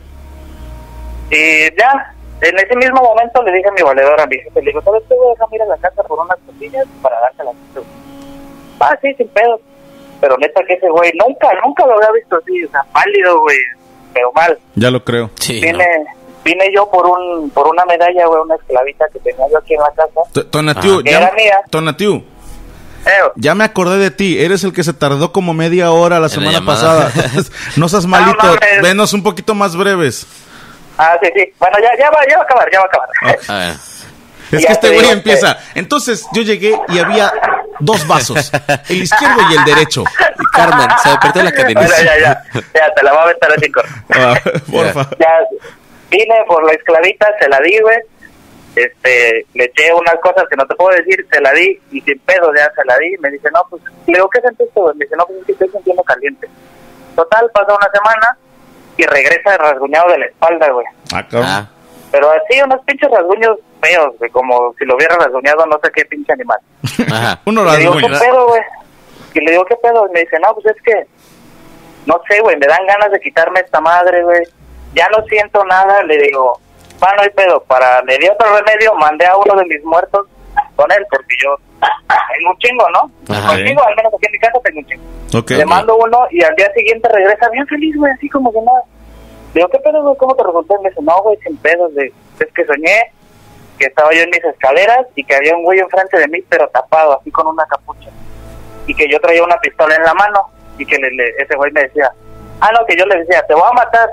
[SPEAKER 5] Y ya, en ese mismo momento le dije a mi valedor, a mi jefe, le digo, ¿sabes qué? Voy a dejarme ir a la casa por unas cosillas para darte la gente. Ah, sí, sin pedo. Pero neta que ese güey, nunca, nunca lo había visto así, o sea, pálido, güey, pero mal.
[SPEAKER 2] Ya lo creo.
[SPEAKER 3] Sí,
[SPEAKER 5] Vine,
[SPEAKER 3] no.
[SPEAKER 5] vine yo por un por una medalla, güey, una esclavita que tenía yo aquí en la casa.
[SPEAKER 2] T- Tonatiu,
[SPEAKER 5] Ajá.
[SPEAKER 2] ya,
[SPEAKER 5] Era mía.
[SPEAKER 2] Tonatiu,
[SPEAKER 5] Eh,
[SPEAKER 2] ya me acordé de ti. Eres el que se tardó como media hora la
[SPEAKER 3] la
[SPEAKER 2] semana
[SPEAKER 3] llamada.
[SPEAKER 2] pasada. No seas malito.
[SPEAKER 5] No mames.
[SPEAKER 2] Venos un poquito más breves.
[SPEAKER 5] ah, sí, sí. Bueno, ya, ya, va, ya va a acabar, ya va a acabar.
[SPEAKER 3] A ver.
[SPEAKER 2] Es
[SPEAKER 5] Ya
[SPEAKER 2] que este
[SPEAKER 5] te
[SPEAKER 2] güey
[SPEAKER 5] digo
[SPEAKER 2] empieza. Entonces yo llegué y había dos vasos, el izquierdo y el derecho.
[SPEAKER 3] Y Carmen, se me perdió la
[SPEAKER 5] Bueno,
[SPEAKER 3] cadena.
[SPEAKER 5] ya, ya. Ya, te la voy a aventar así, corto.
[SPEAKER 2] Ah, porfa.
[SPEAKER 5] Ya, vine por la esclavita, se la di, güey. Este, le eché unas cosas que no te puedo decir, se la di y sin pedo ya se la di. Me dice, no, pues, le digo, ¿qué sentiste, güey? Me dice, no, pues es que estoy sintiendo caliente. Total, pasa una semana y regresa rasguñado de la espalda, güey.
[SPEAKER 2] Ah, cabrón.
[SPEAKER 3] Ah,
[SPEAKER 5] Pero así, unos pinches rasguños feos, güey, como si lo hubiera rasguñado no sé qué pinche animal.
[SPEAKER 3] ajá.
[SPEAKER 2] Uno
[SPEAKER 5] Y le digo, ¿qué
[SPEAKER 2] rasguño.
[SPEAKER 5] pedo, güey? Y le digo, ¿qué pedo? Y me dice, no, pues es que, no sé, güey, me dan ganas de quitarme esta madre, güey. Ya no siento nada. Le digo, va, no hay pedo. Para, le di otro remedio, mandé a uno de mis muertos con él, porque yo tengo un chingo, ¿no?
[SPEAKER 3] Ajá.
[SPEAKER 5] Contigo, al menos aquí en mi casa tengo un chingo.
[SPEAKER 2] Ok.
[SPEAKER 5] Le mando uno y al día siguiente regresa bien feliz, güey, así como que nada. Le digo, ¿qué pedo, güey? ¿Cómo te resultó? Y me dice, no, güey, sin pedos. De, es que soñé que estaba yo en mis escaleras y que había un güey enfrente de mí, pero tapado, así con una capucha. Y que yo traía una pistola en la mano y que le, le, ese güey me decía, ah, no, que yo le decía, te voy a matar.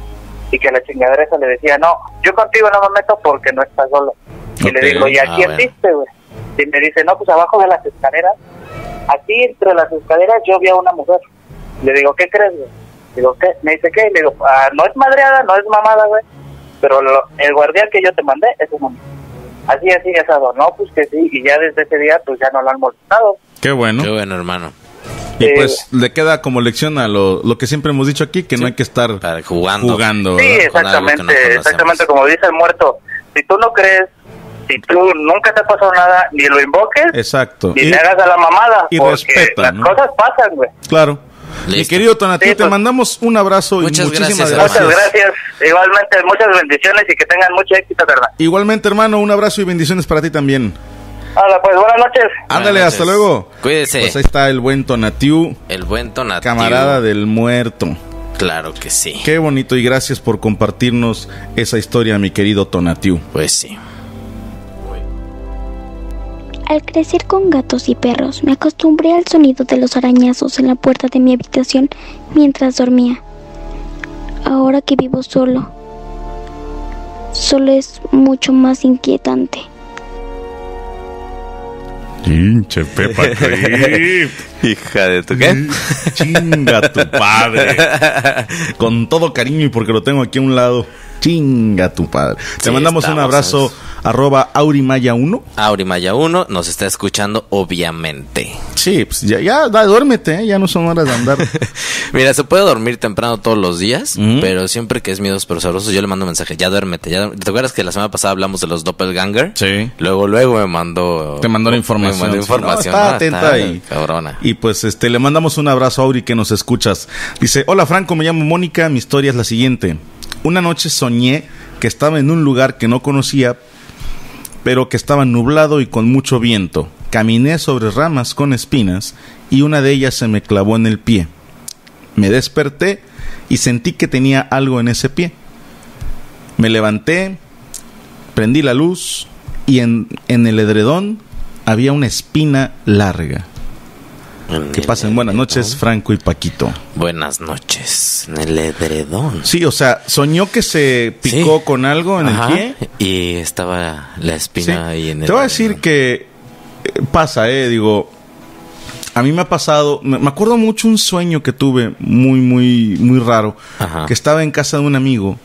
[SPEAKER 5] Y que la chingadera esa le decía, no, yo contigo no me meto porque no estás solo. Y
[SPEAKER 2] Ok.
[SPEAKER 5] le digo, ¿y a
[SPEAKER 3] Ah,
[SPEAKER 5] quién
[SPEAKER 3] bueno.
[SPEAKER 5] viste, güey? Y me dice, no, pues abajo de las escaleras, aquí entre las escaleras yo vi a una mujer. Le digo, ¿qué crees, güey? Digo, ¿qué? Me dice, ¿qué? Le digo, ah, no es madreada, no es mamada, güey, pero lo, el guardián que yo te mandé es un hombre. Así, así, asado. No, pues que sí, y ya desde ese día, pues ya no lo han molestado.
[SPEAKER 2] Qué bueno.
[SPEAKER 3] Qué bueno, hermano.
[SPEAKER 2] Y
[SPEAKER 5] Eh,
[SPEAKER 2] pues le queda como lección a lo, lo que siempre hemos dicho aquí, que no hay que estar
[SPEAKER 3] Para jugando.
[SPEAKER 2] jugando.
[SPEAKER 5] Sí,
[SPEAKER 2] ¿verdad?
[SPEAKER 3] Con algo que no
[SPEAKER 5] exactamente,
[SPEAKER 3] conocemos.
[SPEAKER 5] exactamente como dice el muerto. Si tú no crees, si tú nunca te ha pasado nada, ni lo invoques,
[SPEAKER 2] Exacto.
[SPEAKER 5] ni
[SPEAKER 2] Y-
[SPEAKER 5] te hagas a la mamada,
[SPEAKER 2] y
[SPEAKER 5] porque
[SPEAKER 2] respeta,
[SPEAKER 5] las
[SPEAKER 2] ¿no?
[SPEAKER 5] cosas pasan, güey.
[SPEAKER 2] Claro. Mi
[SPEAKER 3] Listo.
[SPEAKER 2] querido Tonatiu,
[SPEAKER 5] Sí,
[SPEAKER 2] te
[SPEAKER 5] pues.
[SPEAKER 2] mandamos un abrazo
[SPEAKER 3] Muchas
[SPEAKER 2] y muchísimas
[SPEAKER 3] gracias,
[SPEAKER 2] gracias.
[SPEAKER 5] Muchas gracias, igualmente, muchas bendiciones y que tengan mucho éxito, ¿verdad?
[SPEAKER 2] Igualmente, hermano, un abrazo y bendiciones para ti también.
[SPEAKER 5] Hola, pues buenas noches.
[SPEAKER 2] Ándale,
[SPEAKER 3] Buenas
[SPEAKER 2] hasta
[SPEAKER 3] noches.
[SPEAKER 2] luego.
[SPEAKER 3] Cuídese.
[SPEAKER 2] Pues ahí está el buen Tonatiu,
[SPEAKER 3] El buen Tonatiu.
[SPEAKER 2] camarada del muerto.
[SPEAKER 3] Claro que sí.
[SPEAKER 2] Qué bonito y gracias por compartirnos esa historia, mi querido Tonatiu.
[SPEAKER 3] Pues sí.
[SPEAKER 8] Al crecer con gatos y perros, me acostumbré al sonido de los arañazos en la puerta de mi habitación mientras dormía. Ahora que vivo solo, solo es mucho más inquietante.
[SPEAKER 2] Pinche Pepa Crip.
[SPEAKER 3] Hija de tu qué.
[SPEAKER 2] Chinga tu padre. Con todo cariño y porque lo tengo aquí a un lado. Chinga tu padre. Te
[SPEAKER 3] Sí,
[SPEAKER 2] mandamos un
[SPEAKER 3] estamos,
[SPEAKER 2] abrazo.
[SPEAKER 3] ¿sabes?
[SPEAKER 2] Arroba Aurimaya uno.
[SPEAKER 3] Aurimaya uno nos está escuchando, obviamente.
[SPEAKER 2] Sí, pues ya, ya, da, duérmete, ¿eh? Ya no son horas de andar.
[SPEAKER 3] Mira, se puede dormir temprano todos los días,
[SPEAKER 2] Ujú.
[SPEAKER 3] pero siempre que es miedos pero sabrosos, yo le mando un mensaje, ya duérmete. Ya, ¿te acuerdas que la semana pasada hablamos de los doppelganger?
[SPEAKER 2] Sí.
[SPEAKER 3] Luego, luego me mandó...
[SPEAKER 2] Te mandó la información.
[SPEAKER 3] Me mandó
[SPEAKER 2] Sí,
[SPEAKER 3] información.
[SPEAKER 2] no, está
[SPEAKER 3] Ah,
[SPEAKER 2] atenta
[SPEAKER 3] está
[SPEAKER 2] y-
[SPEAKER 3] cabrona.
[SPEAKER 2] Y pues este le mandamos un abrazo a Auri que nos escuchas. Dice, hola Franco, me llamo Mónica, mi historia es la siguiente. Una noche soñé que estaba en un lugar que no conocía, pero que estaba nublado y con mucho viento. Caminé sobre ramas con espinas y una de ellas se me clavó en el pie. Me desperté y sentí que tenía algo en ese pie. Me levanté, prendí la luz y en, en el edredón había una espina larga. Que pasen buenas noches, Franco y Paquito.
[SPEAKER 3] Buenas noches. En el edredón.
[SPEAKER 2] Sí, o sea, soñó que se picó
[SPEAKER 3] Sí.
[SPEAKER 2] con algo en
[SPEAKER 3] Ajá,
[SPEAKER 2] el pie.
[SPEAKER 3] y estaba la espina
[SPEAKER 2] Sí.
[SPEAKER 3] ahí en el
[SPEAKER 2] Te voy a decir que eh, pasa, eh, digo, a mí me ha pasado, me, me acuerdo mucho un sueño que tuve muy, muy, muy raro,
[SPEAKER 3] Ajá.
[SPEAKER 2] que estaba en casa de un amigo.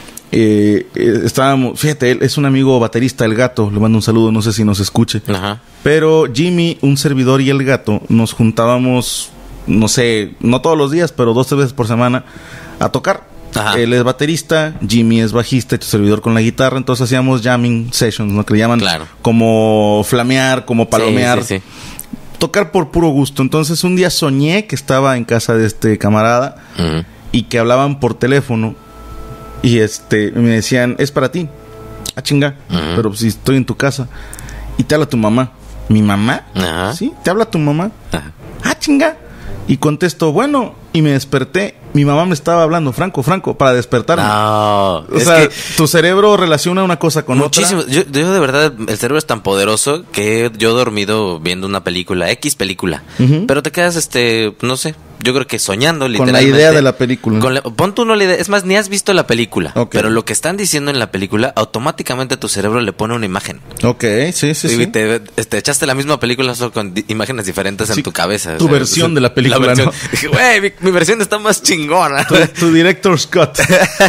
[SPEAKER 2] Eh, eh, estábamos, fíjate, él es un amigo baterista, el Gato, le mando un saludo, no sé si nos escuche.
[SPEAKER 3] Ajá.
[SPEAKER 2] Pero Jimmy, un servidor y el Gato nos juntábamos, no sé, no todos los días, pero dos, tres veces por semana a tocar.
[SPEAKER 3] Ajá.
[SPEAKER 2] Él es baterista, Jimmy es bajista, tu servidor con la guitarra, entonces hacíamos jamming sessions, ¿no? Que le llaman
[SPEAKER 3] Claro.
[SPEAKER 2] como flamear, como palomear.
[SPEAKER 3] Sí, sí, sí.
[SPEAKER 2] Tocar por puro gusto. Entonces un día soñé que estaba en casa de este camarada
[SPEAKER 3] Ujú.
[SPEAKER 2] y que hablaban por teléfono y este me decían, es para ti. Ah, chinga,
[SPEAKER 3] Ujú.
[SPEAKER 2] pero si estoy en tu casa y te habla tu mamá. ¿Mi mamá?
[SPEAKER 3] Ajá.
[SPEAKER 2] Sí, te habla tu mamá.
[SPEAKER 3] Ajá.
[SPEAKER 2] Ah, chinga. Y contesto, bueno, y me desperté. Mi mamá me estaba hablando, Franco, Franco, para despertarme.
[SPEAKER 3] No,
[SPEAKER 2] O
[SPEAKER 3] es
[SPEAKER 2] sea,
[SPEAKER 3] que
[SPEAKER 2] tu cerebro relaciona una cosa con
[SPEAKER 3] muchísimo.
[SPEAKER 2] otra.
[SPEAKER 3] Yo, yo de verdad, el cerebro es tan poderoso que yo he dormido viendo una película, X película.
[SPEAKER 2] Ujú.
[SPEAKER 3] Pero te quedas, este, no sé, yo creo que soñando
[SPEAKER 2] Con
[SPEAKER 3] literalmente.
[SPEAKER 2] la idea de la película.
[SPEAKER 3] Con la- pon tú no la idea, es más, ni has visto la película.
[SPEAKER 2] Ok.
[SPEAKER 3] Pero lo que están diciendo en la película, automáticamente tu cerebro le pone una imagen.
[SPEAKER 2] Ok, sí, sí,
[SPEAKER 3] Y
[SPEAKER 2] sí.
[SPEAKER 3] te, te echaste la misma película solo con di- imágenes diferentes
[SPEAKER 2] Sí,
[SPEAKER 3] en tu cabeza.
[SPEAKER 2] tu versión de la película,
[SPEAKER 3] versión.
[SPEAKER 2] ¿no?
[SPEAKER 3] Dije, güey, mi, mi versión está más chingona.
[SPEAKER 2] Tu, tu director Scott.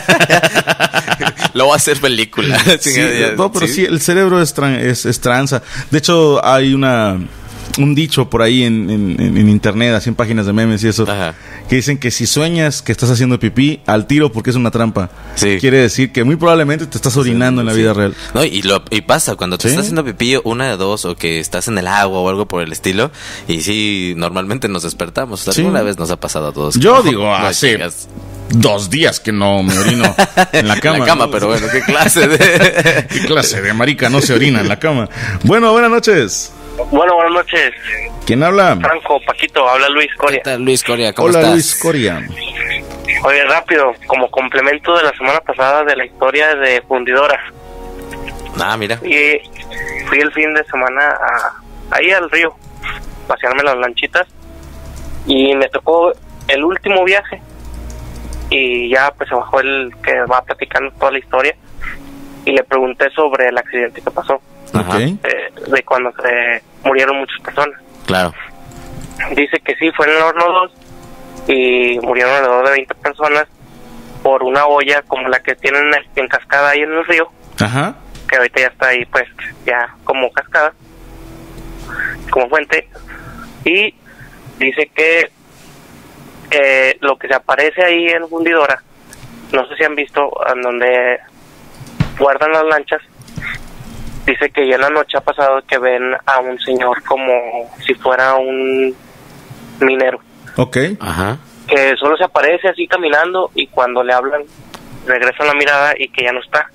[SPEAKER 3] Lo voy a hacer película.
[SPEAKER 2] Sí,
[SPEAKER 3] Chingada,
[SPEAKER 2] no, pero
[SPEAKER 3] sí.
[SPEAKER 2] sí, el cerebro es, tran- es, es tranza. De hecho, hay una un dicho por ahí en, en, en- en internet, así en páginas de memes y eso,
[SPEAKER 3] Ajá.
[SPEAKER 2] que dicen que si sueñas que estás haciendo pipí, al tiro porque es una trampa.
[SPEAKER 3] Sí.
[SPEAKER 2] Quiere decir que muy probablemente te estás orinando en la
[SPEAKER 3] Sí.
[SPEAKER 2] vida real.
[SPEAKER 3] No, y, lo, y pasa, cuando te
[SPEAKER 2] Sí.
[SPEAKER 3] estás haciendo pipí, una de dos, o que estás en el agua o algo por el estilo, y sí, normalmente nos despertamos.
[SPEAKER 2] Sí.
[SPEAKER 3] Alguna vez nos ha pasado a todos.
[SPEAKER 2] Yo
[SPEAKER 3] No,
[SPEAKER 2] digo,
[SPEAKER 3] no
[SPEAKER 2] hace
[SPEAKER 3] chingas.
[SPEAKER 2] dos días que no me orino en la cama.
[SPEAKER 3] En la cama,
[SPEAKER 2] ¿no?
[SPEAKER 3] pero bueno, qué clase de...
[SPEAKER 2] ¿Qué clase de marica no se orina en la cama? Bueno, buenas noches.
[SPEAKER 5] Bueno, buenas noches.
[SPEAKER 2] ¿Quién habla?
[SPEAKER 5] Franco, Paquito, habla Luis
[SPEAKER 3] ¿Qué
[SPEAKER 5] Coria.
[SPEAKER 3] tal, Luis Coria? ¿Cómo
[SPEAKER 2] Hola,
[SPEAKER 3] estás?
[SPEAKER 2] Luis Coria.
[SPEAKER 5] Oye, rápido, como complemento de la semana pasada de la historia de Fundidora.
[SPEAKER 3] Ah, mira.
[SPEAKER 5] Y fui el fin de semana a, ahí al río, pasearme las lanchitas. Y me tocó el último viaje. Y ya pues se bajó el que va platicando toda la historia. Y le pregunté sobre el accidente que pasó.
[SPEAKER 3] Ajá.
[SPEAKER 2] Ok.
[SPEAKER 5] eh, de cuando se murieron muchas personas.
[SPEAKER 3] Claro.
[SPEAKER 5] Dice que sí, fue en el horno dos y murieron alrededor de veinte personas por una olla como la que tienen en cascada ahí en el río,
[SPEAKER 2] Ajá.
[SPEAKER 5] que ahorita ya está ahí pues ya como cascada, como fuente. Y dice que eh, lo que se aparece ahí en Fundidora, no sé si han visto en donde guardan las lanchas. Dice que ya en la noche ha pasado que ven a un señor como si fuera un minero,
[SPEAKER 2] Ok.
[SPEAKER 3] Ajá.
[SPEAKER 5] que solo se aparece así caminando y cuando le hablan regresan la mirada y que ya no está.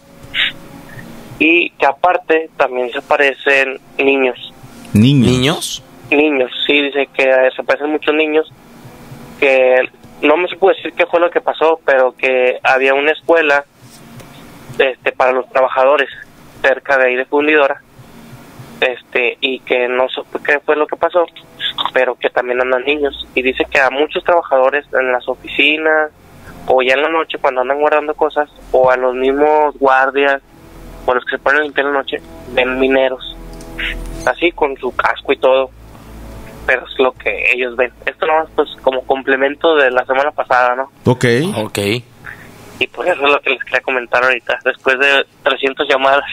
[SPEAKER 5] Y que aparte también se aparecen niños.
[SPEAKER 2] Niños.
[SPEAKER 3] ¿Niños?
[SPEAKER 5] Niños, sí, dice que se aparecen muchos niños, que no me supo decir qué fue lo que pasó, pero que había una escuela este para los trabajadores cerca de ahí de Fundidora, este y que no sé qué fue lo que pasó, pero que también andan niños. Y dice que a muchos trabajadores en las oficinas o ya en la noche cuando andan guardando cosas, o a los mismos guardias o a los que se ponen a limpiar en la noche, ven mineros así con su casco y todo, pero es lo que ellos ven. Esto no es pues como complemento de la semana pasada, ¿no?
[SPEAKER 2] Ok.
[SPEAKER 3] Ok.
[SPEAKER 5] Y por eso es lo que les quería comentar ahorita, después de trescientas llamadas.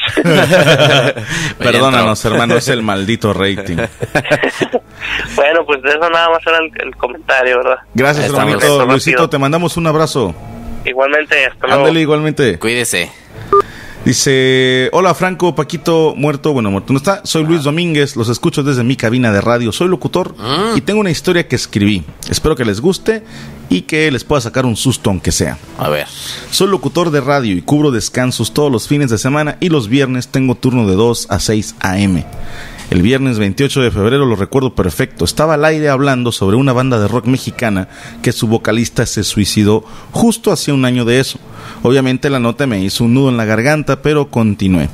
[SPEAKER 2] Perdónanos, hermano, es el maldito rating.
[SPEAKER 5] Bueno, pues de eso nada más era el, el comentario, ¿verdad?
[SPEAKER 2] Gracias,
[SPEAKER 3] Estamos.
[SPEAKER 2] hermanito.
[SPEAKER 5] Rápido.
[SPEAKER 2] Luisito, te mandamos un abrazo.
[SPEAKER 5] Igualmente, hasta luego.
[SPEAKER 2] Ándale, igualmente.
[SPEAKER 3] Cuídese.
[SPEAKER 2] Dice, hola Franco, Paquito, muerto, bueno, muerto no está, soy Luis Domínguez, los escucho desde mi cabina de radio, soy locutor
[SPEAKER 3] Mm.
[SPEAKER 2] y tengo una historia que escribí, espero que les guste y que les pueda sacar un susto aunque sea.
[SPEAKER 3] A ver.
[SPEAKER 2] Soy locutor de radio y cubro descansos todos los fines de semana y los viernes tengo turno de dos a seis a eme. El viernes veintiocho de febrero lo recuerdo perfecto. Estaba al aire hablando sobre una banda de rock mexicana que su vocalista se suicidó justo hace un año de eso. Obviamente la nota me hizo un nudo en la garganta, pero continué.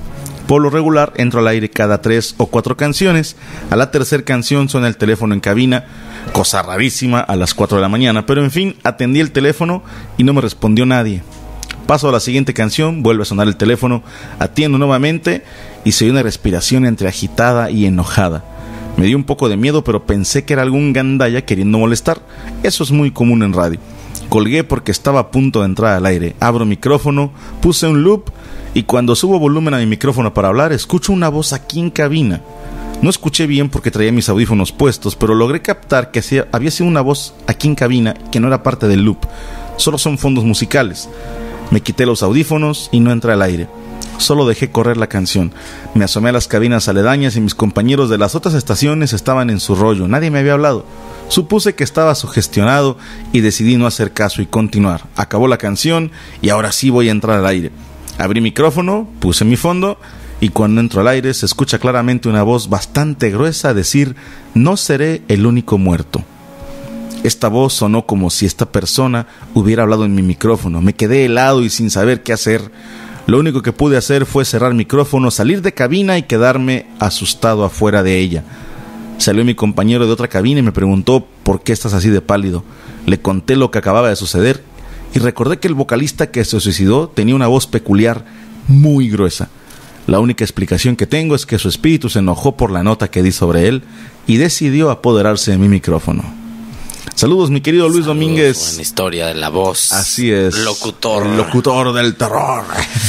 [SPEAKER 2] Por lo regular entro al aire cada tres o cuatro canciones. A la tercera canción suena el teléfono en cabina, cosa rarísima a las cuatro de la mañana, pero en fin, atendí el teléfono y no me respondió nadie. Paso a la siguiente canción, vuelve a sonar el teléfono, atiendo nuevamente y se oye una respiración entre agitada y enojada. Me dio un poco de miedo, pero pensé que era algún gandaya queriendo molestar. Eso es muy común en radio. Colgué porque estaba a punto de entrar al aire. Abro micrófono, puse un loop y cuando subo volumen a mi micrófono para hablar, escucho una voz aquí en cabina. No escuché bien porque traía mis audífonos puestos, pero logré captar que había sido una voz aquí en cabina que no era parte del loop. Solo son fondos musicales. Me quité los audífonos y no entré al aire. Solo dejé correr la canción. Me asomé a las cabinas aledañas y mis compañeros de las otras estaciones estaban en su rollo. Nadie me había hablado. Supuse que estaba sugestionado y decidí no hacer caso y continuar. Acabó la canción y ahora sí voy a entrar al aire. Abrí micrófono, puse mi fondo y cuando entro al aire se escucha claramente una voz bastante gruesa decir: no seré el único muerto. Esta voz sonó como si esta persona hubiera hablado en mi micrófono. Me quedé helado y sin saber qué hacer. Lo único que pude hacer fue cerrar micrófono, salir de cabina y quedarme asustado afuera de ella. Salió mi compañero de otra cabina y me preguntó: ¿por qué estás así de pálido? Le conté lo que acababa de suceder y recordé que el vocalista que se suicidó tenía una voz peculiar, muy gruesa. La única explicación que tengo es que su espíritu se enojó por la nota que di sobre él y decidió apoderarse de mi micrófono. Saludos, mi querido Luis
[SPEAKER 3] Saludos,
[SPEAKER 2] Domínguez.
[SPEAKER 3] Buena historia de la voz.
[SPEAKER 2] Así es.
[SPEAKER 3] Locutor.
[SPEAKER 2] El locutor del terror.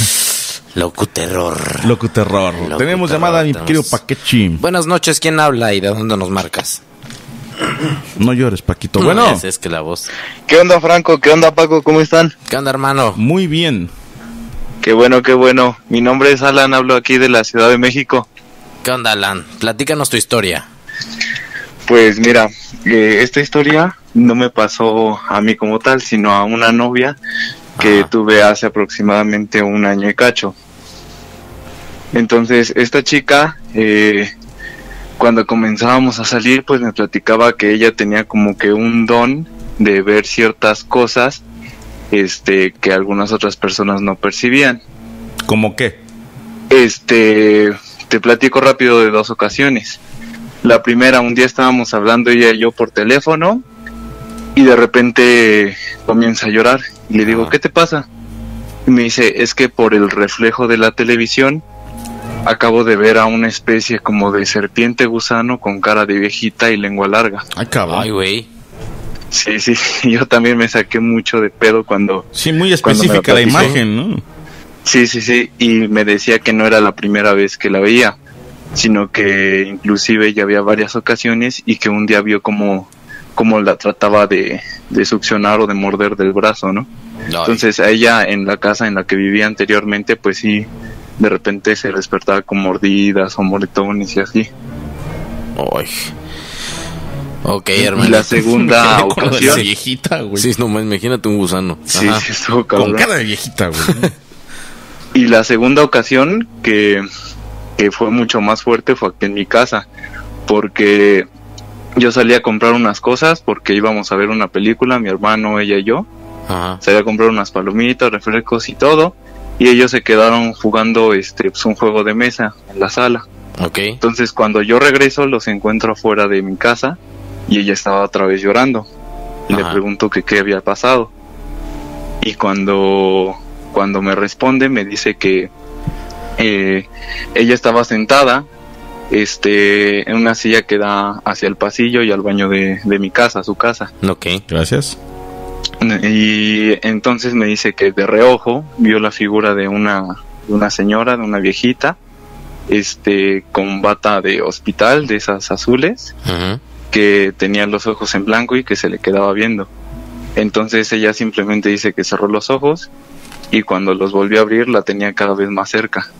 [SPEAKER 3] Locuterror.
[SPEAKER 2] Locuterror.
[SPEAKER 3] Locuterror.
[SPEAKER 2] Tenemos llamada a mi querido Paquechi.
[SPEAKER 3] Buenas noches, ¿quién habla y de dónde nos marcas?
[SPEAKER 2] No llores, Paquito. Bueno.
[SPEAKER 3] Es, es que la voz.
[SPEAKER 9] ¿Qué onda, Franco? ¿Qué onda, Paco? ¿Cómo están?
[SPEAKER 3] ¿Qué onda, hermano?
[SPEAKER 2] Muy bien.
[SPEAKER 9] Qué bueno, qué bueno. Mi nombre es Alan, hablo aquí de la Ciudad de México.
[SPEAKER 3] ¿Qué onda, Alan? Platícanos tu historia.
[SPEAKER 9] Pues mira, eh, esta historia no me pasó a mí como tal, sino a una novia que Ajá. tuve hace aproximadamente un año y cacho. Entonces, esta chica, eh, cuando comenzábamos a salir, pues me platicaba que ella tenía como que un don de ver ciertas cosas este que algunas otras personas no percibían.
[SPEAKER 2] ¿Cómo qué?
[SPEAKER 9] Este, te platico rápido de dos ocasiones. La primera, un día estábamos hablando ella y yo por teléfono y de repente comienza a llorar y le digo, ah. ¿qué te pasa? Y me dice, es que por el reflejo de la televisión acabo de ver a una especie como de serpiente gusano con cara de viejita y lengua larga.
[SPEAKER 2] Ay, cabrón.
[SPEAKER 3] Ay, güey.
[SPEAKER 9] Sí, sí, yo también me saqué mucho de pedo cuando...
[SPEAKER 2] Sí, muy específica la imagen, ¿no?
[SPEAKER 9] Sí, sí, sí, y me decía que no era la primera vez que la veía, sino que inclusive ya había varias ocasiones y que un día vio como, como la trataba de, de succionar o de morder del brazo, ¿no? Ay. Entonces a ella en la casa en la que vivía anteriormente, pues sí, de repente se despertaba con mordidas o moretones y así.
[SPEAKER 3] Ay. Ok, hermano.
[SPEAKER 9] Y la segunda ocasión...
[SPEAKER 2] De viejita, güey.
[SPEAKER 3] Sí, no, imagínate un gusano.
[SPEAKER 9] Sí, Ajá. sí, estuvo cabrón.
[SPEAKER 2] Con cara de viejita, güey.
[SPEAKER 9] Y la segunda ocasión que, que fue mucho más fuerte fue aquí en mi casa, porque yo salí a comprar unas cosas porque íbamos a ver una película, mi hermano, ella y yo. Ajá. Salí a comprar unas palomitas, refrescos y todo, y ellos se quedaron jugando este pues, un juego de mesa en la sala.
[SPEAKER 3] Okay.
[SPEAKER 9] Entonces cuando yo regreso los encuentro afuera de mi casa y ella estaba otra vez llorando. Y Ajá. le pregunto que qué había pasado. Y cuando, cuando me responde me dice que eh, ella estaba sentada este, en una silla que da hacia el pasillo y al baño de, de mi casa, su casa.
[SPEAKER 3] Ok,
[SPEAKER 2] gracias.
[SPEAKER 9] Y entonces me dice que de reojo vio la figura de una, de una señora, de una viejita, este, con bata de hospital, de esas azules, uh-huh. que tenía los ojos en blanco y que se le quedaba viendo. Entonces ella simplemente dice que cerró los ojos y cuando los volvió a abrir la tenía cada vez más cerca.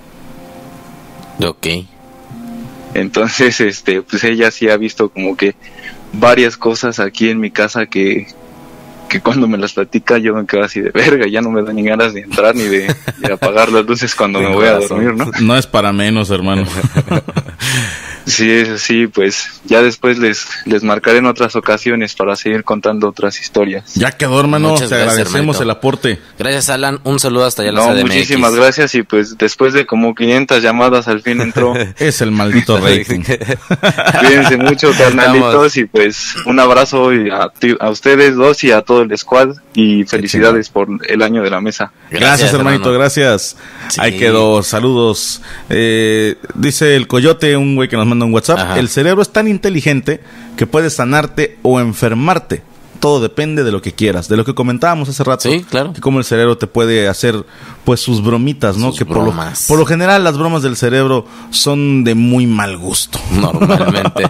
[SPEAKER 3] Ok.
[SPEAKER 9] Entonces, este, pues ella sí ha visto como que varias cosas aquí en mi casa que, que cuando me las platica yo me quedo así de verga, ya no me da ni ganas de entrar ni de, de apagar las luces cuando me voy a dormir, ¿no?
[SPEAKER 2] No es para menos, hermano.
[SPEAKER 9] Sí, eso sí, pues ya después les, les marcaré en otras ocasiones para seguir contando otras historias.
[SPEAKER 2] Ya quedó, hermano.
[SPEAKER 3] Muchas
[SPEAKER 2] Te
[SPEAKER 3] gracias,
[SPEAKER 2] agradecemos
[SPEAKER 3] hermanito.
[SPEAKER 2] el aporte.
[SPEAKER 3] Gracias, Alan. Un saludo hasta allá a la
[SPEAKER 9] No,
[SPEAKER 3] C D M X.
[SPEAKER 9] muchísimas gracias y pues después de como quinientas llamadas al fin entró.
[SPEAKER 2] Es el maldito rating.
[SPEAKER 9] Cuídense mucho, carnalitos, y pues un abrazo y a, ti- a ustedes dos y a todo el squad y felicidades por el año de la mesa.
[SPEAKER 2] Gracias,
[SPEAKER 3] Gracias,
[SPEAKER 2] hermanito,
[SPEAKER 3] hermano.
[SPEAKER 2] gracias.
[SPEAKER 3] Sí.
[SPEAKER 2] Ahí quedó, saludos. Eh, dice el Coyote, un güey que nos manda un WhatsApp.
[SPEAKER 3] Ajá.
[SPEAKER 2] El cerebro es tan inteligente que puede sanarte o enfermarte. Todo depende de lo que quieras, de lo que comentábamos hace rato.
[SPEAKER 3] Sí, claro.
[SPEAKER 2] Que como el cerebro te puede hacer pues sus bromitas, ¿no?
[SPEAKER 3] Sus
[SPEAKER 2] que por lo,
[SPEAKER 3] bromas.
[SPEAKER 2] por lo general las bromas del cerebro son de muy mal gusto.
[SPEAKER 3] Normalmente.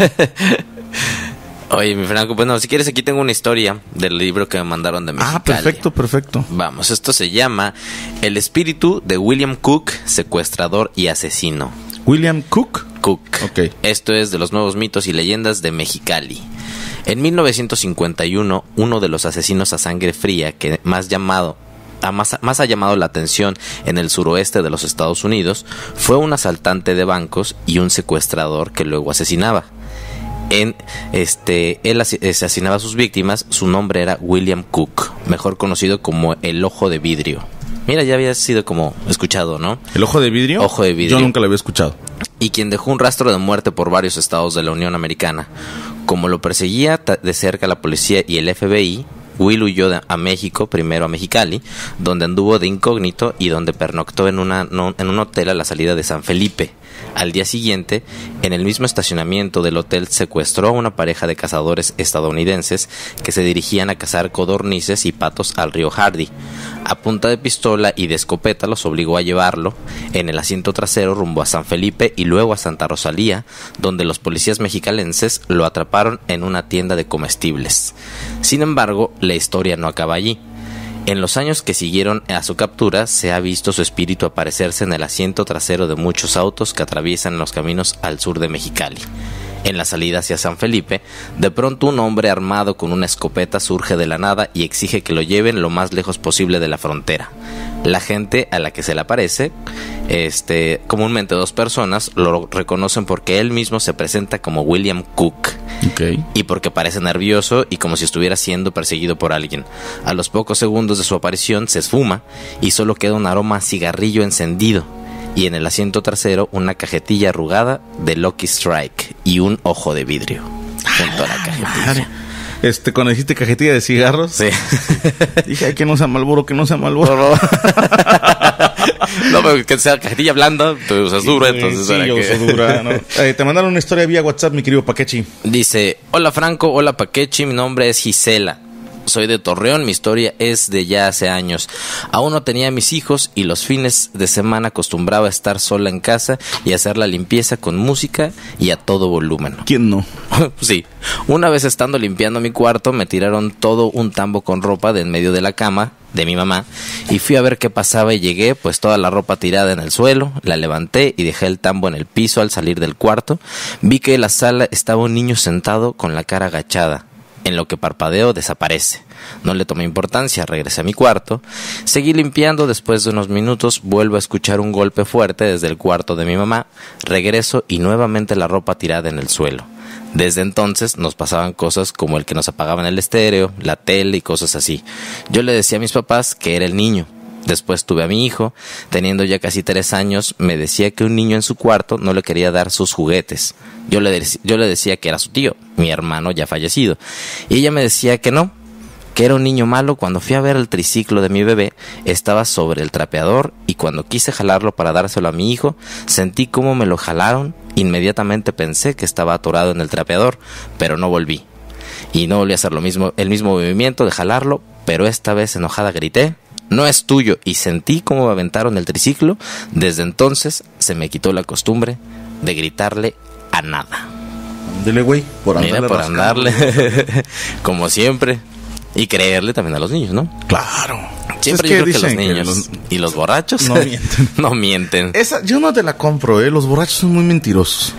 [SPEAKER 3] Oye, mi Franco, bueno, si quieres aquí tengo una historia del libro que me mandaron de Mexicali.
[SPEAKER 2] Ah, perfecto, perfecto.
[SPEAKER 3] Vamos, esto se llama El espíritu de William Cook, secuestrador y asesino.
[SPEAKER 2] William Cook.
[SPEAKER 3] Cook.
[SPEAKER 2] Ok.
[SPEAKER 3] Esto es de los nuevos mitos y leyendas de Mexicali. En mil novecientos cincuenta y uno, uno de los asesinos a sangre fría que más llamado a más, más ha llamado la atención en el suroeste de los Estados Unidos fue un asaltante de bancos y un secuestrador que luego asesinaba. En este, él asi- asesinaba a sus víctimas. Su nombre era William Cook, mejor conocido como el Ojo de Vidrio. Mira, ya había sido como escuchado, ¿no?
[SPEAKER 2] ¿El ojo de vidrio?
[SPEAKER 3] Ojo de vidrio.
[SPEAKER 2] Yo nunca lo había escuchado.
[SPEAKER 3] Y quien dejó un rastro de muerte por varios estados de la Unión Americana. Como lo perseguía ta- de cerca la policía y el F B I, Will huyó de- a México, primero a Mexicali, donde anduvo de incógnito y donde pernoctó en, una, no- en un hotel a la salida de San Felipe. Al día siguiente, en el mismo estacionamiento del hotel, secuestró a una pareja de cazadores estadounidenses que se dirigían a cazar codornices y patos al río Hardy. A punta de pistola y de escopeta los obligó a llevarlo en el asiento trasero rumbo a San Felipe y luego a Santa Rosalía, donde los policías mexicalenses lo atraparon en una tienda de comestibles. Sin embargo, la historia no acaba allí. En los años que siguieron a su captura, se ha visto su espíritu aparecerse en el asiento trasero de muchos autos que atraviesan los caminos al sur de Mexicali. En la salida hacia San Felipe, de pronto un hombre armado con una escopeta surge de la nada y exige que lo lleven lo más lejos posible de la frontera. La gente a la que se le aparece, este, comúnmente dos personas, lo reconocen porque él mismo se presenta como William Cook.
[SPEAKER 2] Okay.
[SPEAKER 3] Y porque parece nervioso y como si estuviera siendo perseguido por alguien. A los pocos segundos de su aparición se esfuma y solo queda un aroma a cigarrillo encendido. Y en el asiento trasero una cajetilla arrugada de Lucky Strike y un ojo de vidrio junto a la cajetilla.
[SPEAKER 2] Este, cuando dijiste cajetilla de cigarros,
[SPEAKER 3] Sí.
[SPEAKER 2] dije, ay, que no sea Malboro, que no sea Malboro.
[SPEAKER 3] No, pero que sea cajetilla blanda, tú usas duro, entonces
[SPEAKER 2] sí,
[SPEAKER 3] era
[SPEAKER 2] yo
[SPEAKER 3] que-
[SPEAKER 2] uso dura, ¿no? Eh, te mandaron una historia vía WhatsApp, mi querido Paquechi.
[SPEAKER 3] Dice, hola Franco, hola Paquechi, mi nombre es Gisela. Soy de Torreón, mi historia es de ya hace años. Aún no tenía mis hijos y los fines de semana acostumbraba a estar sola en casa y hacer la limpieza con música y a todo volumen.
[SPEAKER 2] ¿Quién no?
[SPEAKER 3] Sí, una vez estando limpiando mi cuarto me tiraron todo un tambo con ropa de en medio de la cama de mi mamá y fui a ver qué pasaba y llegué pues toda la ropa tirada en el suelo, la levanté y dejé el tambo en el piso. Al salir del cuarto vi que en la sala estaba un niño sentado con la cara agachada. En lo que parpadeo desaparece. No le tomé importancia, regresé a mi cuarto. Seguí limpiando, después de unos minutos vuelvo a escuchar un golpe fuerte desde el cuarto de mi mamá. Regreso y nuevamente la ropa tirada en el suelo. Desde entonces nos pasaban cosas como el que nos apagaban el estéreo, la tele y cosas así. Yo le decía a mis papás que era el niño. Después tuve a mi hijo, teniendo ya casi tres años, me decía que un niño en su cuarto no le quería dar sus juguetes. Yo le, de- yo le decía que era su tío, mi hermano ya fallecido. Y ella me decía que no, que era un niño malo. Cuando fui a ver el triciclo de mi bebé, estaba sobre el trapeador y cuando quise jalarlo para dárselo a mi hijo, sentí cómo me lo jalaron. Inmediatamente pensé que estaba atorado en el trapeador, pero no volví. Y no volví a hacer lo mismo, el mismo movimiento de jalarlo, pero esta vez enojada grité, no es tuyo, y sentí cómo me aventaron el triciclo. Desde entonces se me quitó la costumbre de gritarle a nada.
[SPEAKER 2] Dile, güey, por andarle.
[SPEAKER 3] Mira, por
[SPEAKER 2] rascando.
[SPEAKER 3] andarle, como siempre. Y creerle también a los niños, ¿no?
[SPEAKER 2] Claro.
[SPEAKER 3] Siempre
[SPEAKER 2] Es
[SPEAKER 3] yo creo que los
[SPEAKER 2] dicen
[SPEAKER 3] niños
[SPEAKER 2] los-
[SPEAKER 3] y los borrachos
[SPEAKER 2] no mienten.
[SPEAKER 3] no mienten.
[SPEAKER 2] Esa, yo no te la compro, ¿eh? Los borrachos son muy mentirosos.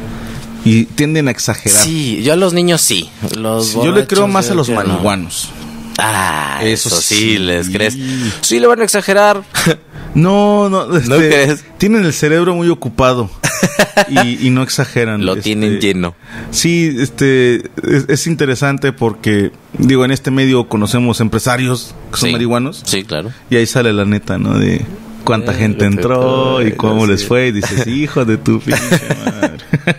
[SPEAKER 2] Y tienden a exagerar.
[SPEAKER 3] Sí, yo a los niños sí. Los
[SPEAKER 2] yo le creo
[SPEAKER 3] borrachos,
[SPEAKER 2] más a
[SPEAKER 3] yo
[SPEAKER 2] los
[SPEAKER 3] que no.
[SPEAKER 2] marihuanos.
[SPEAKER 3] Ah, eso,
[SPEAKER 2] Eso
[SPEAKER 3] sí,
[SPEAKER 2] sí.
[SPEAKER 3] les crees. Sí, le van a exagerar.
[SPEAKER 2] No, no. Este,
[SPEAKER 3] ¿No crees?
[SPEAKER 2] Tienen el cerebro muy ocupado y, y no exageran.
[SPEAKER 3] Lo
[SPEAKER 2] este,
[SPEAKER 3] tienen lleno.
[SPEAKER 2] Sí, este es, es interesante porque, digo, en este medio conocemos empresarios que son
[SPEAKER 3] Sí.
[SPEAKER 2] marihuanos.
[SPEAKER 3] Sí, claro.
[SPEAKER 2] Y ahí sale la neta, ¿no? De cuánta
[SPEAKER 3] Eh,
[SPEAKER 2] gente
[SPEAKER 3] lo que
[SPEAKER 2] entró
[SPEAKER 3] todo,
[SPEAKER 2] y cómo
[SPEAKER 3] sí.
[SPEAKER 2] les fue. Y dices, hijo de tu pinche madre.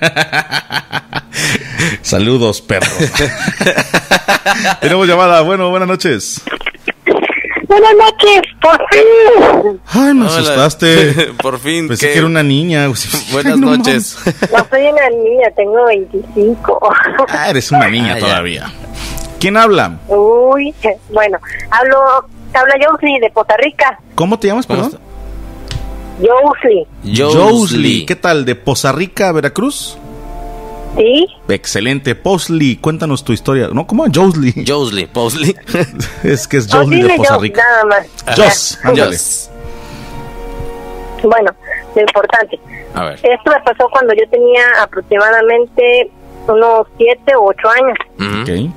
[SPEAKER 2] Saludos, perros. Tenemos llamada. Bueno, buenas noches.
[SPEAKER 10] Buenas noches, por fin.
[SPEAKER 2] Ay, me
[SPEAKER 3] Hola.
[SPEAKER 2] asustaste.
[SPEAKER 3] Por fin.
[SPEAKER 2] Pensé
[SPEAKER 3] ¿qué?
[SPEAKER 2] que era una niña.
[SPEAKER 3] Buenas
[SPEAKER 2] Ay, no
[SPEAKER 3] noches.
[SPEAKER 10] No soy una niña, tengo veinticinco.
[SPEAKER 2] mames. Ah, eres una niña
[SPEAKER 3] Ah, ya.
[SPEAKER 2] todavía. ¿Quién habla?
[SPEAKER 10] Uy, bueno, hablo, habla Jously de Costa Rica.
[SPEAKER 2] ¿Cómo te llamas,
[SPEAKER 3] ¿Cómo
[SPEAKER 2] perdón?
[SPEAKER 10] Jously,
[SPEAKER 2] Jously. ¿Qué tal? ¿De Poza Rica, Veracruz?
[SPEAKER 10] ¿sí?
[SPEAKER 2] Excelente. Posley, cuéntanos tu historia. ¿No? ¿Cómo? Jously.
[SPEAKER 3] Jously, Posley.
[SPEAKER 2] Es que es
[SPEAKER 10] O
[SPEAKER 2] Jously de
[SPEAKER 10] dile
[SPEAKER 2] Poza
[SPEAKER 10] yo,
[SPEAKER 2] Rica.
[SPEAKER 10] nada más.
[SPEAKER 2] Jos,
[SPEAKER 10] Ya.
[SPEAKER 2] ándale.
[SPEAKER 3] Jos.
[SPEAKER 10] Bueno, lo importante.
[SPEAKER 3] A ver.
[SPEAKER 10] Esto me pasó cuando yo tenía aproximadamente unos siete u ocho años.
[SPEAKER 3] Ujú.
[SPEAKER 2] Ok.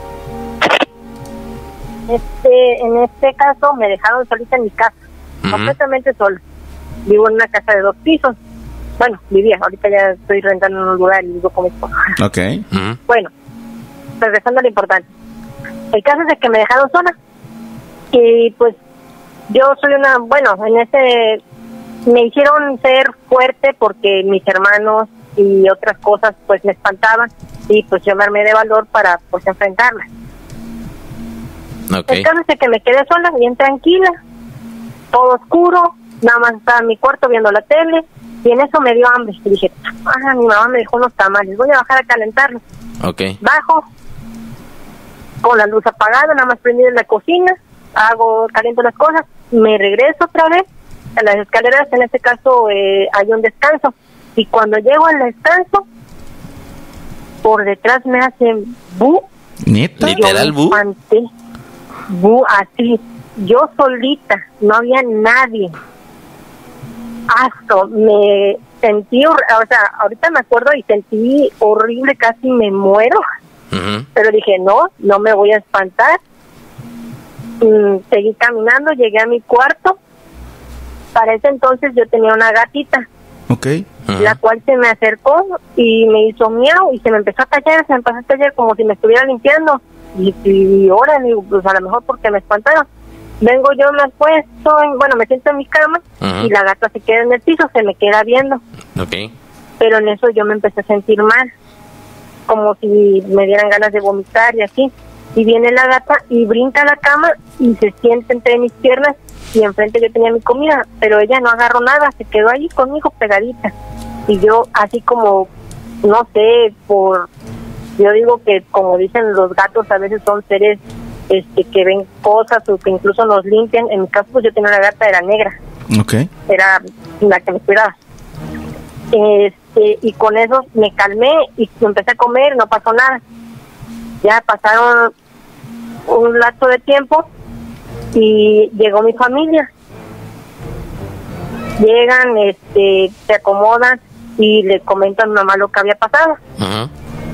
[SPEAKER 10] Este, en este caso me dejaron solita en mi casa,
[SPEAKER 3] Ujú.
[SPEAKER 10] completamente sola. Vivo en una casa de dos pisos. Bueno, vivía, ahorita ya estoy rentando en un lugar y vivo con mi esposa.
[SPEAKER 2] Ok.
[SPEAKER 3] Ujú.
[SPEAKER 10] Bueno, regresando a lo importante. El caso es de que me dejaron sola. Y pues yo soy una, bueno, en ese me hicieron ser fuerte porque mis hermanos y otras cosas pues me espantaban y pues yo me armé de valor para pues enfrentarlas.
[SPEAKER 3] Ok.
[SPEAKER 10] El caso es de que me quedé sola, bien tranquila, todo oscuro, nada más estaba en mi cuarto viendo la tele y en eso me dio hambre. Y dije, ah, mi mamá me dejó unos tamales, voy a bajar a calentarlos.
[SPEAKER 3] Ok.
[SPEAKER 10] Bajo, con la luz apagada, nada más prendida en la cocina, hago, caliento las cosas, me regreso otra vez a las escaleras, en este caso eh, hay un descanso, y cuando llego al descanso, por detrás me hacen bu,
[SPEAKER 2] ¿Neta?
[SPEAKER 10] y yo
[SPEAKER 3] ¿Literal
[SPEAKER 10] me
[SPEAKER 3] bu?
[SPEAKER 10] espanté. Bu, así, yo solita, no había nadie. Hasta me sentí, hor- o sea, ahorita me acuerdo y sentí horrible, casi me muero.
[SPEAKER 3] Ujú.
[SPEAKER 10] Pero dije, no, no me voy a espantar. Mm, seguí caminando, llegué a mi cuarto. Para ese entonces yo tenía una gatita,
[SPEAKER 2] Ok.
[SPEAKER 3] Ujú.
[SPEAKER 10] la cual se me acercó y me hizo miau y se me empezó a tallar, se me empezó a tallar como si me estuviera limpiando. Y, y ahora digo, pues a lo mejor porque me espantaron. Vengo yo, me acuesto, en- bueno, me siento en mi cama
[SPEAKER 3] Ujú.
[SPEAKER 10] y la gata se queda en el piso, se me queda viendo.
[SPEAKER 3] Ok.
[SPEAKER 10] Pero en eso yo me empecé a sentir mal, como si me dieran ganas de vomitar y así. Y viene la gata y brinca a la cama y se siente entre mis piernas y enfrente yo tenía mi comida, pero ella no agarró nada, se quedó ahí conmigo pegadita. Y yo así como, no sé, por, yo digo que como dicen los gatos a veces son seres este que ven cosas o que incluso nos limpian. En mi caso pues yo tenía una gata, era negra,
[SPEAKER 2] Ok.
[SPEAKER 10] era la que me cuidaba. Este, y con eso me calmé y empecé a comer, no pasó nada. Ya pasaron un lapso de tiempo y llegó mi familia. Llegan, este, se acomodan y le comentan a mi mamá lo que había pasado.
[SPEAKER 3] Ujú.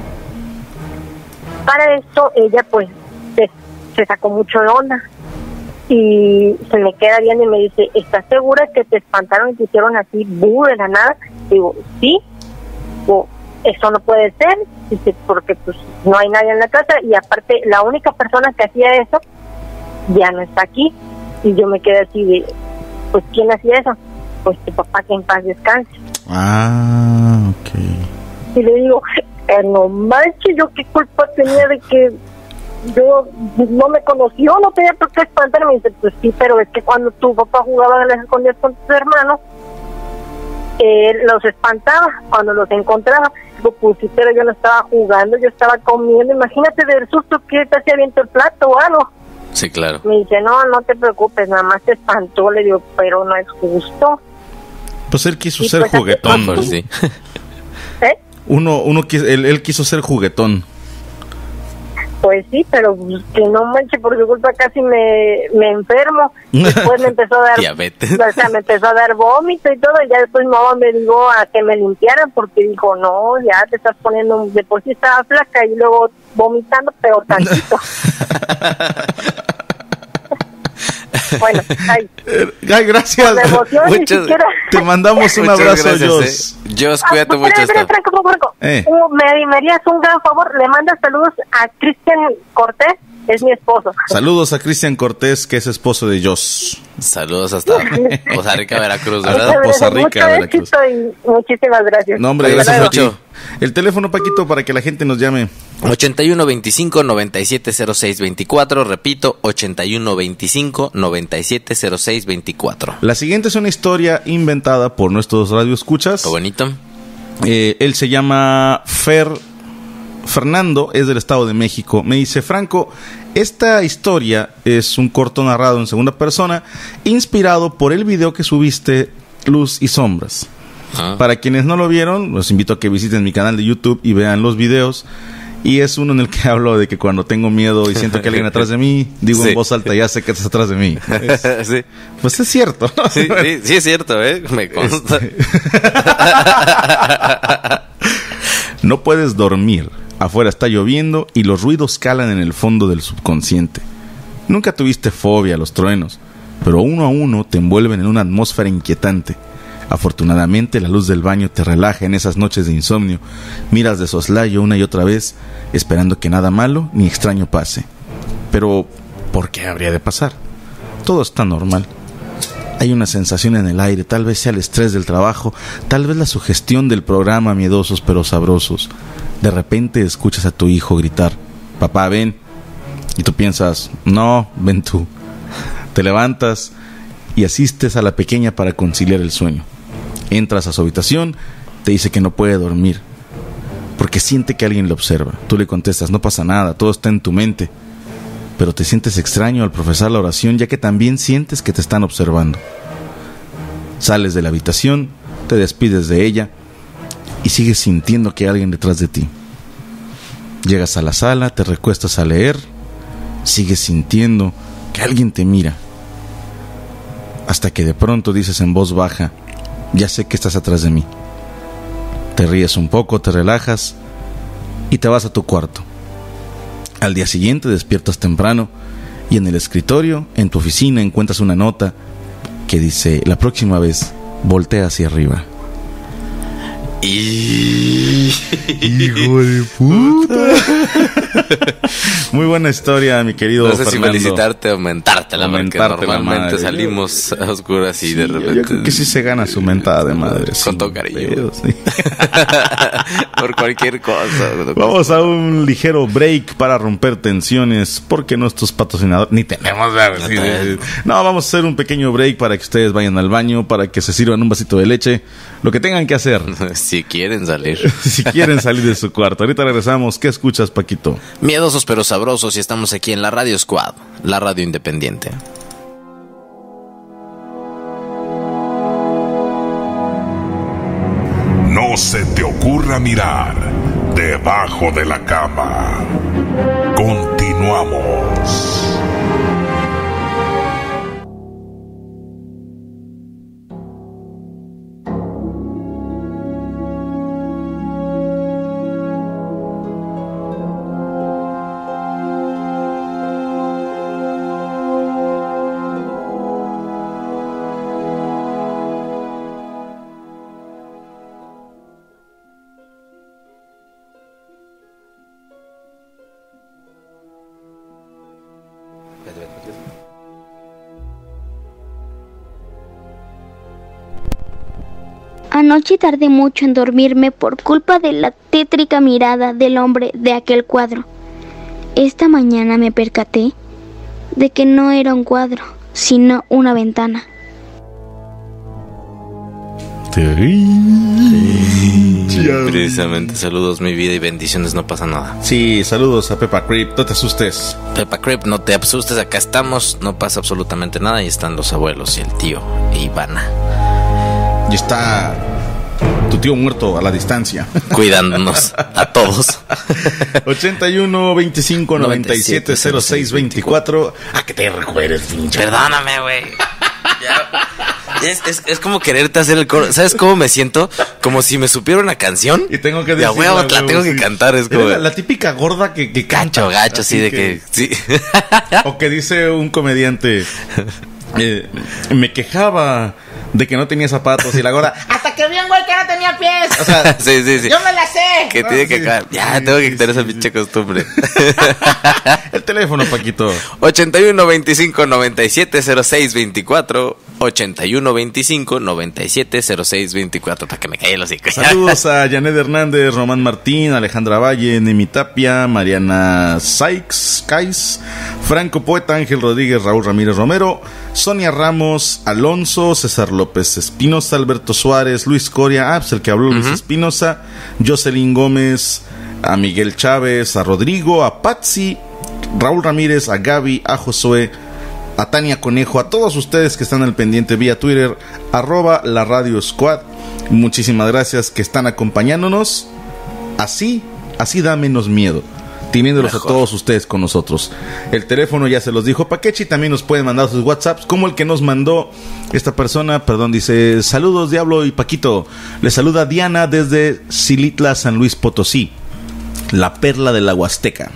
[SPEAKER 10] Para esto ella pues se, se sacó mucho de onda y se me queda viendo y me dice, ¿estás segura que te espantaron y te hicieron así bu de la nada? Digo, sí. Digo, eso no puede ser, dice, porque pues no hay nadie en la casa y aparte la única persona que hacía eso ya no está aquí. Y yo me quedé así de, pues ¿quién hacía eso? Pues tu papá, que en paz descanse.
[SPEAKER 2] Ah, ok.
[SPEAKER 10] Y le digo, eh, no manches, yo qué culpa tenía de que yo no me conoció, no tenía por qué espantarme. Y dice, pues sí, pero es que cuando tu papá jugaba a las escondidas con tus hermanos, él los espantaba cuando los encontraba. Digo, pues sí, pero yo no estaba jugando, yo estaba comiendo. Imagínate del susto que te hacía viento el plato o algo.
[SPEAKER 3] Sí, claro.
[SPEAKER 10] Me dice, no, no te preocupes, nada más te espantó. Le digo, pero no es justo.
[SPEAKER 2] Pues él quiso
[SPEAKER 10] Y
[SPEAKER 2] ser
[SPEAKER 10] pues,
[SPEAKER 2] juguetón.
[SPEAKER 3] Pues sí.
[SPEAKER 10] ¿Eh?
[SPEAKER 2] Uno, uno quiso, él, él quiso ser juguetón.
[SPEAKER 10] Pues sí, pero pues, que no manche, por su culpa casi me, me enfermo. Después me empezó a dar
[SPEAKER 3] Diabetes.
[SPEAKER 10] o sea, me empezó a dar vómito y todo, y ya después mi mamá me dijo a que me limpiaran porque dijo, no, ya te estás poniendo, de por sí estaba flaca y luego vomitando, peor tantito. Bueno, ay.
[SPEAKER 2] Ay, gracias.
[SPEAKER 10] Por la emoción, ni
[SPEAKER 3] Muchas-
[SPEAKER 10] siquiera.
[SPEAKER 2] Te mandamos un
[SPEAKER 3] Muchas
[SPEAKER 2] abrazo,
[SPEAKER 3] gracias,
[SPEAKER 2] Jos.
[SPEAKER 3] eh. Jos, cuídate
[SPEAKER 10] Ah,
[SPEAKER 3] mucho.
[SPEAKER 10] espera, espera,
[SPEAKER 3] hasta-
[SPEAKER 10] Franco, Franco.
[SPEAKER 2] Eh.
[SPEAKER 10] Uh, me, me harías un gran favor, le mandas saludos a Cristian Cortés, es mi esposo.
[SPEAKER 2] Saludos a Cristian Cortés, que es esposo de Jos.
[SPEAKER 3] Saludos hasta Poza Rica, Veracruz,
[SPEAKER 10] Muchas
[SPEAKER 3] ¿verdad?
[SPEAKER 10] gracias,
[SPEAKER 2] Poza Rica,
[SPEAKER 10] mucho
[SPEAKER 2] Veracruz.
[SPEAKER 10] éxito y muchísimas gracias.
[SPEAKER 2] No, hombre,
[SPEAKER 3] Oye,
[SPEAKER 2] gracias a ti.
[SPEAKER 3] mucho.
[SPEAKER 2] El teléfono, Paquito, para que la gente nos llame.
[SPEAKER 3] ochenta y uno veinticinco noventa y siete cero seis veinticuatro, repito, ochenta y uno veinticinco noventa y siete cero seis veinticuatro.
[SPEAKER 2] La siguiente es una historia inventada por nuestros radioescuchas.
[SPEAKER 3] Qué bonito.
[SPEAKER 2] Eh, él se llama Fer Fernando, es del Estado de México. Me dice: Franco, esta historia es un corto narrado en segunda persona, inspirado por el video que subiste, Luz y Sombras.
[SPEAKER 3] Ah.
[SPEAKER 2] Para quienes no lo vieron, los invito a que visiten mi canal de YouTube y vean los videos. Y es uno en el que hablo de que cuando tengo miedo y siento que alguien atrás de mí, digo
[SPEAKER 3] Sí.
[SPEAKER 2] en voz alta: ya sé que estás atrás de mí. Es-
[SPEAKER 3] Sí.
[SPEAKER 2] pues es cierto, ¿no?
[SPEAKER 3] Sí, sí, sí es cierto, ¿eh? Me consta.
[SPEAKER 2] No puedes dormir. Afuera está lloviendo y los ruidos calan en el fondo del subconsciente. Nunca tuviste fobia a los truenos, pero uno a uno te envuelven en una atmósfera inquietante. Afortunadamente, la luz del baño te relaja en esas noches de insomnio. Miras de soslayo una y otra vez, esperando que nada malo ni extraño pase. Pero, ¿por qué habría de pasar? Todo está normal. Hay una sensación en el aire, tal vez sea el estrés del trabajo, tal vez la sugestión del programa Miedosos pero Sabrosos. De repente escuchas a tu hijo gritar: papá, ven. Y tú piensas: no, ven tú. Te levantas y asistes a la pequeña para conciliar el sueño. Entras a su habitación, te dice que no puede dormir, porque siente que alguien le observa. Tú le contestas: no pasa nada, todo está en tu mente. Pero te sientes extraño al profesar la oración, ya que también sientes que te están observando. Sales de la habitación, te despides de ella y sigues sintiendo que hay alguien detrás de ti. Llegas a la sala, te recuestas a leer, sigues sintiendo que alguien te mira. Hasta que de pronto dices en voz baja: ya sé que estás atrás de mí. Te ríes un poco, te relajas y te vas a tu cuarto. Al día siguiente despiertas temprano y en el escritorio, en tu oficina, encuentras una nota que dice: la próxima vez, voltea hacia arriba.
[SPEAKER 3] Y...
[SPEAKER 2] ¡Hijo de puta! Muy buena historia, mi querido
[SPEAKER 3] No sé si
[SPEAKER 2] Fernando.
[SPEAKER 3] felicitarte o mentártela, porque
[SPEAKER 2] Mentarte la
[SPEAKER 3] normalmente
[SPEAKER 2] madre.
[SPEAKER 3] salimos a oscuras y
[SPEAKER 2] Sí,
[SPEAKER 3] de
[SPEAKER 2] yo-
[SPEAKER 3] repente...
[SPEAKER 2] Yo creo que sí se gana su mentada de madre.
[SPEAKER 3] Con
[SPEAKER 2] sin
[SPEAKER 3] todo cariño.
[SPEAKER 2] pedos, sí.
[SPEAKER 3] Por cualquier cosa.
[SPEAKER 2] Vamos a un ligero break para romper tensiones, porque nuestros patrocinadores ni tenemos ¿verdad?
[SPEAKER 3] No
[SPEAKER 2] Sí,
[SPEAKER 3] tenemos.
[SPEAKER 2] sí, sí. No, vamos a hacer un pequeño break para que ustedes vayan al baño, para que se sirvan un vasito de leche, lo que tengan que hacer
[SPEAKER 3] Si quieren salir.
[SPEAKER 2] si quieren salir de su cuarto. Ahorita regresamos. ¿Qué escuchas, Paquito?
[SPEAKER 3] Miedosos pero sabrosos, y estamos aquí en la Radio Squad, la radio independiente.
[SPEAKER 1] No se te ocurra mirar debajo de la cama. Continuamos.
[SPEAKER 8] Anoche tardé mucho en dormirme por culpa de la tétrica mirada del hombre de aquel cuadro. Esta mañana me percaté de que no era un cuadro, sino una ventana.
[SPEAKER 3] Precisamente, saludos mi vida y bendiciones, no pasa nada.
[SPEAKER 2] Sí, saludos a Peppa Creep. No te asustes.
[SPEAKER 3] Peppa Creep, no te asustes, acá estamos, no pasa absolutamente nada y están los abuelos y el tío e Ivana
[SPEAKER 2] Y está tu tío muerto a la distancia.
[SPEAKER 3] cuidándonos a todos.
[SPEAKER 2] ochenta y uno, veinticinco, noventa y siete, cero seis, veinticuatro. Ah, que te recuerdes, pinche.
[SPEAKER 3] Perdóname, güey. Ya. Es, es, es como quererte hacer el coro. ¿Sabes cómo me siento? Como si me supiera una canción
[SPEAKER 2] Y tengo que
[SPEAKER 3] de a
[SPEAKER 2] decirla,
[SPEAKER 3] huevo, la
[SPEAKER 2] huevo,
[SPEAKER 3] tengo
[SPEAKER 2] sí.
[SPEAKER 3] que cantar. Es
[SPEAKER 2] Eres
[SPEAKER 3] como
[SPEAKER 2] la, la típica gorda que, que canta.
[SPEAKER 3] gacho, gacho,
[SPEAKER 2] Así
[SPEAKER 3] así de que, sí.
[SPEAKER 2] O que dice un comediante: eh, me quejaba de que no tenía zapatos y la gorda, hasta que vi un güey que no tenía pies. O sea,
[SPEAKER 3] sí, sí, sí.
[SPEAKER 2] Yo me la sé.
[SPEAKER 3] Que
[SPEAKER 2] no,
[SPEAKER 3] tiene
[SPEAKER 2] sí,
[SPEAKER 3] que acabar. Ya,
[SPEAKER 2] sí,
[SPEAKER 3] tengo que
[SPEAKER 2] sí,
[SPEAKER 3] quitar
[SPEAKER 2] sí,
[SPEAKER 3] esa
[SPEAKER 2] sí.
[SPEAKER 3] pinche costumbre.
[SPEAKER 2] El teléfono, Paquito.
[SPEAKER 3] ochenta y uno veinticinco noventa y siete cero seis veinticuatro. ochenta y uno veinticinco noventa y siete cero seis veinticuatro. Para que me calle los hocico.
[SPEAKER 2] Saludos a Janet Hernández, Román Martín, Alejandra Valle, Nemi Tapia, Mariana Sykes, Kais, Franco Poeta, Ángel Rodríguez, Raúl Ramírez Romero, Sonia Ramos, Alonso, César López Espinosa, Alberto Suárez, Luis Coria, ah, pues el que habló, Luis uh-huh. Espinosa, Jocelyn Gómez, a Miguel Chávez, a Rodrigo, a Patsy, Raúl Ramírez, a Gaby, a Josué, a Tania Conejo, a todos ustedes que están al pendiente vía Twitter, arroba la Radio Squad. Muchísimas gracias que están acompañándonos. Así, así da menos miedo, teniéndolos Mejor. a todos ustedes con nosotros. El teléfono ya se los dijo Paquechi, también nos pueden mandar sus WhatsApps, como el que nos mandó esta persona, perdón, dice, saludos Diablo y Paquito. Le saluda Diana desde Xilitla, San Luis Potosí, la perla de la Huasteca.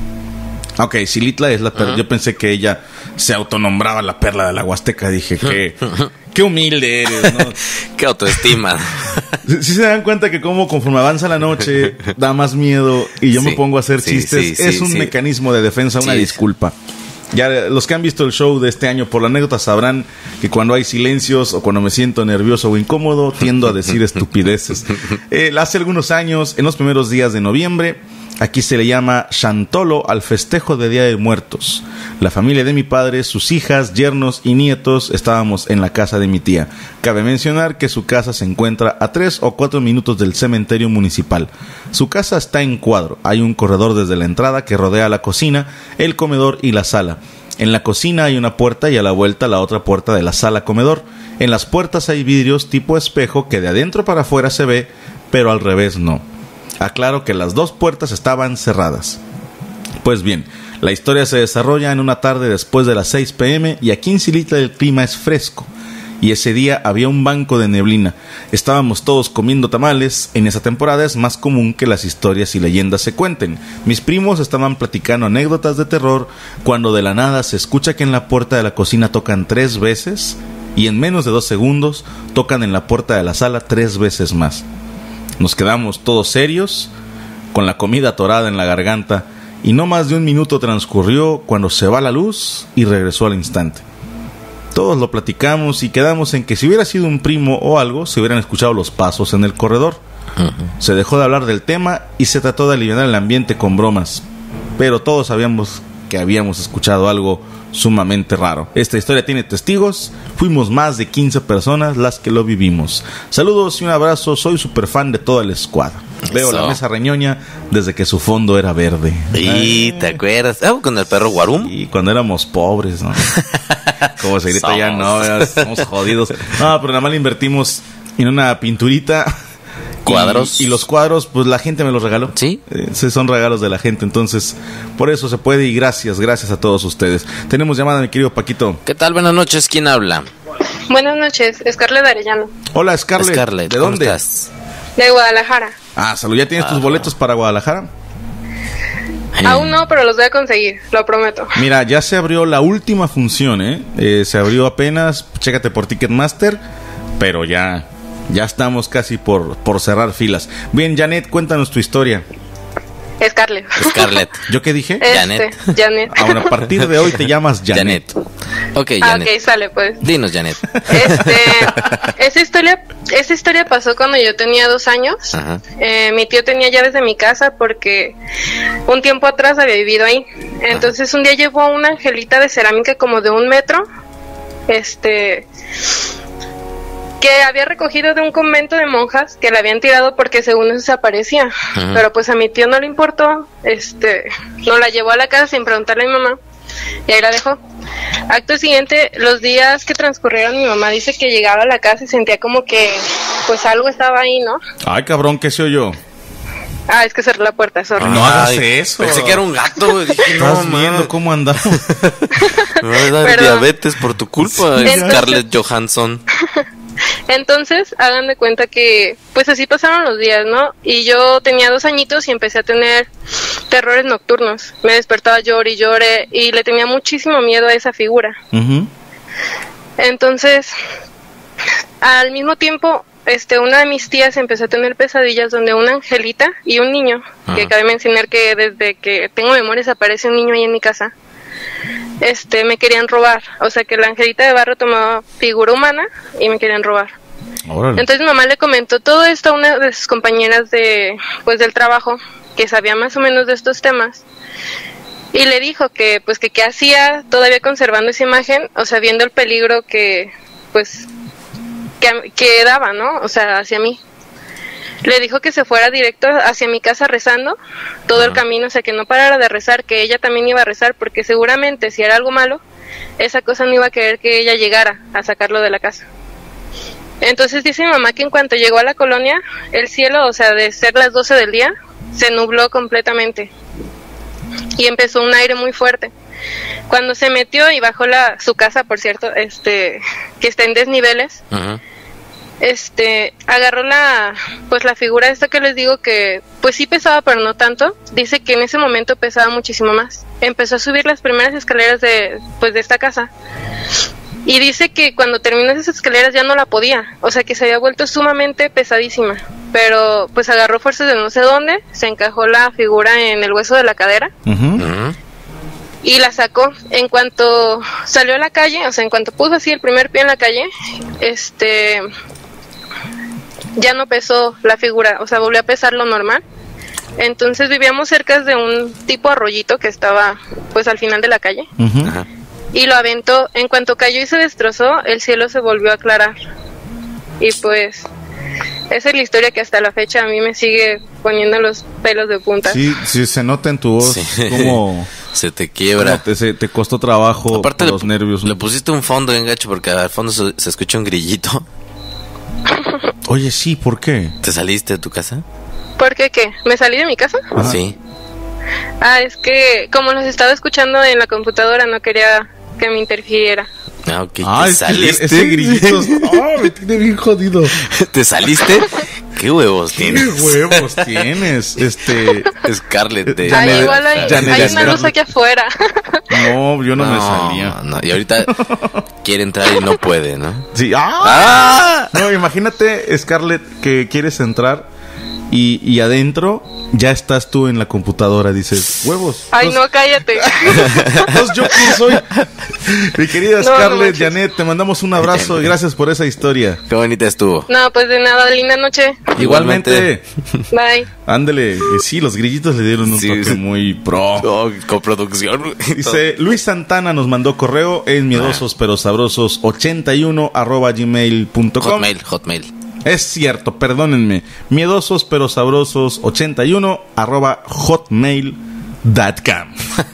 [SPEAKER 2] Ok, Xilitla es la perla. Uh-huh. Yo pensé que ella se autonombraba la perla de la Huasteca. Dije que qué humilde eres, ¿no?
[SPEAKER 3] Qué autoestima.
[SPEAKER 2] Si se dan cuenta que como conforme avanza la noche da más miedo y yo sí, me pongo a hacer sí, chistes, sí, es sí, un sí. mecanismo de defensa, una sí, disculpa. Ya los que han visto el show de este año por la anécdota sabrán que cuando hay silencios o cuando me siento nervioso o incómodo tiendo a decir estupideces. Eh, hace algunos años, en los primeros días de noviembre, aquí se le llama Chantolo al festejo de Día de Muertos. La familia de mi padre, sus hijas, yernos y nietos estábamos en la casa de mi tía. Cabe mencionar que su casa se encuentra a tres o cuatro minutos del cementerio municipal. Su casa está en cuadro. Hay un corredor desde la entrada que rodea la cocina, el comedor y la sala. En la cocina hay una puerta y a la vuelta la otra puerta de la sala comedor. En las puertas hay vidrios tipo espejo que de adentro para afuera se ve, pero al revés no. Aclaro que las dos puertas estaban cerradas. Pues bien, la historia se desarrolla en una tarde después de las seis pm y aquí en Xilitla el clima es fresco. Y ese día había un banco de neblina. Estábamos todos comiendo tamales. En esa temporada es más común que las historias y leyendas se cuenten. Mis primos estaban platicando anécdotas de terror cuando de la nada se escucha que en la puerta de la cocina tocan tres veces y en menos de dos segundos tocan en la puerta de la sala tres veces más. Nos quedamos todos serios, con la comida atorada en la garganta, y no más de un minuto transcurrió cuando se va la luz y regresó al instante. Todos lo platicamos y quedamos en que si hubiera sido un primo o algo, se hubieran escuchado los pasos en el corredor. Uh-huh. Se dejó de hablar del tema y se trató de aliviar el ambiente con bromas, pero todos sabíamos que habíamos escuchado algo sumamente raro. Esta historia tiene testigos. Fuimos más de quince personas las que lo vivimos. Saludos y un abrazo. Soy super fan de toda la squad. Veo la mesa reñoña desde que su fondo era verde.
[SPEAKER 3] Y te acuerdas, ah, con el perro Guarum.
[SPEAKER 2] Y cuando éramos pobres, ¿no? Como se grita ya, no, estamos jodidos. No, pero nada más le invertimos en una pinturita.
[SPEAKER 3] Cuadros.
[SPEAKER 2] Y, y los cuadros, pues la gente me los regaló.
[SPEAKER 3] Sí.
[SPEAKER 2] Eh, son regalos de la gente, entonces por eso se puede y gracias, gracias a todos ustedes. Tenemos llamada, mi querido Paquito.
[SPEAKER 3] ¿Qué tal? Buenas noches, ¿quién habla?
[SPEAKER 11] Buenas noches, Scarlett Arellano.
[SPEAKER 2] Hola, Scarlett.
[SPEAKER 3] Scarlett,
[SPEAKER 2] ¿de dónde?
[SPEAKER 3] Estás?
[SPEAKER 11] De Guadalajara.
[SPEAKER 2] Ah, salud, ¿ya tienes ah, tus boletos para Guadalajara?
[SPEAKER 11] Eh. Aún no, pero los voy a conseguir, lo prometo.
[SPEAKER 2] Mira, ya se abrió la última función, ¿eh? eh se abrió apenas, chécate por Ticketmaster, pero ya... Ya estamos casi por, por cerrar filas. Bien, Janet, cuéntanos tu historia.
[SPEAKER 11] Scarlett.
[SPEAKER 3] Scarlett.
[SPEAKER 2] ¿Yo qué dije?
[SPEAKER 11] Este,
[SPEAKER 3] Janet.
[SPEAKER 11] Janet.
[SPEAKER 2] Ahora, a partir de hoy te llamas Janet.
[SPEAKER 3] Janet. Ok,
[SPEAKER 11] Janet. Ah, ok, sale pues.
[SPEAKER 3] Dinos, Janet.
[SPEAKER 11] Este, esa historia, esa historia pasó cuando yo tenía dos años. Ajá. Eh, mi tío tenía llaves de mi casa porque un tiempo atrás había vivido ahí. Entonces Ajá. un día llevó una angelita de cerámica como de un metro. Este... que había recogido de un convento de monjas que la habían tirado porque según eso se aparecía. Uh-huh. Pero pues a mi tío no le importó, este, no la llevó a la casa sin preguntarle a mi mamá y ahí la dejó. Acto siguiente, los días que transcurrieron, mi mamá dice que llegaba a la casa y sentía como que pues algo estaba ahí, ¿no?
[SPEAKER 2] Ay, cabrón, ¿qué se oyó?
[SPEAKER 11] Ah, es que cerré la puerta, sorry.
[SPEAKER 2] No hagas eso.
[SPEAKER 3] Pensé que era un gato. Dije,
[SPEAKER 2] ¿estás
[SPEAKER 3] no,
[SPEAKER 2] viendo cómo andamos?
[SPEAKER 3] Me va a dar Perdón. diabetes por tu culpa, sí, Scarlett Johansson.
[SPEAKER 11] Entonces, hagan de cuenta que pues así pasaron los días, ¿no? Y yo tenía dos añitos y empecé a tener terrores nocturnos. Me despertaba llore y llore y le tenía muchísimo miedo a esa figura. Uh-huh. Entonces, al mismo tiempo, este, una de mis tías empezó a tener pesadillas donde una angelita y un niño, Ajá. que cabe mencionar que desde que tengo memorias aparece un niño ahí en mi casa, este, me querían robar. O sea, que la angelita de barro tomaba figura humana y me querían robar. Órale. Entonces mi mamá le comentó todo esto a una de sus compañeras de, pues, del trabajo, que sabía más o menos de estos temas, y le dijo que, pues, que qué hacía todavía conservando esa imagen, o sea, viendo el peligro que, pues, que, que daba, ¿no? O sea, hacia mí. Le dijo que se fuera directo hacia mi casa rezando todo Ajá. el camino, o sea, que no parara de rezar, que ella también iba a rezar, porque seguramente si era algo malo, esa cosa no iba a querer que ella llegara a sacarlo de la casa. Entonces dice mi mamá que en cuanto llegó a la colonia, el cielo, o sea, de ser las doce del día, se nubló completamente y empezó un aire muy fuerte. Cuando se metió y bajó la su casa, por cierto, este, que está en desniveles, uh-huh. este, agarró la, pues la figura esta que les digo que, pues sí pesaba, pero no tanto. Dice que en ese momento pesaba muchísimo más. Empezó a subir las primeras escaleras de, pues de esta casa. Y dice que cuando terminó esas escaleras ya no la podía, o sea que se había vuelto sumamente pesadísima, pero pues agarró fuerzas de no sé dónde, se encajó la figura en el hueso de la cadera uh-huh. y la sacó. En cuanto salió a la calle, o sea en cuanto puso así el primer pie en la calle, este, ya no pesó la figura, o sea volvió a pesar lo normal. Entonces vivíamos cerca de un tipo arroyito que estaba pues al final de la calle. Uh-huh. Y lo aventó. En cuanto cayó y se destrozó, el cielo se volvió a aclarar. Y pues, esa es la historia que hasta la fecha a mí me sigue poniendo los pelos de punta.
[SPEAKER 2] Sí, sí, se nota en tu voz sí. como...
[SPEAKER 3] se te quiebra.
[SPEAKER 2] Te, se, te costó trabajo.
[SPEAKER 3] Aparte
[SPEAKER 2] los
[SPEAKER 3] le,
[SPEAKER 2] nervios.
[SPEAKER 3] Le pusiste un fondo en gacho porque al fondo se, se escucha un grillito.
[SPEAKER 2] Oye, sí, ¿por qué?
[SPEAKER 3] ¿Te saliste de tu casa?
[SPEAKER 11] ¿Por qué qué? ¿Me salí de mi casa?
[SPEAKER 3] Ajá. Sí.
[SPEAKER 11] Ah, es que como los estaba escuchando en la computadora no quería que me interfiriera.
[SPEAKER 3] Ah, ok.
[SPEAKER 2] Ah,
[SPEAKER 3] ¿Te
[SPEAKER 2] es
[SPEAKER 3] saliste?
[SPEAKER 2] Ese grillito. Oh, me tiene bien jodido.
[SPEAKER 3] ¿Te saliste? ¿Qué huevos tienes?
[SPEAKER 2] ¿Qué huevos tienes? Este...
[SPEAKER 3] Scarlett de...
[SPEAKER 11] Ay, ah, igual hay, hay una luz aquí afuera.
[SPEAKER 2] No, yo no, no me salía.
[SPEAKER 3] No, y ahorita quiere entrar y no puede, ¿no?
[SPEAKER 2] Sí. ¡Ah! ¡Ah! No, imagínate, Scarlett, que quieres entrar y, y adentro... ya estás tú en la computadora, dices, huevos.
[SPEAKER 11] Ay, entonces, no, cállate.
[SPEAKER 2] Entonces, ¿yo quién soy? Mi querida no, Scarlett, no Janet, te mandamos un abrazo y gracias por esa historia.
[SPEAKER 3] Qué bonita estuvo.
[SPEAKER 11] No, pues de nada, linda noche.
[SPEAKER 2] Igualmente.
[SPEAKER 11] Bye.
[SPEAKER 2] Ándele, sí, los grillitos le dieron un sí, toque sí. muy pro.
[SPEAKER 3] Oh, coproducción.
[SPEAKER 2] Dice, Luis Santana nos mandó correo en miedosos ah. pero sabrosos ochenta y uno arroba gmail punto com.
[SPEAKER 3] Hotmail, hotmail.
[SPEAKER 2] Es cierto, perdónenme. Miedosos pero sabrosos ochenta y uno arroba hotmail punto com.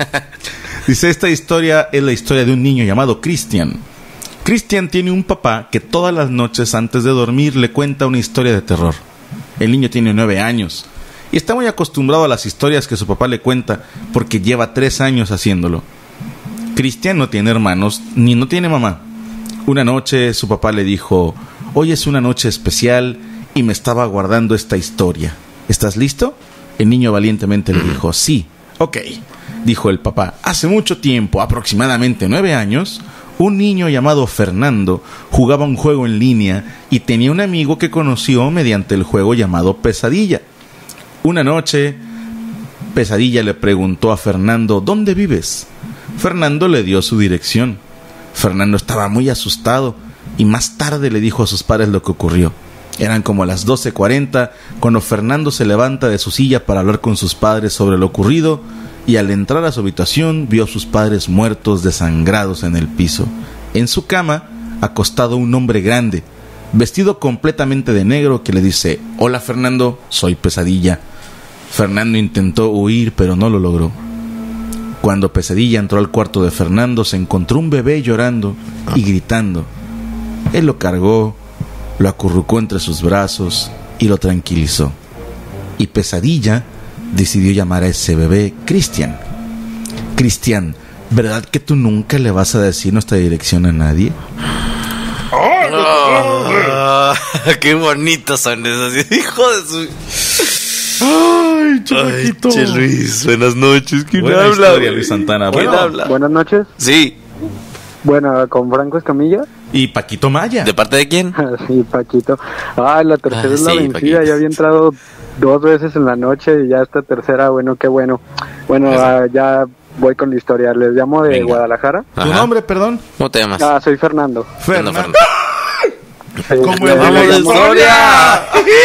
[SPEAKER 2] Dice, esta historia es la historia de un niño llamado Cristian. Cristian tiene un papá que todas las noches antes de dormir le cuenta una historia de terror. El niño tiene nueve años y está muy acostumbrado a las historias que su papá le cuenta porque lleva tres años haciéndolo. Cristian no tiene hermanos ni no tiene mamá. Una noche su papá le dijo: hoy es una noche especial y me estaba guardando esta historia. ¿Estás listo? El niño valientemente le dijo: sí. Ok, dijo el papá. Hace mucho tiempo, aproximadamente nueve años, un niño llamado Fernando jugaba un juego en línea y tenía un amigo que conoció mediante el juego llamado Pesadilla. Una noche, Pesadilla le preguntó a Fernando: ¿dónde vives? Fernando le dio su dirección. Fernando estaba muy asustado y más tarde le dijo a sus padres lo que ocurrió. Eran como las doce cuarenta cuando Fernando se levanta de su silla para hablar con sus padres sobre lo ocurrido, y al entrar a su habitación vio a sus padres muertos, desangrados en el piso. En su cama, acostado un hombre grande, vestido completamente de negro, que le dice: hola Fernando, soy Pesadilla. Fernando intentó huir, pero no lo logró. Cuando Pesadilla entró al cuarto de Fernando, se encontró un bebé llorando y gritando. Él lo cargó, lo acurrucó entre sus brazos y lo tranquilizó. Y Pesadilla decidió llamar a ese bebé Cristian. Cristian, ¿verdad que tú nunca le vas a decir nuestra dirección a nadie?
[SPEAKER 3] Oh, ¡qué bonitos son esos! ¡Hijo de su...
[SPEAKER 2] ¡Ay, chiquito!
[SPEAKER 3] Ay, che Luis, buenas noches. ¿Quién
[SPEAKER 2] Buena
[SPEAKER 3] habla?
[SPEAKER 2] Historia, Luis Santana.
[SPEAKER 3] ¿Quién
[SPEAKER 2] bueno,
[SPEAKER 3] habla?
[SPEAKER 12] Buenas noches.
[SPEAKER 3] Sí.
[SPEAKER 12] Bueno, con Franco Escamilla.
[SPEAKER 2] Y Paquito Maya.
[SPEAKER 3] ¿De parte de quién?
[SPEAKER 12] Sí, Paquito. Ah, la tercera
[SPEAKER 3] Ah,
[SPEAKER 12] es la
[SPEAKER 3] sí,
[SPEAKER 12] vencida.
[SPEAKER 3] Paquito.
[SPEAKER 12] Ya había entrado dos veces en la noche y ya esta tercera, bueno, qué bueno. Bueno, ah, ya voy con la historia. Les llamo de
[SPEAKER 3] Venga.
[SPEAKER 12] Guadalajara.
[SPEAKER 2] ¿Tu nombre, perdón?
[SPEAKER 3] ¿Cómo te llamas?
[SPEAKER 12] Ah, soy Fernando.
[SPEAKER 2] Fernando.
[SPEAKER 3] Fernando.
[SPEAKER 12] Sí,
[SPEAKER 2] ¿Cómo
[SPEAKER 12] les
[SPEAKER 2] es la
[SPEAKER 12] llamo-
[SPEAKER 2] historia?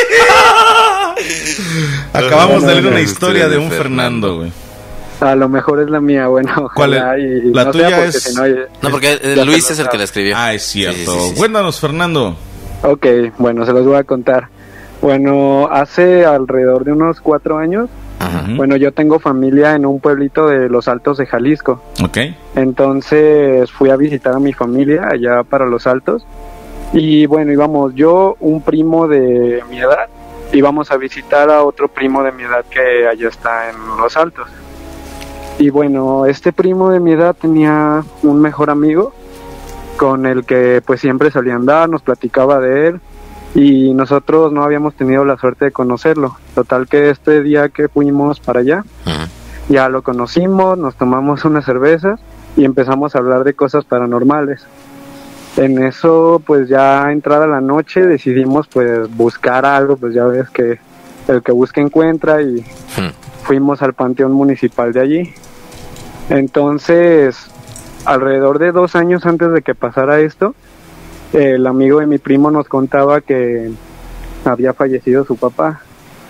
[SPEAKER 2] Acabamos de leer una
[SPEAKER 3] La
[SPEAKER 2] historia de un
[SPEAKER 3] Fernando.
[SPEAKER 2] Fernando, güey.
[SPEAKER 12] A lo mejor es la mía, bueno,
[SPEAKER 2] ¿Cuál
[SPEAKER 12] ojalá
[SPEAKER 2] es?
[SPEAKER 12] y
[SPEAKER 2] La
[SPEAKER 12] no
[SPEAKER 2] tuya
[SPEAKER 12] sea porque
[SPEAKER 2] es-
[SPEAKER 12] si no, ya-
[SPEAKER 3] No, porque eh,
[SPEAKER 12] ya
[SPEAKER 3] Luis
[SPEAKER 12] se
[SPEAKER 3] es el
[SPEAKER 12] lo
[SPEAKER 3] que la escribió.
[SPEAKER 2] Ah, es cierto.
[SPEAKER 3] Sí, sí, sí, sí.
[SPEAKER 2] Cuéntanos, Fernando.
[SPEAKER 12] Ok, bueno, se los voy a contar. Bueno, hace alrededor de unos cuatro años,
[SPEAKER 3] Ajá.
[SPEAKER 12] bueno, yo tengo familia en un pueblito de Los Altos de Jalisco.
[SPEAKER 2] Ok.
[SPEAKER 12] Entonces fui a visitar a mi familia allá para Los Altos. Y bueno, íbamos yo, un primo de mi edad, íbamos a visitar a otro primo de mi edad que allá está en Los Altos. Y bueno, este primo de mi edad tenía un mejor amigo con el que pues siempre salía a andar, nos platicaba de él y nosotros no habíamos tenido la suerte de conocerlo. Total que este día que fuimos para allá,
[SPEAKER 3] Ajá.
[SPEAKER 12] ya lo conocimos, nos tomamos unas cervezas y empezamos a hablar de cosas paranormales. En eso, pues ya entrada la noche decidimos pues buscar algo, pues ya ves que el que busca encuentra y
[SPEAKER 3] Hmm.
[SPEAKER 12] fuimos al panteón municipal de allí. Entonces, alrededor de dos años antes de que pasara esto, el amigo de mi primo nos contaba que había fallecido su papá.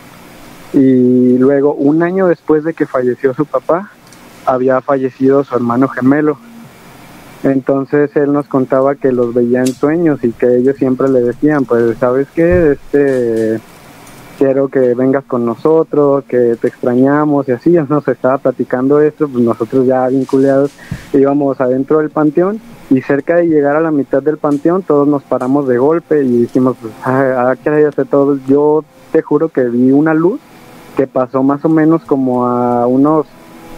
[SPEAKER 12] Y luego, un año después de que falleció su papá, había fallecido su hermano gemelo. Entonces él nos contaba que los veía en sueños y que ellos siempre le decían, pues, ¿sabes qué? Este, quiero que vengas con nosotros, que te extrañamos y así. Él nos estaba platicando esto, pues nosotros ya vinculados íbamos adentro del panteón y cerca de llegar a la mitad del panteón todos nos paramos de golpe y dijimos, pues, ¿a qué hay hacer todos? Yo te juro que vi una luz que pasó más o menos como a unos,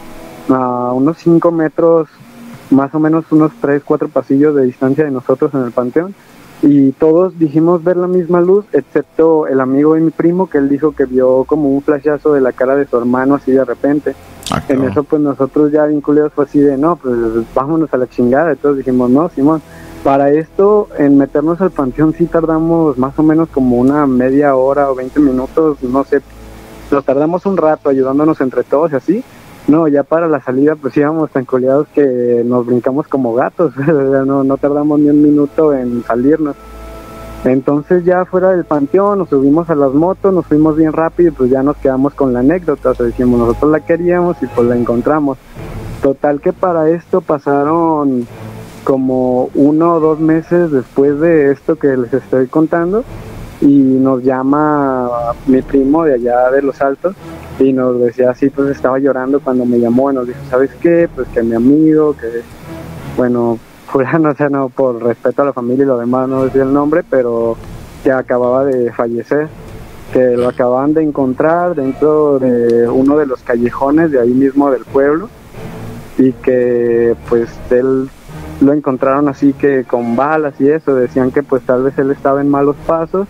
[SPEAKER 12] a unos cinco metros, más o menos unos tres, cuatro pasillos de distancia de nosotros en el panteón. Y todos dijimos ver la misma luz, excepto el amigo de mi primo, que él dijo que vio como un flashazo de la cara de su hermano así de repente.
[SPEAKER 2] Ah,
[SPEAKER 12] En eso pues nosotros ya vinculados fue así de, no, pues vámonos a la chingada. Entonces dijimos, no, Simón, para esto, en meternos al panteón sí tardamos más o menos como una media hora o veinte minutos, no sé, nos tardamos un rato ayudándonos entre todos y así. No, ya para la salida pues íbamos tan coleados que nos brincamos como gatos, no, no tardamos ni un minuto en salirnos. Entonces ya fuera del panteón nos subimos a las motos, nos fuimos bien rápido y pues ya nos quedamos con la anécdota, o sea, dijimos nosotros la queríamos y pues la encontramos. Total que para esto pasaron como uno o dos meses después de esto que les estoy contando y nos llama mi primo de allá de Los Altos y nos decía así, pues estaba llorando cuando me llamó y nos dijo, ¿sabes qué? Pues que mi amigo, que bueno, fulano, o sea, no, por respeto a la familia y lo demás, no decía el nombre, pero que acababa de fallecer, que lo acababan de encontrar dentro de uno de los callejones de ahí mismo del pueblo y que pues él lo encontraron así que con balas y eso, decían que pues tal vez él estaba en malos pasos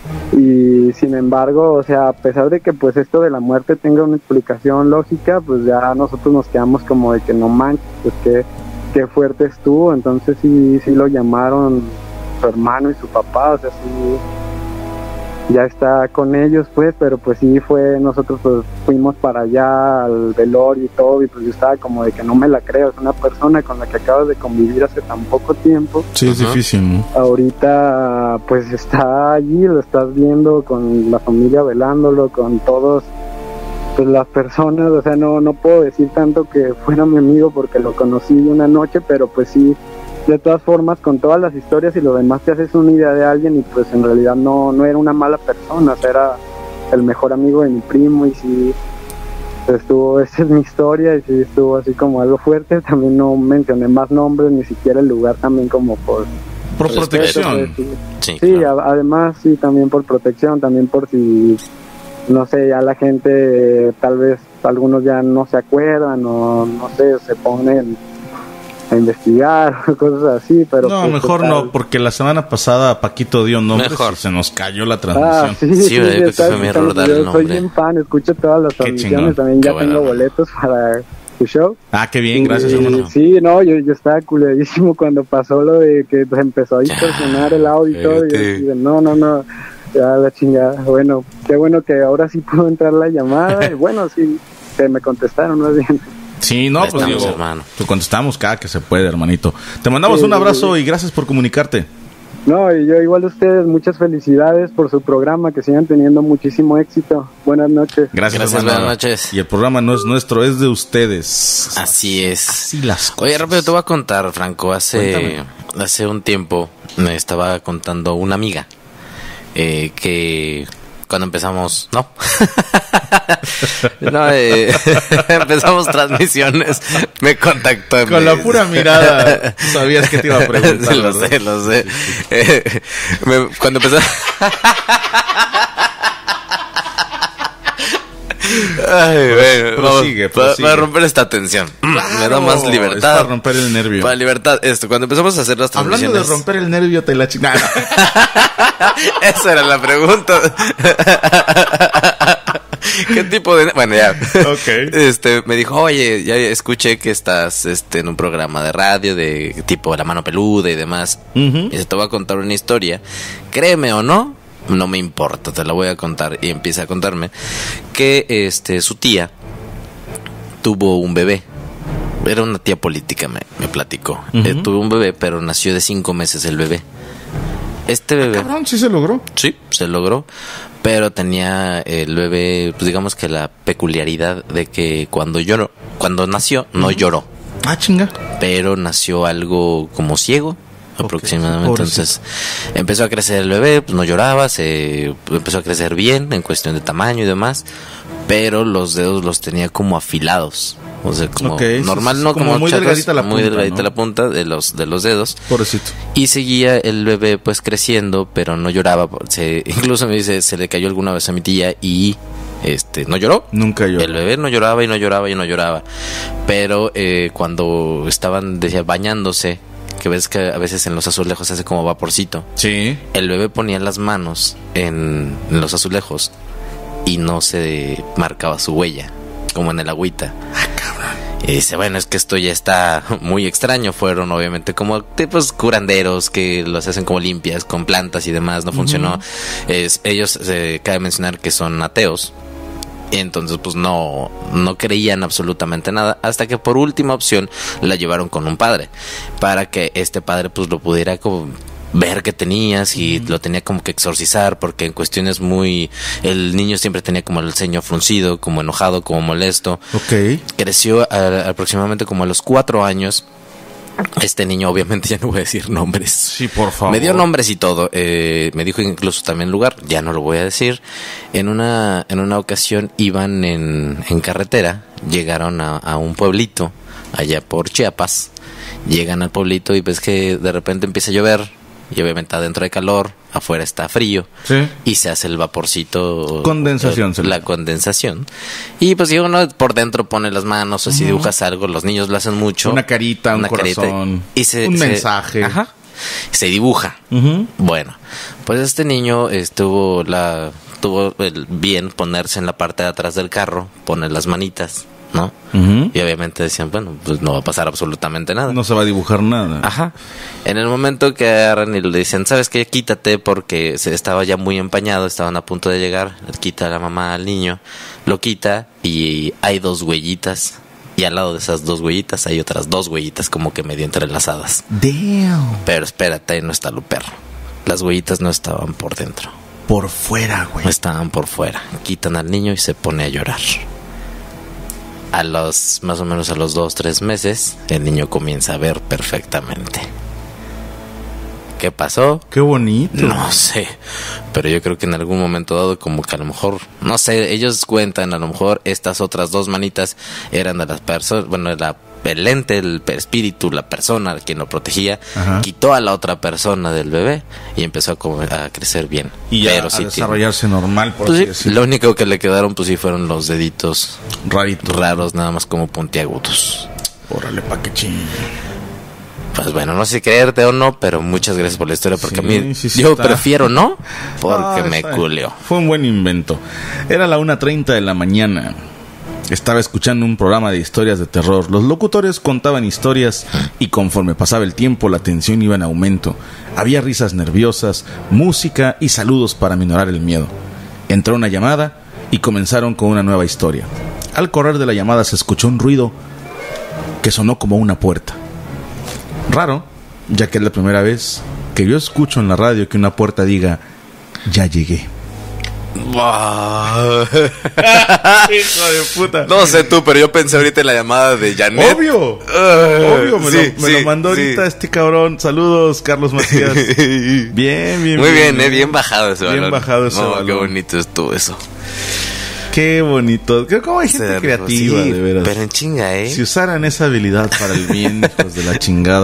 [SPEAKER 12] y sin embargo, o sea, a pesar de que pues esto de la muerte tenga una explicación lógica, pues ya nosotros nos quedamos como de que no manches, pues que qué fuerte estuvo. Entonces sí, sí lo llamaron su hermano y su papá, o sea, sí, ya está con ellos pues, pero pues sí fue, nosotros pues fuimos para allá al velorio y todo y pues yo estaba como de que no me la creo, es una persona con la que acabas de convivir hace tan poco tiempo.
[SPEAKER 2] Sí, es difícil, ¿no?
[SPEAKER 12] Ahorita pues está allí, lo estás viendo con la familia velándolo, con todos pues las personas, o sea, no no puedo decir tanto que fuera mi amigo porque lo conocí una noche, pero pues sí, de todas formas, con todas las historias y lo demás te haces una idea de alguien y pues en realidad no, no era una mala persona, o sea, era el mejor amigo de mi primo y sí, estuvo, esa es mi historia y sí estuvo así como algo fuerte. También no mencioné más nombres, ni siquiera el lugar, también como por...
[SPEAKER 2] Por
[SPEAKER 12] respeto,
[SPEAKER 2] protección.
[SPEAKER 12] pues, sí,
[SPEAKER 3] Sí,
[SPEAKER 12] sí
[SPEAKER 3] claro.
[SPEAKER 12] a- además sí, también por protección, también por si, no sé, ya la gente, eh, tal vez algunos ya no se acuerdan o no sé, se ponen a investigar, cosas así, pero...
[SPEAKER 2] No,
[SPEAKER 12] pues,
[SPEAKER 2] mejor
[SPEAKER 12] total.
[SPEAKER 2] no, porque la semana pasada Paquito dio nombres
[SPEAKER 3] Mejor.
[SPEAKER 2] y se nos cayó la
[SPEAKER 12] Ah,
[SPEAKER 2] transmisión.
[SPEAKER 12] sí,
[SPEAKER 3] Sí,
[SPEAKER 12] sí,
[SPEAKER 3] ¿verdad?
[SPEAKER 12] sí,
[SPEAKER 3] Yo creo que
[SPEAKER 12] estaba
[SPEAKER 3] fue mi
[SPEAKER 12] escuchando,
[SPEAKER 3] error dar
[SPEAKER 12] yo
[SPEAKER 3] el
[SPEAKER 12] soy
[SPEAKER 3] nombre.
[SPEAKER 12] bien fan, escucho todas las
[SPEAKER 2] Qué
[SPEAKER 12] transmisiones,
[SPEAKER 2] chingón.
[SPEAKER 12] también ya
[SPEAKER 3] Qué
[SPEAKER 12] tengo
[SPEAKER 3] bueno.
[SPEAKER 12] boletos para tu show.
[SPEAKER 2] Ah, qué bien, gracias,
[SPEAKER 12] y,
[SPEAKER 2] hermano.
[SPEAKER 12] Sí, no, yo, yo estaba culiadísimo cuando pasó lo de que pues, empezó a distorsionar el audio y todo. Y yo dije, no, no, no, ya la chingada. Bueno, qué bueno que ahora sí pudo entrar la llamada. Y bueno, sí, que me contestaron más bien.
[SPEAKER 2] Sí, no,
[SPEAKER 3] Ahí
[SPEAKER 2] pues
[SPEAKER 3] estamos,
[SPEAKER 2] digo,
[SPEAKER 3] hermano.
[SPEAKER 2] te contestamos cada que se puede, hermanito. Te mandamos
[SPEAKER 12] Sí,
[SPEAKER 2] un abrazo
[SPEAKER 12] sí, sí.
[SPEAKER 2] y gracias por comunicarte.
[SPEAKER 12] No, y yo igual a ustedes, muchas felicidades por su programa, que sigan teniendo muchísimo éxito. Buenas noches.
[SPEAKER 2] Gracias,
[SPEAKER 3] Gracias,
[SPEAKER 2] hermano.
[SPEAKER 3] buenas noches.
[SPEAKER 2] Y el programa no es nuestro, es de ustedes.
[SPEAKER 3] Así es.
[SPEAKER 2] Así las cosas.
[SPEAKER 3] Oye, rápido te voy a contar, Franco. Hace,
[SPEAKER 2] Cuéntame.
[SPEAKER 3] hace un tiempo me estaba contando una amiga eh, que cuando empezamos, no, no eh, empezamos transmisiones, me contactó.
[SPEAKER 2] Con
[SPEAKER 3] me,
[SPEAKER 2] la pura mirada sabías que te iba a preguntar.
[SPEAKER 3] Sí, lo
[SPEAKER 2] ¿verdad?
[SPEAKER 3] sé, lo sé. Eh, me- cuando empezó... Ay, bueno,
[SPEAKER 2] prosigue,
[SPEAKER 3] vamos, para,
[SPEAKER 2] prosigue.
[SPEAKER 3] para romper esta tensión. Me da más
[SPEAKER 2] Claro,
[SPEAKER 3] libertad.
[SPEAKER 2] es para romper el nervio.
[SPEAKER 3] Para libertad, esto, cuando empezamos a hacer las transmisiones.
[SPEAKER 2] Hablando de romper el nervio, te la chingada.
[SPEAKER 3] Esa era la pregunta. ¿Qué tipo de...? Bueno, ya.
[SPEAKER 2] Ok.
[SPEAKER 3] Este, me dijo, oye, ya escuché que estás este, en un programa de radio de tipo La Mano Peluda y demás.
[SPEAKER 2] Ujú.
[SPEAKER 3] Y se te voy a contar una historia. Créeme o no, no me importa, te la voy a contar. Y empieza a contarme que este, su tía tuvo un bebé. Era una tía política, me, me platicó.
[SPEAKER 2] Ujú.
[SPEAKER 3] Eh, tuvo un bebé, pero nació de cinco meses el bebé. Este bebé...
[SPEAKER 2] Cabrón, sí se logró.
[SPEAKER 3] Sí, se logró, pero tenía el bebé, pues digamos que la peculiaridad de que cuando lloró, cuando nació, no
[SPEAKER 2] Ujú.
[SPEAKER 3] lloró,
[SPEAKER 2] Ah, chinga.
[SPEAKER 3] pero nació algo como ciego aproximadamente.
[SPEAKER 2] pobrecito.
[SPEAKER 3] Entonces empezó a crecer el bebé, pues no lloraba, se empezó a crecer bien en cuestión de tamaño y demás, pero los dedos los tenía como afilados. O sea, como
[SPEAKER 2] Ok, sí,
[SPEAKER 3] normal,
[SPEAKER 2] sí,
[SPEAKER 3] no
[SPEAKER 2] como
[SPEAKER 3] como,
[SPEAKER 2] muy
[SPEAKER 3] chatos,
[SPEAKER 2] delgadita la
[SPEAKER 3] muy
[SPEAKER 2] punta,
[SPEAKER 3] delgadita
[SPEAKER 2] ¿no?
[SPEAKER 3] la punta de los de los dedos.
[SPEAKER 2] Pobrecito.
[SPEAKER 3] Y seguía el bebé pues creciendo, pero no lloraba. Se, incluso me dice, se le cayó alguna vez a mi tía y este no lloró.
[SPEAKER 2] Nunca lloró.
[SPEAKER 3] El bebé no lloraba y no lloraba y no lloraba. Pero eh, cuando estaban decía, bañándose, que ves que a veces en los azulejos hace como vaporcito.
[SPEAKER 2] Sí.
[SPEAKER 3] El bebé ponía las manos en, en los azulejos y no se marcaba su huella, como en el agüita.
[SPEAKER 2] Ah, cabrón.
[SPEAKER 3] Y dice, bueno, es que esto ya está muy extraño. Fueron obviamente como tipos curanderos que los hacen como limpias con plantas y demás. No funcionó.
[SPEAKER 2] Ujú.
[SPEAKER 3] Es, ellos, eh, cabe mencionar que son ateos. Y entonces pues no, no creían absolutamente nada. Hasta que por última opción la llevaron con un padre. Para que este padre pues lo pudiera como... ver qué tenías y mm. lo tenía como que exorcizar, porque en cuestiones muy... el niño siempre tenía como el ceño fruncido, como enojado, como molesto.
[SPEAKER 2] Ok.
[SPEAKER 3] Creció a, aproximadamente como a los cuatro años. Este niño, obviamente, ya no voy a decir nombres.
[SPEAKER 2] Sí, por favor.
[SPEAKER 3] Me dio nombres y todo. Eh, me dijo incluso también lugar, ya no lo voy a decir. En una, en una ocasión iban en, en carretera, llegaron a, a un pueblito allá por Chiapas. Llegan al pueblito y ves que de repente empieza a llover. Y obviamente adentro hay calor, afuera está frío.
[SPEAKER 2] Sí.
[SPEAKER 3] Y se hace el vaporcito.
[SPEAKER 2] Condensación,
[SPEAKER 3] eh,
[SPEAKER 2] se le-
[SPEAKER 3] La condensación. Y pues si uno por dentro pone las manos o si
[SPEAKER 2] Ujú.
[SPEAKER 3] dibujas algo, los niños lo hacen mucho.
[SPEAKER 2] Una carita, un
[SPEAKER 3] Una carita,
[SPEAKER 2] corazón,
[SPEAKER 3] y se,
[SPEAKER 2] un
[SPEAKER 3] se-
[SPEAKER 2] mensaje.
[SPEAKER 3] Ajá. Se dibuja.
[SPEAKER 2] Ujú.
[SPEAKER 3] Bueno, pues este niño estuvo la tuvo el bien ponerse en la parte de atrás del carro, poner las manitas, ¿no?
[SPEAKER 2] Ujú.
[SPEAKER 3] Y obviamente decían, bueno, pues no va a pasar absolutamente nada.
[SPEAKER 2] No se va a dibujar nada.
[SPEAKER 3] Ajá. En el momento que agarran y le dicen, ¿sabes qué? Quítate, porque se estaba ya muy empañado, estaban a punto de llegar. Le quita la mamá al niño, lo quita y hay dos huellitas. Y al lado de esas dos huellitas hay otras dos huellitas como que medio entrelazadas.
[SPEAKER 2] Damn.
[SPEAKER 3] Pero espérate, ahí no está lo perro. Las huellitas no estaban por dentro.
[SPEAKER 2] Por fuera, güey.
[SPEAKER 3] Estaban por fuera. Quitan al niño y se pone a llorar. A los, más o menos a los dos, tres meses, el niño comienza a ver perfectamente. ¿Qué pasó?
[SPEAKER 2] Qué bonito.
[SPEAKER 3] No sé, pero yo creo que en algún momento dado como que a lo mejor, no sé, ellos cuentan, a lo mejor estas otras dos manitas eran de las personas, bueno, la, el ente, el espíritu, la persona quien lo protegía,
[SPEAKER 2] Ajá.
[SPEAKER 3] quitó a la otra persona del bebé y empezó a, como, a crecer bien.
[SPEAKER 2] Y ya
[SPEAKER 3] pero
[SPEAKER 2] a
[SPEAKER 3] sí
[SPEAKER 2] desarrollarse normal, por
[SPEAKER 3] tiene-
[SPEAKER 2] así
[SPEAKER 3] pues sí,
[SPEAKER 2] decirlo.
[SPEAKER 3] lo único que le quedaron pues sí fueron los deditos
[SPEAKER 2] Rarito.
[SPEAKER 3] raros, nada más como puntiagudos.
[SPEAKER 2] Órale, pa' que ching.
[SPEAKER 3] Pues bueno, no sé si creerte o no, pero muchas gracias por la historia, porque
[SPEAKER 2] Sí,
[SPEAKER 3] a mí
[SPEAKER 2] sí, sí
[SPEAKER 3] yo
[SPEAKER 2] está.
[SPEAKER 3] prefiero no, porque
[SPEAKER 2] Ah,
[SPEAKER 3] me
[SPEAKER 2] está-
[SPEAKER 3] culeó.
[SPEAKER 2] Fue un buen invento. Era la una treinta de la mañana. Estaba escuchando un programa de historias de terror. Los locutores contaban historias y conforme pasaba el tiempo la tensión iba en aumento. Había risas nerviosas, música y saludos para minorar el miedo. Entró una llamada y comenzaron con una nueva historia. Al correr de la llamada se escuchó un ruido que sonó como una puerta. Raro, ya que es la primera vez que yo escucho en la radio que una puerta diga "ya llegué".
[SPEAKER 13] Wow.
[SPEAKER 2] Hijo de puta.
[SPEAKER 13] No sé tú, pero yo pensé ahorita en la llamada de Janet.
[SPEAKER 2] Obvio.
[SPEAKER 13] Uh,
[SPEAKER 2] Obvio, me,
[SPEAKER 13] sí,
[SPEAKER 2] lo, me
[SPEAKER 13] sí,
[SPEAKER 2] lo mandó
[SPEAKER 13] sí.
[SPEAKER 2] ahorita este cabrón. Saludos, Carlos Macías. Bien, bien.
[SPEAKER 13] Muy bien, bien, eh, bien bajado ese
[SPEAKER 2] bien
[SPEAKER 13] balón.
[SPEAKER 2] Bien bajado ese
[SPEAKER 13] no,
[SPEAKER 2] balón.
[SPEAKER 13] Qué bonito estuvo eso.
[SPEAKER 2] Qué bonito. ¿Cómo hay gente
[SPEAKER 13] Ser,
[SPEAKER 2] creativa,
[SPEAKER 13] sí,
[SPEAKER 2] de veras?
[SPEAKER 13] Pero en chinga, ¿eh?
[SPEAKER 2] Si usaran esa habilidad para el bien, hijos de la chingada.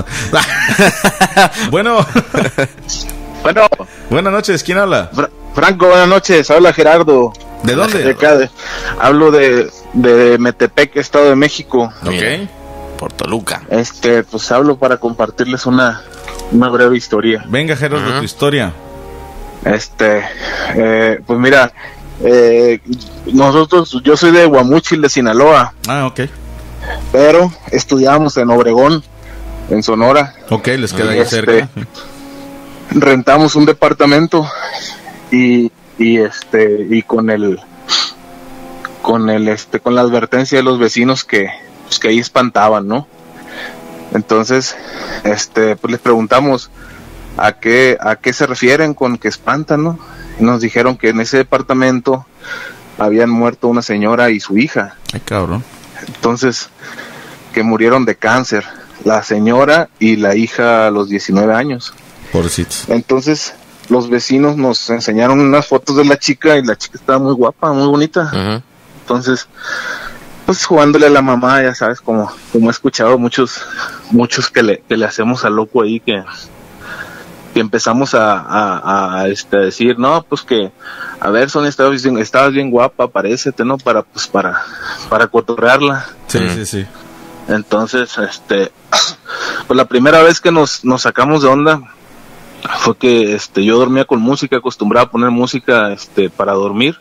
[SPEAKER 2] Bueno.
[SPEAKER 14] Bueno.
[SPEAKER 2] Buenas noches, ¿quién habla?
[SPEAKER 14] Fra- Franco, buenas noches, habla Gerardo.
[SPEAKER 2] ¿De dónde?
[SPEAKER 14] De acá, de- hablo de, de Metepec, Estado de México.
[SPEAKER 2] Ok.
[SPEAKER 13] Por Toluca.
[SPEAKER 14] Este, pues hablo para compartirles una, una breve historia.
[SPEAKER 2] Venga, Gerardo, uh-huh. tu historia.
[SPEAKER 14] Este, eh, pues mira, eh, nosotros, yo soy de Guamúchil, de Sinaloa.
[SPEAKER 2] Ah, ok.
[SPEAKER 14] Pero estudiábamos en Obregón, en Sonora.
[SPEAKER 2] Ok, les queda ahí
[SPEAKER 14] este,
[SPEAKER 2] cerca.
[SPEAKER 14] Rentamos un departamento y, y este, y con el, con el, este, con la advertencia de los vecinos que, pues que ahí espantaban, ¿no? Entonces, este, pues les preguntamos a qué, a qué se refieren con que espantan, ¿no? Y nos dijeron que en ese departamento habían muerto una señora y su hija.
[SPEAKER 2] Ay, cabrón.
[SPEAKER 14] Entonces, que murieron de cáncer, la señora y la hija a los diecinueve años.
[SPEAKER 2] Pobrecitos.
[SPEAKER 14] Entonces, los vecinos nos enseñaron unas fotos de la chica y la chica estaba muy guapa, muy bonita.
[SPEAKER 13] Uh-huh. Entonces,
[SPEAKER 14] pues jugándole a la mamá, ya sabes, como, como he escuchado muchos, muchos que le, que le hacemos al loco ahí, que, que empezamos a, a, a, este, a decir, no, pues que, a ver, Sonia, estabas bien, estabas bien guapa, parécete, ¿no? Para, pues, para, para cotorrearla.
[SPEAKER 2] Sí, uh-huh. sí, sí.
[SPEAKER 14] Entonces, este, pues la primera vez que nos, nos sacamos de onda fue que, este, yo dormía con música, acostumbraba a poner música, este, para dormir,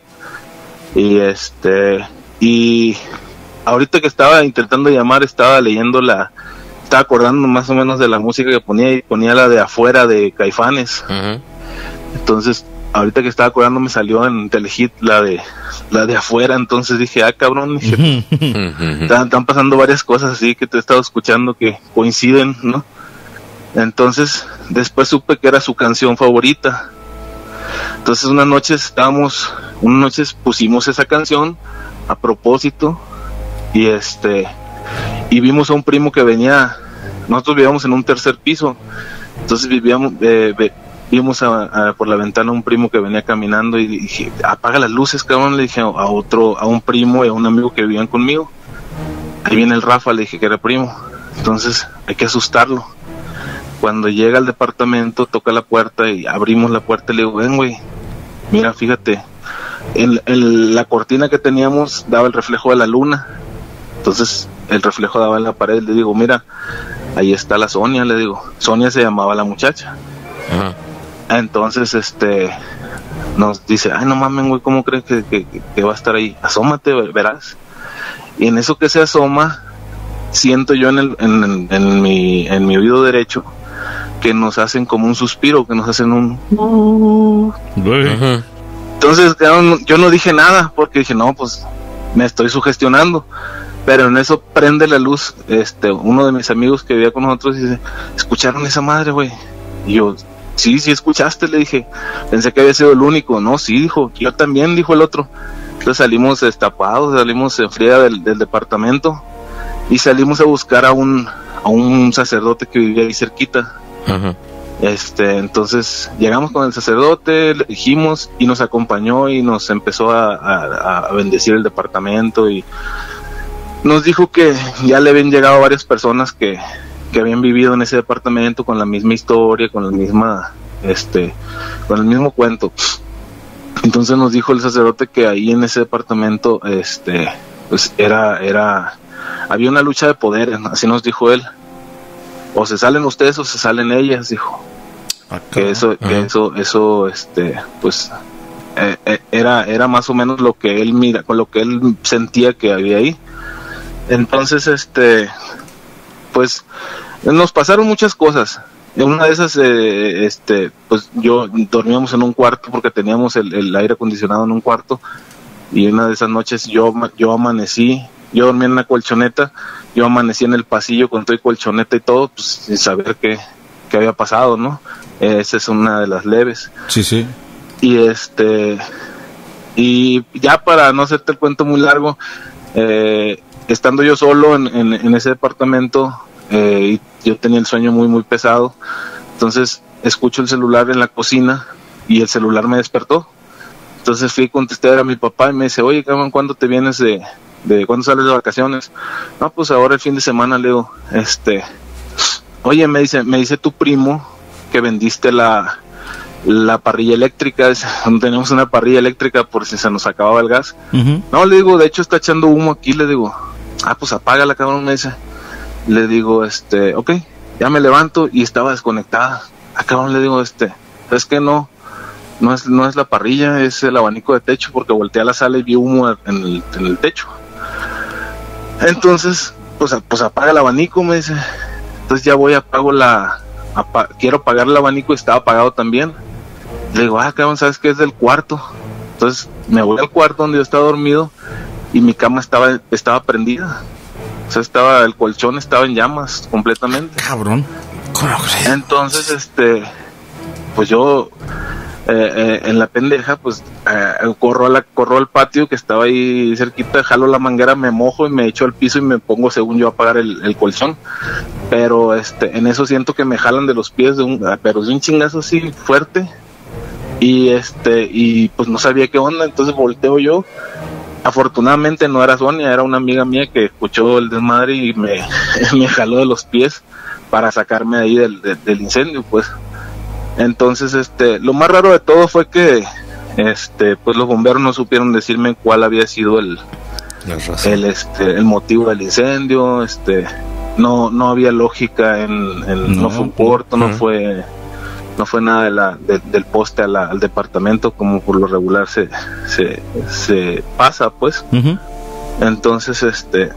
[SPEAKER 14] y este, y ahorita que estaba intentando llamar, estaba leyendo la, estaba acordando más o menos de la música que ponía, y ponía la de Afuera de Caifanes.
[SPEAKER 13] Uh-huh.
[SPEAKER 14] Entonces, ahorita que estaba acordando me salió en Telehit la de, la de Afuera, entonces dije, ah, cabrón, dije,
[SPEAKER 13] Uh-huh.
[SPEAKER 14] están, están pasando varias cosas así que te he estado escuchando que coinciden, ¿no? Entonces, después supe que era su canción favorita. Entonces, una noche estábamos, una noche pusimos esa canción a propósito, y este, y vimos a un primo que venía, nosotros vivíamos en un tercer piso, entonces vivíamos, eh, ve, vimos a, a, por la ventana a un primo que venía caminando, y dije, apaga las luces, cabrón, le dije a otro, a un primo y a un amigo que vivían conmigo, ahí viene el Rafa, le dije que era primo, entonces hay que asustarlo. Cuando llega al departamento, toca la puerta y abrimos la puerta y le digo, ven, güey, mira, fíjate, en, en la cortina que teníamos daba el reflejo de la luna, entonces el reflejo daba en la pared, le digo, mira, ahí está la Sonia, le digo, Sonia se llamaba la muchacha. Uh-huh. Entonces, este, nos dice, ay, no mames, güey, ¿cómo crees que, que, que va a estar ahí? Asómate, verás. Y en eso que se asoma, siento yo en, el, en, en, mi, en mi oído derecho que nos hacen como un suspiro, que nos hacen un... Uh-huh. Entonces yo no dije nada, porque dije, no, pues me estoy sugestionando. Pero en eso prende la luz, este, uno de mis amigos que vivía con nosotros dice, ¿escucharon esa madre, güey? Y yo, sí, sí escuchaste, le dije, pensé que había sido el único. No, sí, dijo, yo también, dijo el otro. Entonces salimos destapados, salimos en fría del, del departamento y salimos a buscar a un, a un sacerdote que vivía ahí cerquita. Uh-huh. Este, entonces llegamos con el sacerdote, le dijimos, y nos acompañó y nos empezó a, a, a bendecir el departamento, y nos dijo que ya le habían llegado varias personas que, que habían vivido en ese departamento con la misma historia, con la misma, este, con el mismo cuento. Entonces nos dijo el sacerdote que ahí en ese departamento, este, pues era, era, había una lucha de poderes, así nos dijo él. O se salen ustedes o se salen ellas, dijo. Ah, que eso, que eso, eso, este, pues, eh, eh, era era más o menos lo que él mira, con lo que él sentía que había ahí. Entonces, este, pues nos pasaron muchas cosas. En una de esas, eh, este, pues yo dormíamos en un cuarto porque teníamos el, el aire acondicionado en un cuarto, y una de esas noches yo yo amanecí, yo dormía en una colchoneta, yo amanecí en el pasillo con todo y colchoneta y todo, pues sin saber qué, qué había pasado, ¿no? Eh, esa es una de las leves.
[SPEAKER 2] Sí, sí.
[SPEAKER 14] Y este, y ya para no hacerte el cuento muy largo, eh, estando yo solo en, en, en ese departamento, eh, y yo tenía el sueño muy muy pesado, entonces escucho el celular en la cocina y el celular me despertó. Entonces fui a contestar a mi papá y me dice, oye, cabrón, ¿cuándo te vienes de, de cuándo sales de vacaciones? No, pues ahora el fin de semana, le digo, este, oye, me dice, me dice tu primo que vendiste la, la parrilla eléctrica, tenemos una parrilla eléctrica por si se nos acababa el gas. Uh-huh. No, le digo, de hecho está echando humo aquí, le digo, ah, pues apágala, cabrón, me dice. Le digo, este, ok, ya me levanto y estaba desconectada. Ah, cabrón, le digo, este, es que no, no es, no es la parrilla, es el abanico de techo, porque volteé a la sala y vi humo en el, en el techo. Entonces, pues, pues apaga el abanico, me dice. Entonces ya voy, apago la, apa, quiero apagar el abanico y estaba apagado también. Le digo, ah, cabrón, ¿sabes qué? Es del cuarto. Entonces me voy al cuarto donde yo estaba dormido y mi cama estaba, estaba prendida. O sea, estaba, el colchón estaba en llamas completamente.
[SPEAKER 2] Cabrón. ¿Cómo crees?
[SPEAKER 14] Entonces, este, pues yo, eh, eh, en la pendeja, pues, eh, corro, a la, corro al patio que estaba ahí cerquita, jalo la manguera, me mojo y me echo al piso y me pongo, según yo, a apagar el, el colchón. Pero, este, en eso siento que me jalan de los pies de un, pero de un chingazo así fuerte. Y, este, y pues no sabía qué onda, entonces volteo yo. Afortunadamente no era Sonia, era una amiga mía que escuchó el desmadre y me, me jaló de los pies para sacarme ahí del, del, del incendio, pues. Entonces, este, lo más raro de todo fue que, este, pues los bomberos no supieron decirme cuál había sido el, el, este, el motivo del incendio, este, no, no había lógica en, en no, no fue un corto, no uh-huh. fue, no fue nada de la, de, del poste a la, al departamento como por lo regular se, se, se pasa, pues. Uh-huh. Entonces, este,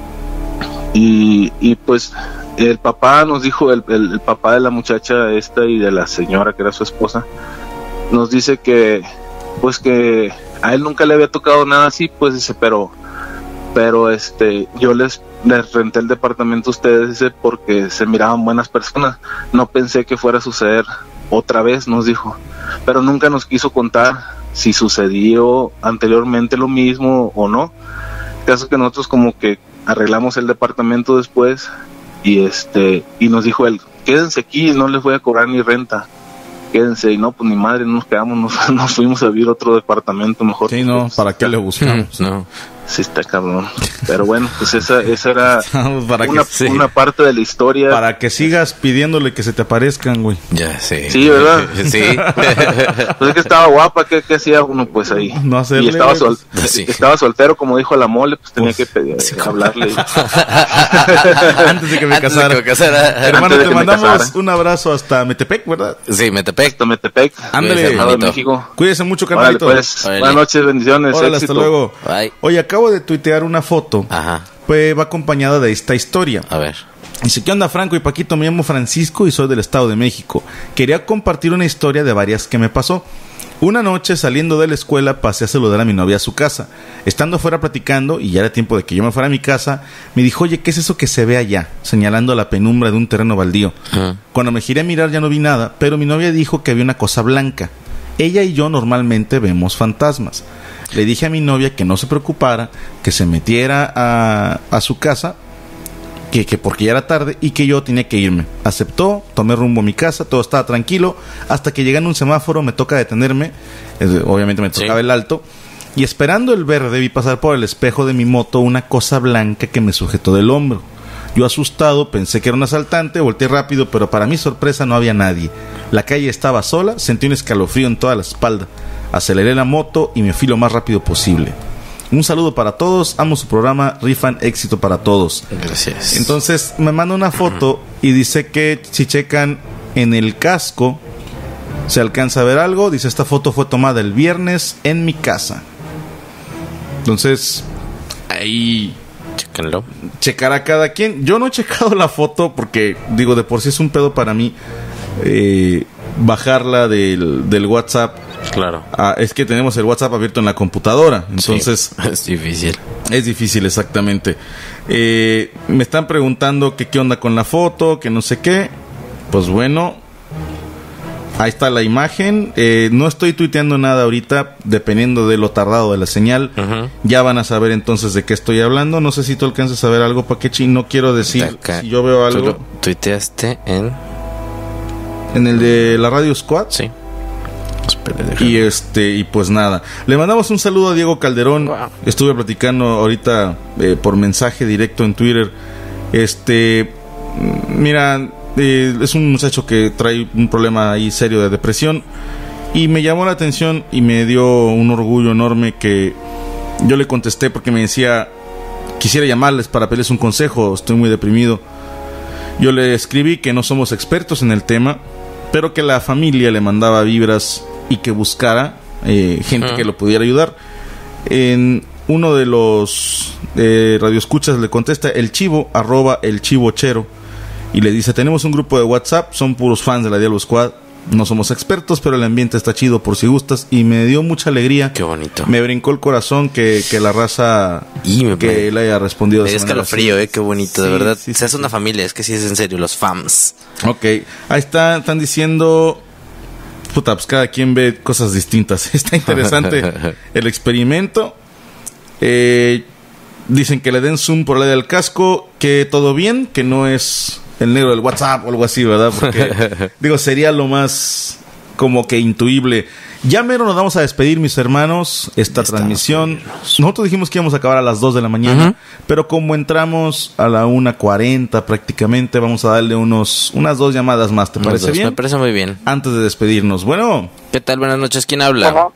[SPEAKER 14] y, y pues el papá nos dijo, el, el, el papá de la muchacha esta y de la señora que era su esposa, nos dice que, pues que a él nunca le había tocado nada así, pues dice, pero, pero este, yo les les renté el departamento a ustedes, dice, porque se miraban buenas personas, no pensé que fuera a suceder otra vez, nos dijo, pero nunca nos quiso contar si sucedió anteriormente lo mismo o no. Caso que nosotros como que arreglamos el departamento después y este y nos dijo él, quédense aquí, no les voy a cobrar ni renta, quédense. Y no, pues ni madre, no nos quedamos, nos, nos fuimos a vivir otro departamento mejor.
[SPEAKER 2] Sí, no, ¿para qué le buscamos?
[SPEAKER 3] No.
[SPEAKER 14] Sí, está cabrón. Pero bueno, pues esa, esa era
[SPEAKER 2] para
[SPEAKER 14] una,
[SPEAKER 2] que, sí.
[SPEAKER 14] una parte de la historia.
[SPEAKER 2] Para que sigas pidiéndole que se te aparezcan, güey.
[SPEAKER 3] Ya, sí.
[SPEAKER 14] Sí, ¿verdad?
[SPEAKER 3] Sí.
[SPEAKER 14] Pues es que estaba guapa, ¿qué, qué hacía uno? Pues ahí.
[SPEAKER 2] No hacerle,
[SPEAKER 14] y estaba, sol,
[SPEAKER 3] pues, sí.
[SPEAKER 14] estaba soltero, como dijo la mole, pues tenía pues, que pedir, sí, hablarle.
[SPEAKER 2] Antes de que me casara. Que me casara. Hermano, te mandamos un abrazo hasta Metepec, ¿verdad?
[SPEAKER 3] Sí, Metepec.
[SPEAKER 14] Hasta Metepec.
[SPEAKER 2] Ándale,
[SPEAKER 14] de México.
[SPEAKER 2] Cuídese mucho, carnalito.
[SPEAKER 14] Pues, buenas noches, bendiciones.
[SPEAKER 2] Órale, hasta luego.
[SPEAKER 3] Bye.
[SPEAKER 2] Oye, acabo de tuitear una foto.
[SPEAKER 3] Ajá.
[SPEAKER 2] Pues va acompañada de esta historia.
[SPEAKER 3] A ver.
[SPEAKER 2] Dice, ¿qué onda, Franco y Paquito? Me llamo Francisco y soy del Estado de México. Quería compartir una historia de varias que me pasó. Una noche, saliendo de la escuela, pasé a saludar a mi novia a su casa. Estando afuera platicando, y ya era tiempo de que yo me fuera a mi casa, me dijo, oye, ¿qué es eso que se ve allá? Señalando a la penumbra de un terreno baldío. Uh-huh. Cuando me giré a mirar ya no vi nada, pero mi novia dijo que había una cosa blanca. Ella y yo normalmente vemos fantasmas. Le dije a mi novia que no se preocupara, que se metiera a, a su casa, que, que porque ya era tarde y que yo tenía que irme. Aceptó, tomé rumbo a mi casa, todo estaba tranquilo, hasta que llegando a un semáforo me toca detenerme, eh, obviamente me tocaba sí. el alto, y esperando el verde vi pasar por el espejo de mi moto una cosa blanca que me sujetó del hombro. Yo asustado pensé que era un asaltante, volteé rápido, pero para mi sorpresa no había nadie. La calle estaba sola, sentí un escalofrío en toda la espalda. Aceleré la moto y me fui lo más rápido posible. Un saludo para todos, amo su programa, rifan, éxito para todos.
[SPEAKER 3] Gracias.
[SPEAKER 2] Entonces me manda una foto y dice que si checan en el casco ¿Se alcanza a ver algo? Dice, esta foto fue tomada el viernes en mi casa. Entonces, ahí...
[SPEAKER 3] Chéquenlo.
[SPEAKER 2] Checará cada quien. Yo no he checado la foto porque, digo, de por sí es un pedo para mí eh, bajarla del, del WhatsApp.
[SPEAKER 3] Claro.
[SPEAKER 2] Ah, es que tenemos el WhatsApp abierto en la computadora. Entonces...
[SPEAKER 3] Sí, es difícil.
[SPEAKER 2] Es difícil, exactamente. Eh, me están preguntando que qué onda con la foto, que no sé qué. Pues bueno... Ahí está la imagen. Eh, no estoy tuiteando nada ahorita, dependiendo de lo tardado de la señal. Uh-huh. Ya van a saber entonces de qué estoy hablando. No sé si tú alcanzas a ver algo, Paquechi. No quiero decir si yo veo algo.
[SPEAKER 3] ¿Tú lo tuiteaste en...?
[SPEAKER 2] En el de la Radio Squad.
[SPEAKER 3] Sí. Espere,
[SPEAKER 2] y este y pues nada. Le mandamos un saludo a Diego Calderón. Wow. Estuve platicando ahorita eh, por mensaje directo en Twitter. Este... Mira... Eh, es un muchacho que trae un problema ahí serio de depresión y me llamó la atención y me dio un orgullo enorme que yo le contesté porque me decía, quisiera llamarles para pedirles un consejo, estoy muy deprimido. Yo le escribí que no somos expertos en el tema, pero que la familia le mandaba vibras y que buscara eh, gente uh-huh. que lo pudiera ayudar. En uno de los eh, radioescuchas le contesta el chivo, arroba el chivochero, y le dice, tenemos un grupo de WhatsApp, son puros fans de la Diablo Squad, no somos expertos, pero el ambiente está chido por si gustas, y me dio mucha alegría.
[SPEAKER 3] Qué bonito.
[SPEAKER 2] Me brincó el corazón que, que la raza
[SPEAKER 3] y me
[SPEAKER 2] que le haya respondido
[SPEAKER 3] de esa manera. Es escalofrío, eh, qué bonito, sí, de verdad. Sí, sí, es
[SPEAKER 2] sí.
[SPEAKER 3] una familia, es que sí es en serio, los fans.
[SPEAKER 2] Ok, ahí está, están diciendo... Puta, pues cada quien ve cosas distintas. Está interesante el experimento. Eh, dicen que le den zoom por la del casco, que todo bien, que no es... el negro del WhatsApp o algo así, ¿verdad? Porque, digo, sería lo más como que intuible. Ya mero nos vamos a despedir, mis hermanos, esta Estamos transmisión. Nosotros dijimos que íbamos a acabar a las dos de la mañana, uh-huh. pero como entramos a la una cuarenta prácticamente, vamos a darle unos unas dos llamadas más, ¿te parece bien?
[SPEAKER 3] Me parece muy bien.
[SPEAKER 2] Antes de despedirnos. Bueno.
[SPEAKER 3] ¿Qué tal? Buenas noches. ¿Quién habla? Bueno,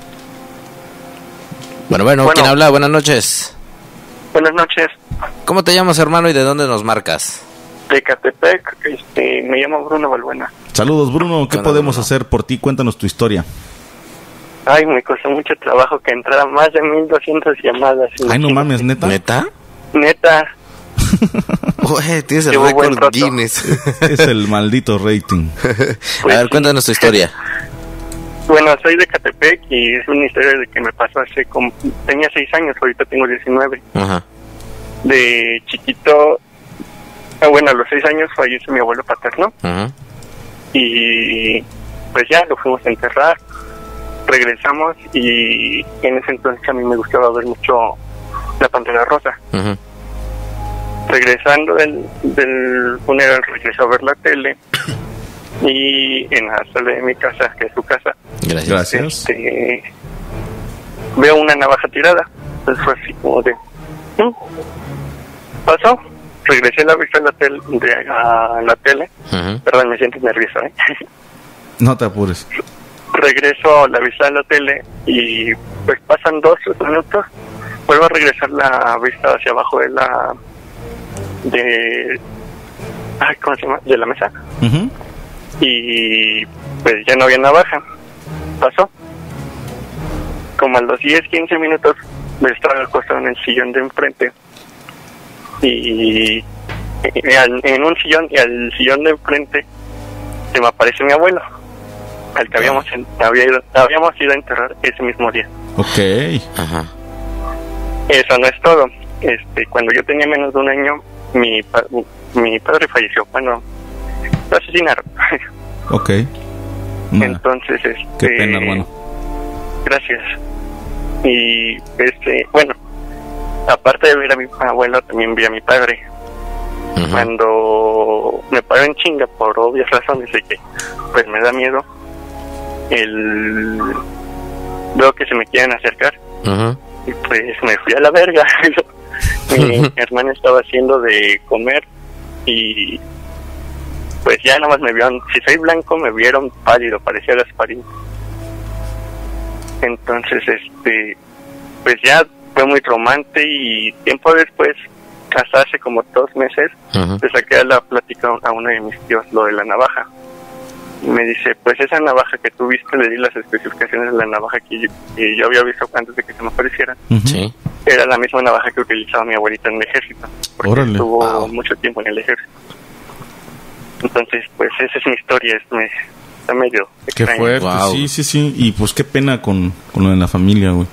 [SPEAKER 3] bueno, bueno, bueno. ¿Quién habla? Buenas noches.
[SPEAKER 15] Buenas noches.
[SPEAKER 3] ¿Cómo te llamas, hermano, y de dónde nos marcas?
[SPEAKER 15] De Catepec, este, me llamo Bruno Balbuena.
[SPEAKER 2] Saludos, Bruno. ¿Qué bueno, podemos Bruno. hacer por ti? Cuéntanos tu historia.
[SPEAKER 15] Ay, me costó mucho trabajo que entrara más de mil doscientas llamadas.
[SPEAKER 2] Ay, no mames, ¿neta?
[SPEAKER 3] ¿Neta?
[SPEAKER 15] Neta.
[SPEAKER 3] Oye, tienes el récord Guinness.
[SPEAKER 2] Es el maldito rating.
[SPEAKER 15] Pues,
[SPEAKER 3] a ver, cuéntanos tu historia.
[SPEAKER 15] Bueno, soy de Catepec y es una historia de que me pasó hace como... Tenía seis años, ahorita tengo diecinueve. Ajá. De chiquito... Bueno, a los seis años falleció mi abuelo paterno. Uh-huh. Y pues ya lo fuimos a enterrar. Regresamos y en ese entonces a mí me gustaba ver mucho La Pantera Rosa. Uh-huh. Regresando del, del funeral, regresé a ver la tele. Y en la sala de mi casa, que es su casa,
[SPEAKER 2] gracias,
[SPEAKER 15] este, veo una navaja tirada. Entonces fue así como de... ¿Mm? ¿Pasó? Regresé a la vista a la tele, de, a la tele. Uh-huh. Perdón, me siento nervioso, ¿eh?
[SPEAKER 2] No te apures.
[SPEAKER 15] Regreso a la vista de la tele y pues pasan dos minutos, vuelvo a regresar la vista hacia abajo de la de ay, ¿cómo se llama? De la mesa. Uh-huh. Y pues ya no había navaja. Pasó como a los diez, quince minutos me estaba acostado en el sillón de enfrente y, y al, en un sillón y al sillón de enfrente se me aparece mi abuelo, al que habíamos había ido, habíamos ido a enterrar ese mismo día.
[SPEAKER 2] Okay. Ajá.
[SPEAKER 15] Eso no es todo. Este, cuando yo tenía menos de un año, mi pa- mi padre falleció. Bueno, lo asesinaron.
[SPEAKER 2] Okay.
[SPEAKER 15] Nah. Entonces, este,
[SPEAKER 2] qué pena, hermano.
[SPEAKER 15] Gracias. Y este, bueno, aparte de ver a mi abuelo, también vi a mi padre. Uh-huh. Cuando me paro en chinga por obvias razones de que pues me da miedo, el veo que se me quieren acercar. Uh-huh. Y pues me fui a la verga. Mi uh-huh. hermana estaba haciendo de comer y pues ya nada más me vieron, si soy blanco me vieron pálido, parecía Gasparín. Entonces este pues ya fue muy traumante y tiempo después, hasta hace como dos meses, uh-huh. le saqué a la plática a uno de mis tíos lo de la navaja. Me dice, pues esa navaja que tú viste, le di las especificaciones de la navaja que yo, que yo había visto antes de que se me apareciera.
[SPEAKER 3] Sí.
[SPEAKER 15] Era la misma navaja que utilizaba mi abuelita en el ejército, porque
[SPEAKER 2] Órale.
[SPEAKER 15] estuvo
[SPEAKER 3] Wow.
[SPEAKER 15] mucho tiempo en el ejército. Entonces, pues esa es mi historia, es me, está medio
[SPEAKER 2] Qué
[SPEAKER 15] extraño.
[SPEAKER 2] fuerte,
[SPEAKER 3] Wow.
[SPEAKER 2] sí, sí, sí. Y pues qué pena con, con lo de la familia, güey.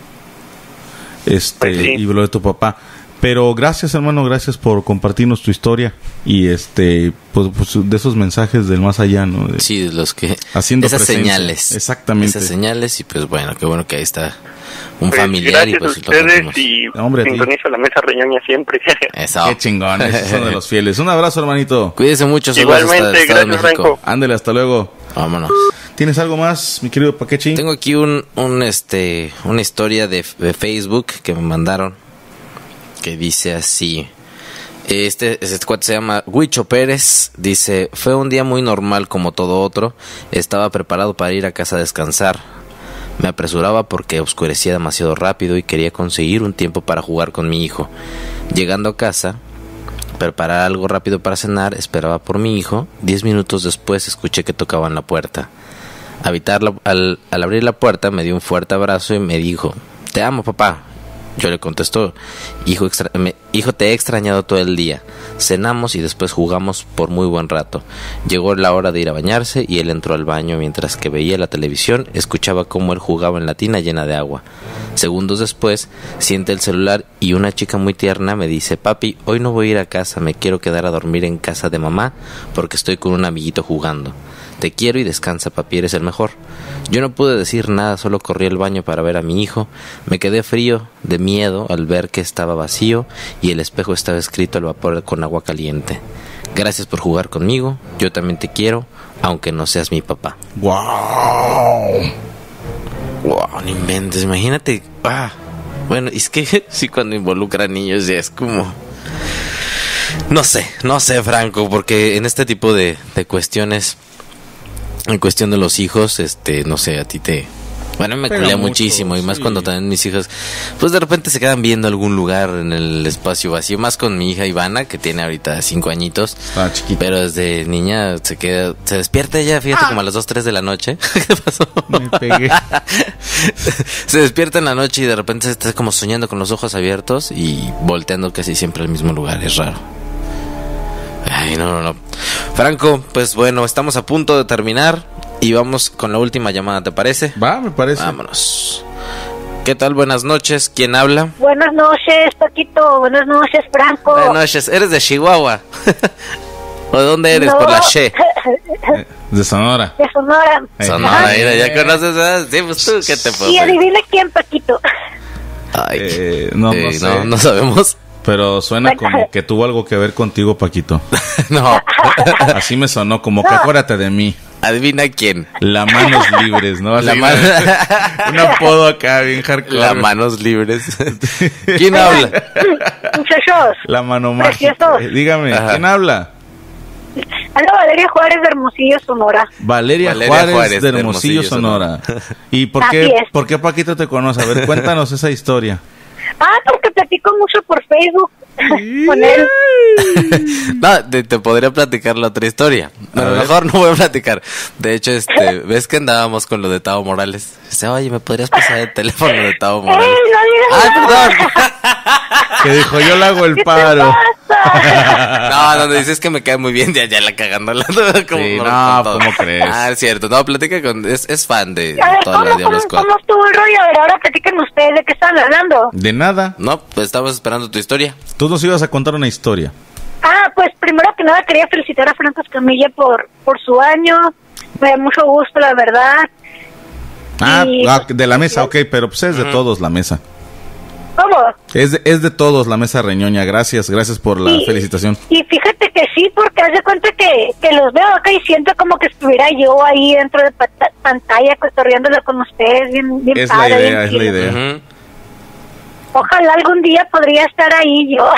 [SPEAKER 2] Este,
[SPEAKER 15] Pues sí.
[SPEAKER 2] y lo de tu papá. Pero gracias, hermano, gracias por compartirnos tu historia. Y este, pues, pues de esos mensajes del más allá, ¿no? De-
[SPEAKER 3] Sí, los que...
[SPEAKER 2] Haciendo
[SPEAKER 3] esas
[SPEAKER 2] presencia.
[SPEAKER 3] señales.
[SPEAKER 2] Exactamente.
[SPEAKER 3] Esas señales y pues bueno, qué bueno que ahí está un
[SPEAKER 15] Pues,
[SPEAKER 3] familiar y
[SPEAKER 15] gracias
[SPEAKER 3] pues
[SPEAKER 15] a
[SPEAKER 3] lo
[SPEAKER 15] ustedes
[SPEAKER 3] compartimos.
[SPEAKER 15] y
[SPEAKER 2] Hombre, a ti.
[SPEAKER 15] sintonizo la mesa reñoña siempre.
[SPEAKER 3] Eso.
[SPEAKER 2] Qué chingón, esos son de los fieles. Un abrazo, hermanito.
[SPEAKER 3] Cuídese mucho. saludos hasta el
[SPEAKER 15] Igualmente,
[SPEAKER 3] Estado de
[SPEAKER 15] gracias,
[SPEAKER 3] México.
[SPEAKER 15] Franco.
[SPEAKER 2] Ándele, hasta luego.
[SPEAKER 3] Vámonos.
[SPEAKER 2] ¿Tienes algo más, mi querido Paquechi?
[SPEAKER 3] Tengo aquí un, un este, una historia de, de Facebook que me mandaron que dice así. Este, este cuate se llama Huicho Pérez. Dice: fue un día muy normal como todo otro. Estaba preparado para ir a casa a descansar. Me apresuraba porque oscurecía demasiado rápido y quería conseguir un tiempo para jugar con mi hijo. Llegando a casa, preparar algo rápido para cenar, esperaba por mi hijo. Diez minutos después escuché que tocaban la puerta. Habitar la- al, al abrir la puerta me dio un fuerte abrazo y me dijo: te amo, papá. Yo le contestó: hijo, extra- me- hijo, te he extrañado todo el día. Cenamos y después jugamos por muy buen rato. Llegó la hora de ir a bañarse y él entró al baño. Mientras que veía la televisión, escuchaba cómo él jugaba en la tina llena de agua. Segundos después, siente el celular y una chica muy tierna me dice: papi, hoy no voy a ir a casa, me quiero quedar a dormir en casa de mamá porque estoy con un amiguito jugando. Te quiero y descansa, papi, eres el mejor. Yo no pude decir nada, solo corrí al baño para ver a mi hijo. Me quedé frío de miedo al ver que estaba vacío y el espejo estaba escrito al vapor con agua caliente. Gracias por jugar conmigo, yo también te quiero, aunque no seas mi papá.
[SPEAKER 2] ¡Wow!
[SPEAKER 3] Wow, no inventes, imagínate. Ah, bueno, es que sí, cuando involucra a niños ya es como... No sé, no sé, Franco, porque en este tipo de, de cuestiones, en cuestión de los hijos, este, no sé, a ti te... Bueno, me
[SPEAKER 2] Pega
[SPEAKER 3] culea
[SPEAKER 2] mucho,
[SPEAKER 3] muchísimo, y más
[SPEAKER 2] sí.
[SPEAKER 3] cuando también mis hijas, pues de repente se quedan viendo algún lugar en el espacio vacío, más con mi hija Ivana, que tiene ahorita cinco añitos,
[SPEAKER 2] Ah, chiquita.
[SPEAKER 3] pero desde niña se queda, se despierta ella, fíjate, como a las dos, tres de la noche. ¿Qué pasó?
[SPEAKER 2] Me pegué.
[SPEAKER 3] Se despierta en la noche y de repente está como soñando con los ojos abiertos y volteando casi siempre al mismo lugar, es raro. Ay, no, no, no. Franco, pues bueno, estamos a punto de terminar y vamos con la última llamada, ¿te parece?
[SPEAKER 2] Va, me parece.
[SPEAKER 3] Vámonos. ¿Qué tal? Buenas noches. ¿Quién habla?
[SPEAKER 10] Buenas noches, Paquito. Buenas noches, Franco.
[SPEAKER 3] Buenas noches. ¿Eres de Chihuahua? ¿O de dónde eres?
[SPEAKER 10] No.
[SPEAKER 3] Por la She.
[SPEAKER 2] De Sonora.
[SPEAKER 10] De Sonora.
[SPEAKER 3] Sonora, mira, ya conoces. ¿eh? Sí, pues tú, ¿qué te puedo
[SPEAKER 10] Y
[SPEAKER 3] pedir?
[SPEAKER 10] adivina quién, Paquito.
[SPEAKER 3] Ay,
[SPEAKER 2] Eh, no, no
[SPEAKER 3] eh,
[SPEAKER 2] sé.
[SPEAKER 3] no, no sabemos.
[SPEAKER 2] Pero suena como que tuvo algo que ver contigo, Paquito.
[SPEAKER 3] No.
[SPEAKER 2] Así me sonó, como que acuérdate de mí.
[SPEAKER 3] Adivina quién.
[SPEAKER 2] La manos libres, ¿no?
[SPEAKER 3] La
[SPEAKER 2] Así,
[SPEAKER 3] man-
[SPEAKER 2] un apodo acá bien hardcore.
[SPEAKER 3] La manos libres. ¿Quién habla?
[SPEAKER 10] Muchachos.
[SPEAKER 2] La mano mágica.
[SPEAKER 10] Preciosos.
[SPEAKER 2] Eh, Dígame,
[SPEAKER 3] Ajá.
[SPEAKER 2] ¿quién habla?
[SPEAKER 10] Habla Valeria Juárez de Hermosillo, Sonora.
[SPEAKER 2] Valeria,
[SPEAKER 3] Valeria
[SPEAKER 2] Juárez,
[SPEAKER 3] Juárez,
[SPEAKER 2] de
[SPEAKER 3] de
[SPEAKER 2] Hermosillo,
[SPEAKER 3] Hermosillo,
[SPEAKER 2] Sonora. ¿Y por
[SPEAKER 10] Así
[SPEAKER 2] qué,
[SPEAKER 10] es.
[SPEAKER 2] por qué Paquito te conoce? A ver, cuéntanos esa historia.
[SPEAKER 10] Ah, porque platico mucho por Facebook con él.
[SPEAKER 3] No, te, te podría platicar la otra historia. A lo
[SPEAKER 2] ver.
[SPEAKER 3] mejor no voy a platicar. De hecho, este, ves que andábamos con lo de Tavo Morales. Dice, oye, ¿me podrías pasar el teléfono de Tavo
[SPEAKER 10] ¡Ey,
[SPEAKER 3] Morales?
[SPEAKER 10] no digas
[SPEAKER 3] ¡Ay,
[SPEAKER 10] nada!
[SPEAKER 3] perdón!
[SPEAKER 2] Que dijo, yo le hago el
[SPEAKER 10] ¿Qué te
[SPEAKER 2] paro.
[SPEAKER 10] pasa?
[SPEAKER 3] No, donde dices que me cae muy bien, ya, ya la cagando. Como
[SPEAKER 2] Sí,
[SPEAKER 3] por-
[SPEAKER 2] no,
[SPEAKER 3] con todo.
[SPEAKER 2] ¿cómo crees?
[SPEAKER 3] Ah, es cierto. No, platica con... Es, es fan de
[SPEAKER 10] A ver,
[SPEAKER 3] toda
[SPEAKER 10] ¿cómo,
[SPEAKER 3] la Diablo
[SPEAKER 10] cómo,
[SPEAKER 3] Squad.
[SPEAKER 10] ¿cómo estuvo el rollo? A ver, ahora platiquen ustedes de qué están hablando.
[SPEAKER 2] De nada.
[SPEAKER 3] No, pues estamos esperando tu historia.
[SPEAKER 2] Tú nos ibas a contar una historia.
[SPEAKER 10] Ah, pues primero que nada quería felicitar a Franco Escamilla por, por su año. Me da mucho gusto, la verdad.
[SPEAKER 2] Ah,
[SPEAKER 10] Y-
[SPEAKER 2] ah, de la mesa, ok, pero pues es de todos la mesa.
[SPEAKER 10] ¿Cómo?
[SPEAKER 2] Es de, es de todos la mesa reñoña. Gracias, gracias por la
[SPEAKER 10] Y-
[SPEAKER 2] felicitación.
[SPEAKER 10] Y fíjate que sí, porque haz de cuenta que, que los veo acá y siento como que estuviera yo ahí dentro de pata- pantalla cotorreándolo con ustedes, bien, bien
[SPEAKER 2] Es la
[SPEAKER 10] padre,
[SPEAKER 2] idea,
[SPEAKER 10] bien
[SPEAKER 2] es la
[SPEAKER 10] chido.
[SPEAKER 2] idea.
[SPEAKER 3] Ujú.
[SPEAKER 10] Ojalá algún día podría estar ahí yo.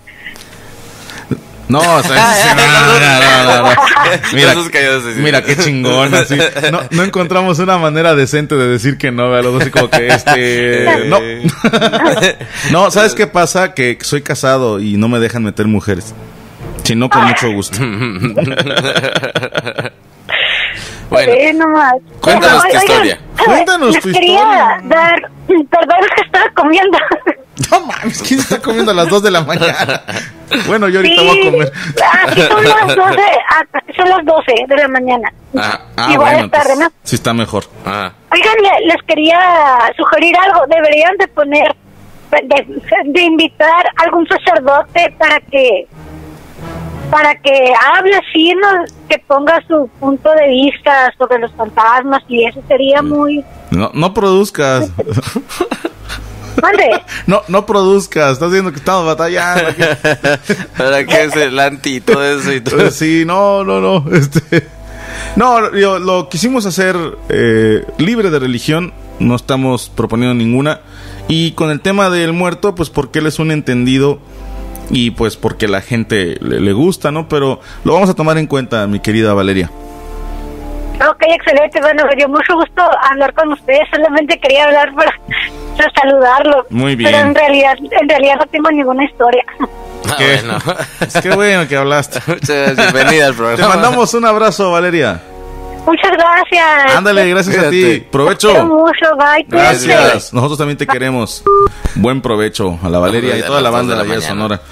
[SPEAKER 2] No, o sea, sí, no, no, no, no, no. Mira,
[SPEAKER 3] Esos callados así.
[SPEAKER 2] mira qué chingón. Así. No, no encontramos una manera decente de decir que no, ¿verdad? Los dos así como que este. No. No, ¿sabes qué pasa? Que soy casado y no me dejan meter mujeres. Si no, con mucho gusto.
[SPEAKER 3] Bueno,
[SPEAKER 4] bueno. Veré nomás.
[SPEAKER 3] Cuéntanos tu historia.
[SPEAKER 2] Cuéntanos
[SPEAKER 4] les
[SPEAKER 2] tu
[SPEAKER 4] quería
[SPEAKER 2] historia.
[SPEAKER 4] dar, perdón, es que estaba comiendo.
[SPEAKER 2] No mames, ¿quién está comiendo a las dos de la mañana? Bueno, yo ahorita
[SPEAKER 4] Sí.
[SPEAKER 2] voy a comer.
[SPEAKER 4] Aquí son las doce, ah, son las doce de la mañana.
[SPEAKER 2] Ah, ah,
[SPEAKER 4] Igual
[SPEAKER 2] bueno,
[SPEAKER 4] es tarde, ¿no?
[SPEAKER 2] sí está mejor.
[SPEAKER 3] Ah.
[SPEAKER 4] Oigan, le- les quería sugerir algo. Deberían de poner, de, de invitar a algún sacerdote para que para que hable así, ¿no? Que ponga su punto de vista sobre los fantasmas y eso sería muy...
[SPEAKER 2] No, no produzcas.
[SPEAKER 4] ¿Dónde?
[SPEAKER 2] No, no produzcas. Estás viendo que estamos batallando. aquí.
[SPEAKER 3] ¿Para qué es el anti y todo eso y todo?
[SPEAKER 2] Pues sí, no, no, no. Este, no, yo, lo quisimos hacer eh, libre de religión. No estamos proponiendo ninguna. Y con el tema del muerto, pues porque él es un entendido y pues porque la gente le, le gusta, ¿no? Pero lo vamos a tomar en cuenta, mi querida Valeria.
[SPEAKER 4] Ok, excelente. Bueno, me dio mucho gusto hablar con ustedes. Solamente quería hablar para, para saludarlos.
[SPEAKER 2] Muy bien.
[SPEAKER 4] Pero en realidad, en realidad no tengo ninguna historia.
[SPEAKER 3] Ah,
[SPEAKER 2] Qué,
[SPEAKER 3] bueno.
[SPEAKER 2] qué bueno que hablaste.
[SPEAKER 3] Muchas bienvenida al programa.
[SPEAKER 2] Te mandamos un abrazo, Valeria.
[SPEAKER 4] Muchas gracias.
[SPEAKER 2] Ándale, gracias a ti.
[SPEAKER 4] Quiero
[SPEAKER 2] Provecho.
[SPEAKER 4] mucho, bye. cuídense.
[SPEAKER 2] Gracias. Nosotros también te queremos. Buen provecho a la Valeria y toda la banda de la Vía Sonora.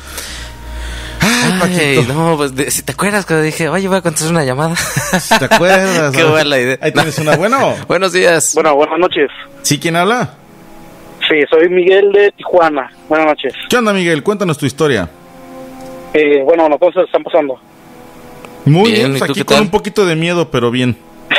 [SPEAKER 3] Ay, no, pues de- si te acuerdas cuando dije, oye, voy a contestar una llamada.
[SPEAKER 2] ¿Te acuerdas?
[SPEAKER 3] Qué buena idea.
[SPEAKER 2] Ahí tienes una buena.
[SPEAKER 3] Buenos días.
[SPEAKER 16] Bueno, buenas noches.
[SPEAKER 2] ¿Sí? ¿Quién habla?
[SPEAKER 16] Sí, soy Miguel de Tijuana. Buenas noches.
[SPEAKER 2] ¿Qué onda, Miguel? Cuéntanos tu historia.
[SPEAKER 16] Eh, bueno, las cosas están pasando.
[SPEAKER 2] Muy
[SPEAKER 3] Bien,
[SPEAKER 2] bien,
[SPEAKER 3] ¿y
[SPEAKER 2] pues
[SPEAKER 3] tú
[SPEAKER 2] aquí
[SPEAKER 3] qué
[SPEAKER 2] con
[SPEAKER 3] tal?
[SPEAKER 2] un poquito de miedo, pero bien.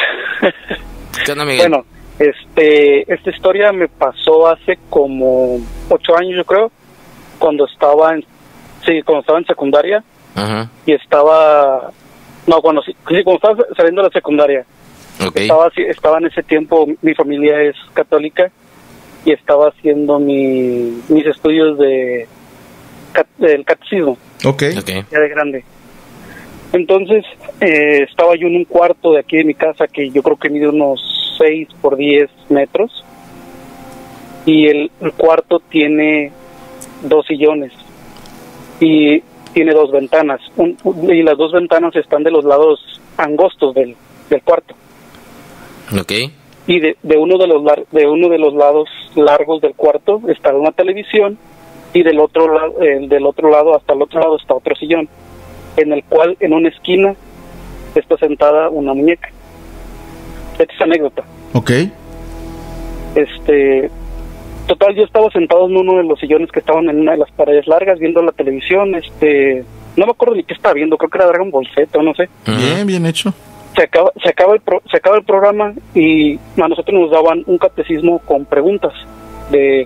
[SPEAKER 3] ¿Qué onda, Miguel?
[SPEAKER 16] Bueno, este, esta historia me pasó hace como ocho años, yo creo, cuando estaba en, sí, cuando estaba en secundaria
[SPEAKER 3] Ajá.
[SPEAKER 16] y estaba, no, cuando sí, sí, cuando estaba saliendo de la secundaria.
[SPEAKER 3] Ok.
[SPEAKER 16] Estaba, así- estaba en ese tiempo, mi familia es católica y estaba haciendo mi, mis estudios de cat- del catecismo.
[SPEAKER 2] Ok.
[SPEAKER 16] Ya de grande. Entonces, eh, estaba yo en un cuarto de aquí de mi casa que yo creo que mide unos seis por diez metros. Y el, el cuarto tiene dos sillones. Y tiene dos ventanas. Un- un- y las dos ventanas están de los lados angostos del, del cuarto.
[SPEAKER 3] Ok.
[SPEAKER 16] Y de, de uno de los lar- de uno de los lados largos del cuarto está una televisión. Y del otro lado, eh, del otro lado hasta el otro lado está otro sillón, en el cual en una esquina está sentada una muñeca. Esta es anécdota.
[SPEAKER 2] Ok.
[SPEAKER 16] Este, total, yo estaba sentado en uno de los sillones que estaban en una de las paredes largas viendo la televisión. Este, no me acuerdo ni qué estaba viendo, creo que era Dragon Ball Z o no sé.
[SPEAKER 2] Bien, bien hecho.
[SPEAKER 16] Se acaba, se acaba el pro- se acaba el programa y a nosotros nos daban un catecismo con preguntas de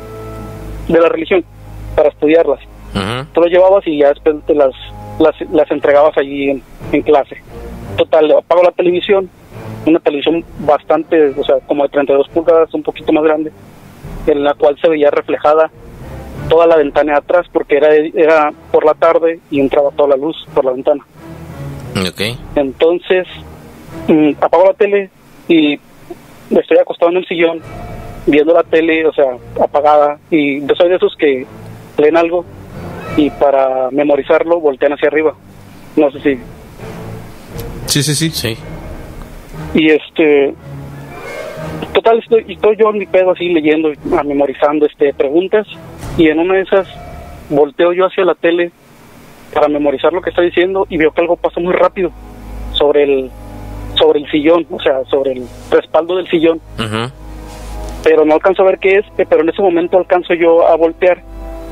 [SPEAKER 16] de la religión para estudiarlas. Tú lo llevabas y ya después te las, las, las entregabas allí en, en clase. Total, apago la televisión, una televisión bastante, o sea, como de treinta y dos pulgadas, un poquito más grande, en la cual se veía reflejada toda la ventana de atrás, porque era, era por la tarde y entraba toda la luz por la ventana.
[SPEAKER 3] Ok.
[SPEAKER 16] Entonces, mm, apago la tele y estoy acostado en el sillón viendo la tele, o sea, apagada, y yo soy de esos que leen algo y para memorizarlo voltean hacia arriba. No sé si...
[SPEAKER 2] Sí, sí, sí.
[SPEAKER 3] Sí.
[SPEAKER 16] Y este... Total, estoy, estoy yo en mi pedo así leyendo, ah, memorizando este preguntas, y en una de esas volteo yo hacia la tele para memorizar lo que está diciendo y veo que algo pasa muy rápido sobre el sobre el sillón, o sea, sobre el respaldo del sillón.
[SPEAKER 3] Ajá.
[SPEAKER 16] Pero no alcanzo a ver qué es, eh, pero en ese momento alcanzo yo a voltear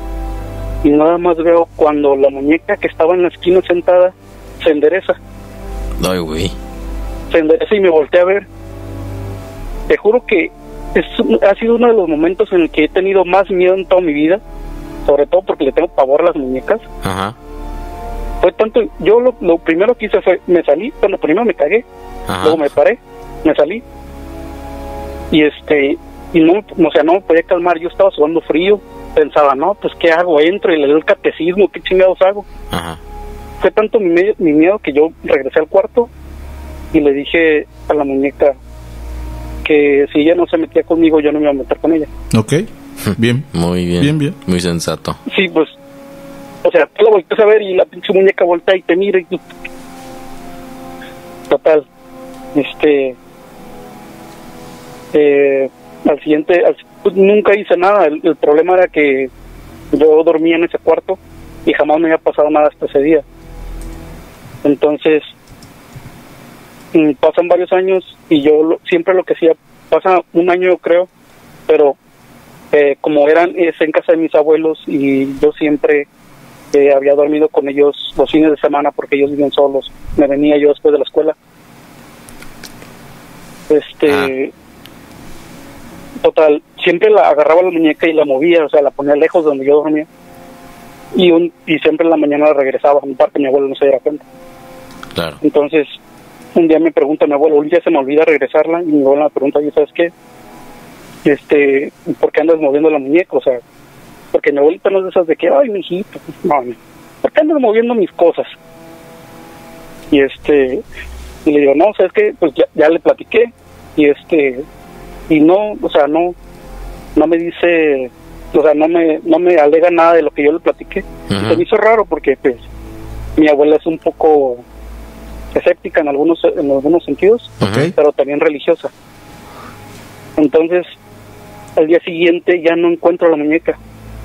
[SPEAKER 16] y nada más veo cuando la muñeca que estaba en la esquina sentada se endereza,
[SPEAKER 3] Ay, güey.
[SPEAKER 16] se endereza y me volteé a ver. Te juro que es, ha sido uno de los momentos en el que he tenido más miedo en toda mi vida, sobre todo porque le tengo pavor a las muñecas.
[SPEAKER 3] Ajá.
[SPEAKER 16] Fue tanto, yo lo, lo primero que hice fue, me salí, bueno, primero me cagué,
[SPEAKER 3] Ajá.
[SPEAKER 16] luego me paré, me salí y este y no, o sea, no me podía calmar, yo estaba sudando frío, pensaba, no, pues qué hago, entro y le doy el catecismo, qué chingados hago.
[SPEAKER 3] Ajá.
[SPEAKER 16] Fue tanto mi, me- mi miedo que yo regresé al cuarto y le dije a la muñeca que si ella no se metía conmigo, yo no me iba a meter con ella.
[SPEAKER 2] Ok. Bien.
[SPEAKER 3] Muy bien.
[SPEAKER 2] Bien, bien.
[SPEAKER 3] Muy sensato.
[SPEAKER 16] Sí, pues, o sea, tú lo volteas a ver y la pinche muñeca voltea y te mira y tú... Total. Este, eh, al siguiente, al, pues, nunca hice nada. El, el problema era que yo dormía en ese cuarto y jamás me había pasado nada hasta ese día. Entonces, mm, pasan varios años y yo lo, siempre lo que hacía, pasa un año creo, pero eh, como eran es en casa de mis abuelos y yo siempre eh, había dormido con ellos los fines de semana porque ellos viven solos, me venía yo después de la escuela. Este, ah. total, siempre la agarraba la muñeca y la movía, o sea, la ponía lejos de donde yo dormía. Y un y siempre en la mañana la regresaba, en parte mi abuelo no se diera cuenta.
[SPEAKER 3] Claro.
[SPEAKER 16] Entonces, un día me pregunta mi abuelo, un día se me olvida regresarla, y mi abuelo me pregunta, ¿y sabes qué? Este, ¿por qué andas moviendo la muñeca? O sea, porque mi abuelita no es de esas de que, ay, mijito, no, no, ¿por qué andas moviendo mis cosas? Y este, y le digo, no, ¿sabes qué? Pues ya, ya le platiqué, y este, y no, o sea, no, no me dice, o sea, no me, no me alega nada de lo que yo le platiqué. Uh-huh. Y se me hizo raro porque, pues, mi abuela es un poco escéptica en algunos en algunos sentidos, okay, pero también religiosa. Entonces, al día siguiente ya no encuentro la muñeca.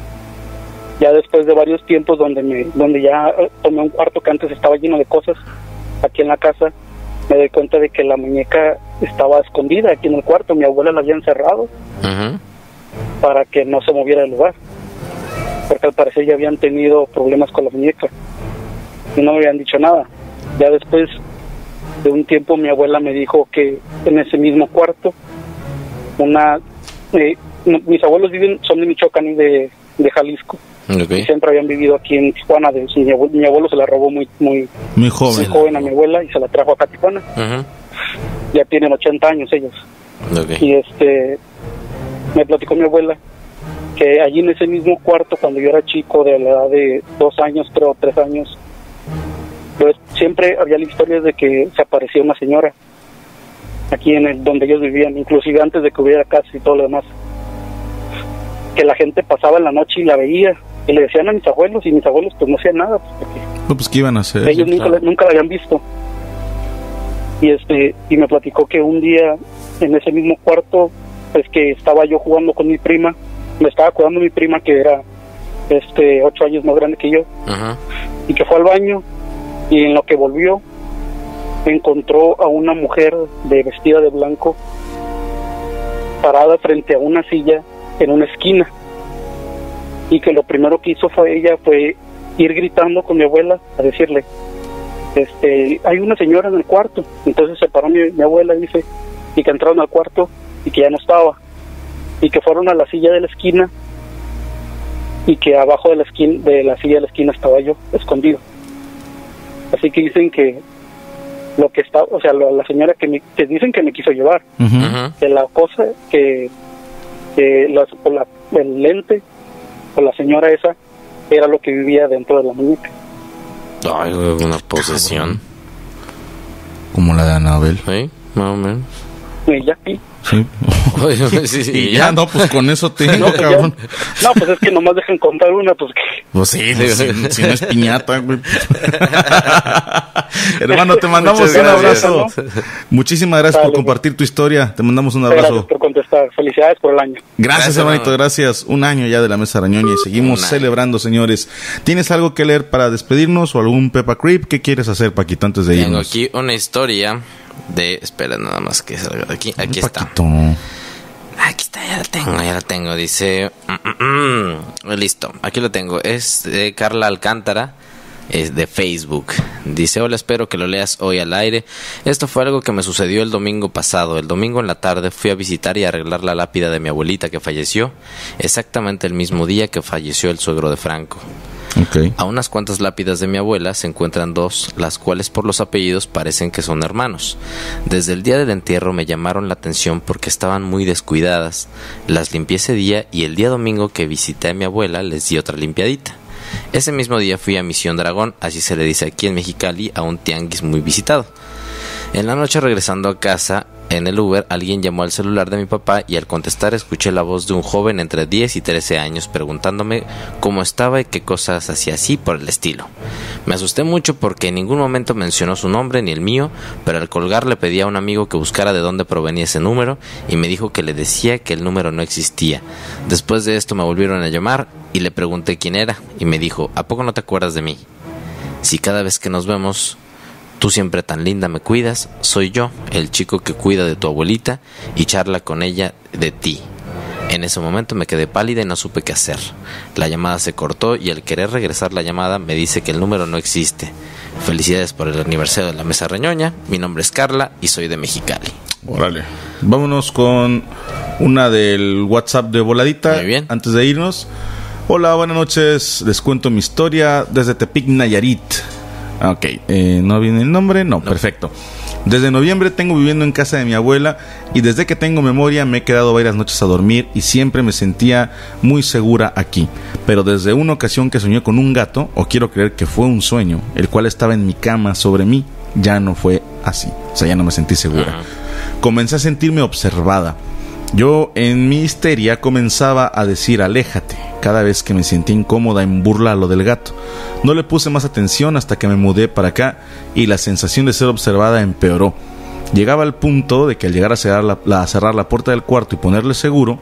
[SPEAKER 16] Ya después de varios tiempos donde me donde ya tomé un cuarto que antes estaba lleno de cosas aquí en la casa, me doy cuenta de que la muñeca estaba escondida aquí en el cuarto. Mi abuela la había encerrado uh-huh. para que no se moviera del lugar, porque al parecer ya habían tenido problemas con la muñeca y no me habían dicho nada. Ya después de un tiempo mi abuela me dijo que en ese mismo cuarto una eh, no, mis abuelos viven son de Michoacán y de, de Jalisco, okay, y siempre habían vivido aquí en Tijuana. De, mi, abuelo, mi abuelo se la robó muy muy
[SPEAKER 2] muy joven,
[SPEAKER 16] muy joven a mi abuela y se la trajo acá a Tijuana. Uh-huh. Ya tienen ochenta años ellos. Okay. Y este me platicó mi abuela que allí en ese mismo cuarto, cuando yo era chico, de la edad de dos años, creo, tres años, pues siempre había historias de que se aparecía una señora aquí en el donde ellos vivían, inclusive antes de que hubiera casa y todo lo demás, que la gente pasaba en la noche y la veía y le decían a mis abuelos, y mis abuelos pues no hacían nada, pues, porque
[SPEAKER 2] no, pues qué iban a hacer,
[SPEAKER 16] ellos nunca, claro, nunca la habían visto. Y este y me platicó que un día en ese mismo cuarto, pues que estaba yo jugando con mi prima, me estaba cuidando mi prima que era este ocho años más grande que yo, uh-huh, y que fue al baño, y en lo que volvió encontró a una mujer de vestida de blanco parada frente a una silla en una esquina, y que lo primero que hizo fue ella fue ir gritando con mi abuela a decirle, este hay una señora en el cuarto. Entonces se paró mi, mi abuela, dice, y que entraron al cuarto y que ya no estaba, y que fueron a la silla de la esquina y que abajo de la esquina de la silla de la esquina estaba yo escondido. Así que dicen que lo que está, o sea, la, la señora que me que dicen que me quiso llevar, uh-huh, que la cosa que que la, por la, el lente o la señora esa era lo que vivía dentro de la muñeca.
[SPEAKER 3] Ay, una posesión
[SPEAKER 2] como la de Anabel.
[SPEAKER 3] Sí, más o menos.
[SPEAKER 16] Y ya sí.
[SPEAKER 2] Sí.
[SPEAKER 3] sí, sí,
[SPEAKER 2] y ya, ya no, pues con eso tengo, no, pues cabrón.
[SPEAKER 16] Ya, no, pues es que nomás dejan contar una, pues que...
[SPEAKER 2] Pues sí, pues, si, si no es piñata, güey. Hermano, te mandamos un abrazo. ¿No? Muchísimas gracias Dale, por compartir tu historia. Te mandamos un abrazo.
[SPEAKER 16] Gracias por contestar. Felicidades por el año.
[SPEAKER 2] Gracias, gracias hermanito, hermano. Gracias. Un año ya de la Mesa Arañoña y seguimos celebrando, señores. ¿Tienes algo que leer para despedirnos o algún Peppa Creep? ¿Qué quieres hacer, Paquito, antes de irnos?
[SPEAKER 3] Tengo aquí una historia de... Espera, nada más que salga de aquí. Aquí está.
[SPEAKER 2] Paquito.
[SPEAKER 3] Aquí está, ya la tengo, ya la tengo. Dice... Mm, mm, mm. Listo, aquí lo tengo. Es de Carla Alcántara. Es de Facebook. Dice: hola, espero que lo leas hoy al aire. Esto fue algo que me sucedió el domingo pasado. El domingo en la tarde fui a visitar y arreglar la lápida de mi abuelita que falleció exactamente el mismo día que falleció el suegro de Franco.
[SPEAKER 2] Okay.
[SPEAKER 3] A unas cuantas lápidas de mi abuela se encuentran dos, las cuales por los apellidos parecen que son hermanos. Desde el día del entierro me llamaron la atención porque estaban muy descuidadas. Las limpié ese día y el día domingo que visité a mi abuela les di otra limpiadita. Ese mismo día fui a Misión Dragón, así se le dice aquí en Mexicali, a un tianguis muy visitado. En la noche, regresando a casa, en el Uber, alguien llamó al celular de mi papá y al contestar escuché la voz de un joven entre diez y trece años preguntándome cómo estaba y qué cosas hacía, así por el estilo. Me asusté mucho porque en ningún momento mencionó su nombre ni el mío, pero al colgar le pedí a un amigo que buscara de dónde provenía ese número y me dijo que le decía que el número no existía. Después de esto me volvieron a llamar y le pregunté quién era y me dijo, ¿a poco no te acuerdas de mí? Si cada vez que nos vemos, tú siempre tan linda me cuidas, soy yo, el chico que cuida de tu abuelita y charla con ella de ti. En ese momento me quedé pálida y no supe qué hacer. La llamada se cortó y al querer regresar la llamada me dice que el número no existe. Felicidades por el aniversario de la Mesa Reñoña. Mi nombre es Carla y soy de Mexicali.
[SPEAKER 2] Órale. Vámonos con una del WhatsApp de voladita.
[SPEAKER 3] Muy bien.
[SPEAKER 2] Antes de irnos. Hola, buenas noches. Les cuento mi historia desde Tepic, Nayarit. Ok, eh, ¿no viene el nombre? No, no, perfecto. Desde noviembre tengo viviendo en casa de mi abuela y desde que tengo memoria me he quedado varias noches a dormir y siempre me sentía muy segura aquí. Pero desde una ocasión que soñé con un gato, o quiero creer que fue un sueño, el cual estaba en mi cama sobre mí, ya no fue así. O sea, ya no me sentí segura. Uh-huh. Comencé a sentirme observada. Yo en mi histeria comenzaba a decir aléjate cada vez que me sentía incómoda en burla a lo del gato. No le puse más atención hasta que me mudé para acá y la sensación de ser observada empeoró. Llegaba al punto de que al llegar a cerrar la, la, a cerrar la puerta del cuarto y ponerle seguro,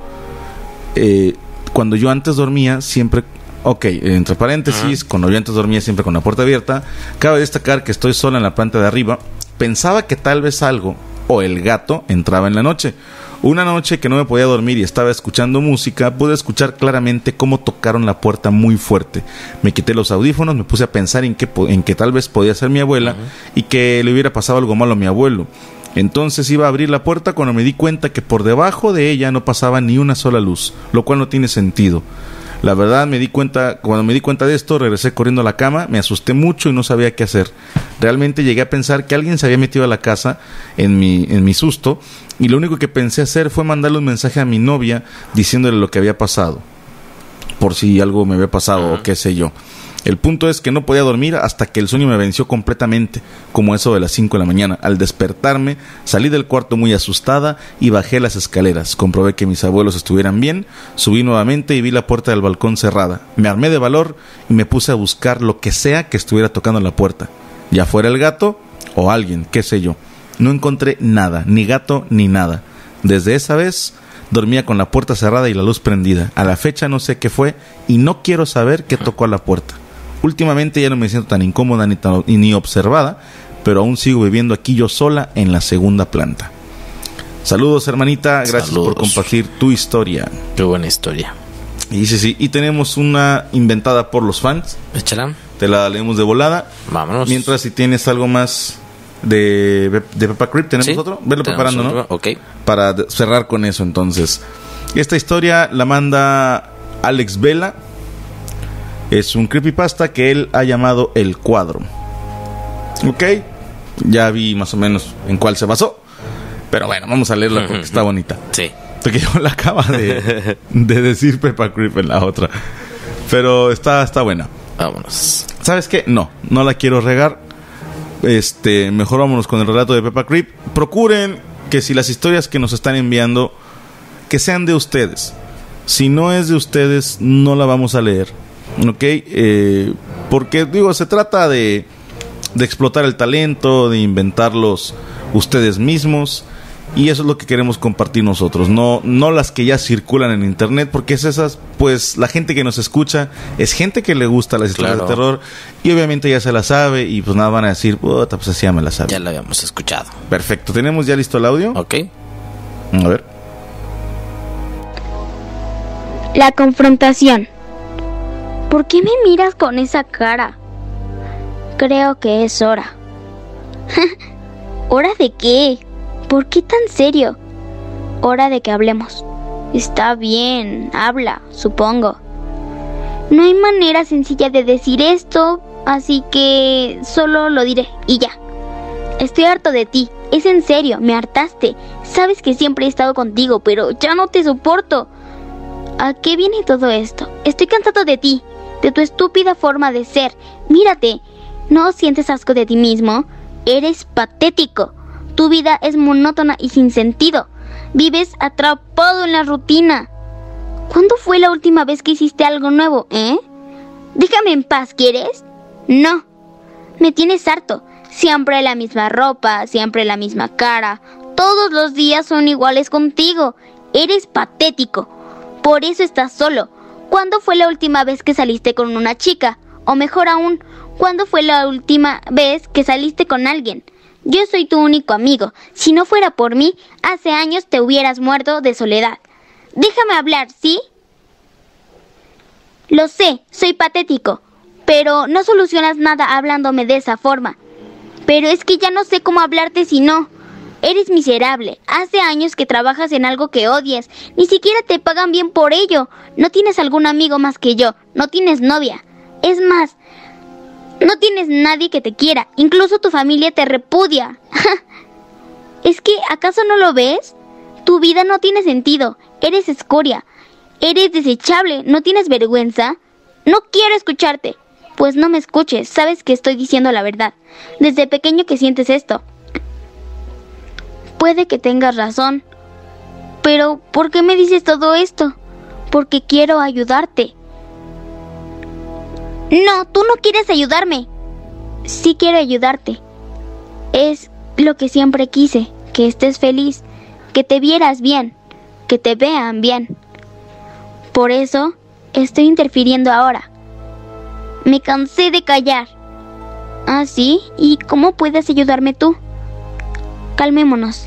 [SPEAKER 2] eh, cuando yo antes dormía siempre... Ok, entre paréntesis, uh-huh. cuando yo antes dormía siempre con la puerta abierta, cabe destacar que estoy sola en la planta de arriba. Pensaba que tal vez algo o el gato entraba en la noche. Una noche que no me podía dormir y estaba escuchando música, pude escuchar claramente cómo tocaron la puerta muy fuerte. Me quité los audífonos, me puse a pensar en que, en que tal vez podía ser mi abuela uh-huh. y que le hubiera pasado algo malo a mi abuelo. Entonces iba a abrir la puerta cuando me di cuenta que por debajo de ella no pasaba ni una sola luz, lo cual no tiene sentido. La verdad me di cuenta, cuando me di cuenta de esto, regresé corriendo a la cama, me asusté mucho y no sabía qué hacer. Realmente llegué a pensar que alguien se había metido a la casa en mi, en mi susto, y lo único que pensé hacer fue mandarle un mensaje a mi novia diciéndole lo que había pasado, por si algo me había pasado uh-huh. o qué sé yo. El punto es que no podía dormir hasta que el sueño me venció completamente, como eso de las cinco de la mañana. Al despertarme, salí del cuarto muy asustada y bajé las escaleras. Comprobé que mis abuelos estuvieran bien, subí nuevamente y vi la puerta del balcón cerrada. Me armé de valor y me puse a buscar lo que sea que estuviera tocando la puerta, ya fuera el gato o alguien, qué sé yo. No encontré nada, ni gato ni nada. Desde esa vez dormía con la puerta cerrada y la luz prendida. A la fecha no sé qué fue y no quiero saber qué tocó a la puerta. Últimamente ya no me siento tan incómoda ni, tan, ni observada, pero aún sigo viviendo aquí yo sola en la segunda planta. Saludos, hermanita, gracias Saludos. por compartir tu historia.
[SPEAKER 3] Qué buena historia.
[SPEAKER 2] Y dice sí, y tenemos una inventada por los fans.
[SPEAKER 3] Échala.
[SPEAKER 2] Te la leemos de volada.
[SPEAKER 3] Vámonos.
[SPEAKER 2] Mientras, si tienes algo más de, de Peppa Creep, ¿tenemos ¿Sí? otro? Velo preparando, otro. ¿no?
[SPEAKER 3] Ok.
[SPEAKER 2] Para cerrar con eso, entonces. Esta historia la manda Alex Vela. Es un creepypasta que él ha llamado El Cuadro. Ok, ya vi más o menos en cuál se basó, pero bueno, vamos a leerla porque está bonita.
[SPEAKER 3] Sí.
[SPEAKER 2] Porque yo la acaba de, de decir Peppa Creep en la otra, pero está, está buena.
[SPEAKER 3] Vámonos.
[SPEAKER 2] ¿Sabes qué? No, no la quiero regar. Este, mejor vámonos con el relato de Peppa Creep. Procuren que si las historias que nos están enviando, que sean de ustedes. Si no es de ustedes, no la vamos a leer. Ok, eh, porque digo, se trata de, de explotar el talento, de inventarlos ustedes mismos, y eso es lo que queremos compartir nosotros, no, no las que ya circulan en internet, porque es esas, pues la gente que nos escucha es gente que le gusta las historias claro. de terror, y obviamente ya se la sabe, y pues nada, van a decir, puta, pues así ya me la sabe.
[SPEAKER 3] Ya la habíamos escuchado.
[SPEAKER 2] Perfecto, ¿tenemos ya listo el audio?
[SPEAKER 3] Ok.
[SPEAKER 2] A ver.
[SPEAKER 8] La confrontación. ¿Por qué me miras con esa cara? Creo que es hora. ¿Hora de qué? ¿Por qué tan serio? Hora de que hablemos. Está bien, habla, supongo. No hay manera sencilla de decir esto, así que solo lo diré y ya. Estoy harto de ti, es en serio, me hartaste. Sabes que siempre he estado contigo, pero ya no te soporto. ¿A qué viene todo esto? Estoy cansado de ti, de tu estúpida forma de ser. Mírate, ¿no sientes asco de ti mismo? Eres patético. Tu vida es monótona y sin sentido. Vives atrapado en la rutina. ¿Cuándo fue la última vez que hiciste algo nuevo, eh? Déjame en paz, ¿quieres? No, Me tienes harto. Siempre la misma ropa, siempre la misma cara. Todos los días son iguales contigo. Eres patético. Por eso estás solo. ¿Cuándo fue la última vez que saliste con una chica? O mejor aún, ¿cuándo fue la última vez que saliste con alguien? Yo soy tu único amigo. Si no fuera por mí, hace años te hubieras muerto de soledad. Déjame hablar, ¿sí? Lo sé, soy patético, pero no solucionas nada hablándome de esa forma. Pero es que ya no sé cómo hablarte si no. Eres miserable. Hace años que trabajas en algo que odias. Ni siquiera te pagan bien por ello. No tienes algún amigo más que yo. No tienes novia. Es más, no tienes nadie que te quiera. Incluso tu familia te repudia. ¿Es que acaso no lo ves? Tu vida no tiene sentido. Eres escoria. Eres desechable. ¿No tienes vergüenza? No quiero escucharte. Pues no me escuches. Sabes que estoy diciendo la verdad. Desde pequeño que sientes esto. Puede que tengas razón. Pero ¿por qué me dices todo esto? Porque quiero ayudarte. No, tú no quieres ayudarme. Sí quiero ayudarte. Es lo que siempre quise. Que estés feliz. Que te vieras bien. Que te vean bien. Por eso estoy interfiriendo ahora. Me cansé de callar. ¿Ah, sí? ¿Y cómo puedes ayudarme tú? Calmémonos.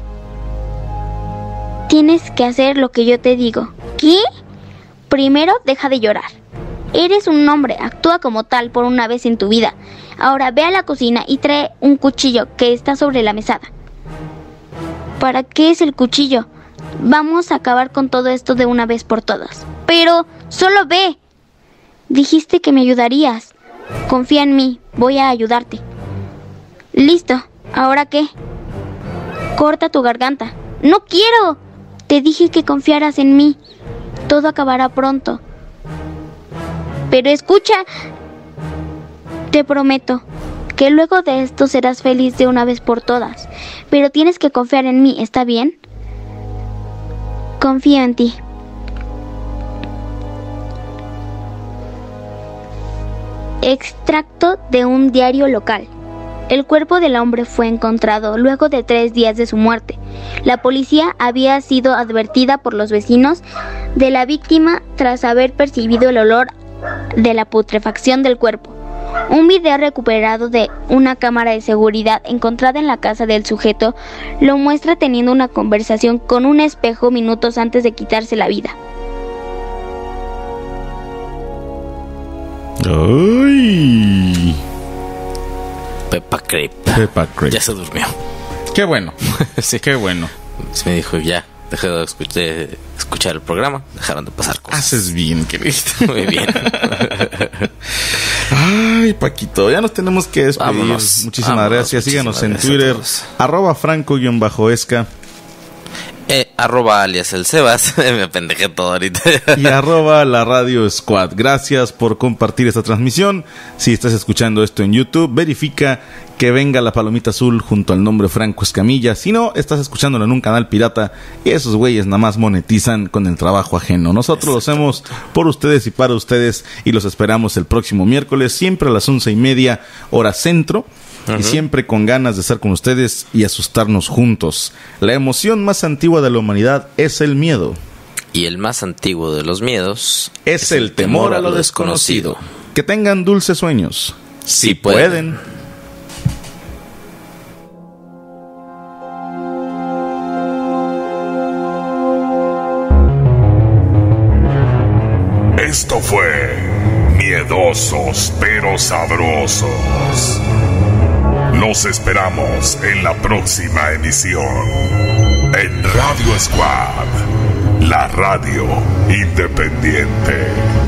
[SPEAKER 8] Tienes que hacer lo que yo te digo. ¿Qué? Primero, deja de llorar. Eres un hombre, actúa como tal por una vez en tu vida. Ahora ve a la cocina y trae un cuchillo que está sobre la mesada. ¿Para qué es el cuchillo? Vamos a acabar con todo esto de una vez por todas. Pero, solo ve. Dijiste que me ayudarías. Confía en mí, voy a ayudarte. Listo, ¿ahora qué? Corta tu garganta. ¡No quiero! Te dije que confiaras en mí. Todo acabará pronto. Pero escucha. Te prometo que luego de esto serás feliz de una vez por todas. Pero tienes que confiar en mí, ¿está bien? Confío en ti. Extracto de un diario local. El cuerpo del hombre fue encontrado luego de tres días de su muerte. La policía había sido advertida por los vecinos de la víctima tras haber percibido el olor de la putrefacción del cuerpo. Un video recuperado de una cámara de seguridad encontrada en la casa del sujeto lo muestra teniendo una conversación con un espejo minutos antes de quitarse la vida.
[SPEAKER 2] ¡Ay!
[SPEAKER 3] Peppa Creep.
[SPEAKER 2] Peppa Creep.
[SPEAKER 3] Ya se durmió.
[SPEAKER 2] Qué bueno.
[SPEAKER 3] Sí.
[SPEAKER 2] Qué bueno.
[SPEAKER 3] Sí, me dijo, ya, dejé de escuchar, de escuchar el programa. Dejaron de pasar cosas.
[SPEAKER 2] Haces bien, querido.
[SPEAKER 3] Muy bien.
[SPEAKER 2] Ay, Paquito, ya nos tenemos que despedir.
[SPEAKER 3] Vámonos,
[SPEAKER 2] Muchísimas
[SPEAKER 3] vámonos,
[SPEAKER 2] gracias. Síganos
[SPEAKER 3] muchísimas
[SPEAKER 2] en
[SPEAKER 3] gracias
[SPEAKER 2] Twitter. Arroba Franco-Esca.
[SPEAKER 3] Eh, arroba alias el Sebas. Me apendejé todo ahorita.
[SPEAKER 2] Y arroba la Radio Squad. Gracias por compartir esta transmisión. Si estás escuchando esto en YouTube, verifica que venga la palomita azul junto al nombre Franco Escamilla. Si no, estás escuchándolo en un canal pirata y esos güeyes nada más monetizan con el trabajo ajeno. Nosotros lo hacemos por ustedes y para ustedes y los esperamos el próximo miércoles, siempre a las once y media hora centro. Uh-huh. Y siempre con ganas de estar con ustedes y asustarnos juntos. La emoción más antigua de la humanidad es el miedo.
[SPEAKER 3] Y el más antiguo de los miedos
[SPEAKER 2] es, es el temor, temor a lo desconocido. desconocido. Que tengan dulces sueños. Si, si pueden. pueden.
[SPEAKER 1] Esto fue Miedosos pero Sabrosos. Los esperamos en la próxima emisión. En Radio Squad, la radio independiente.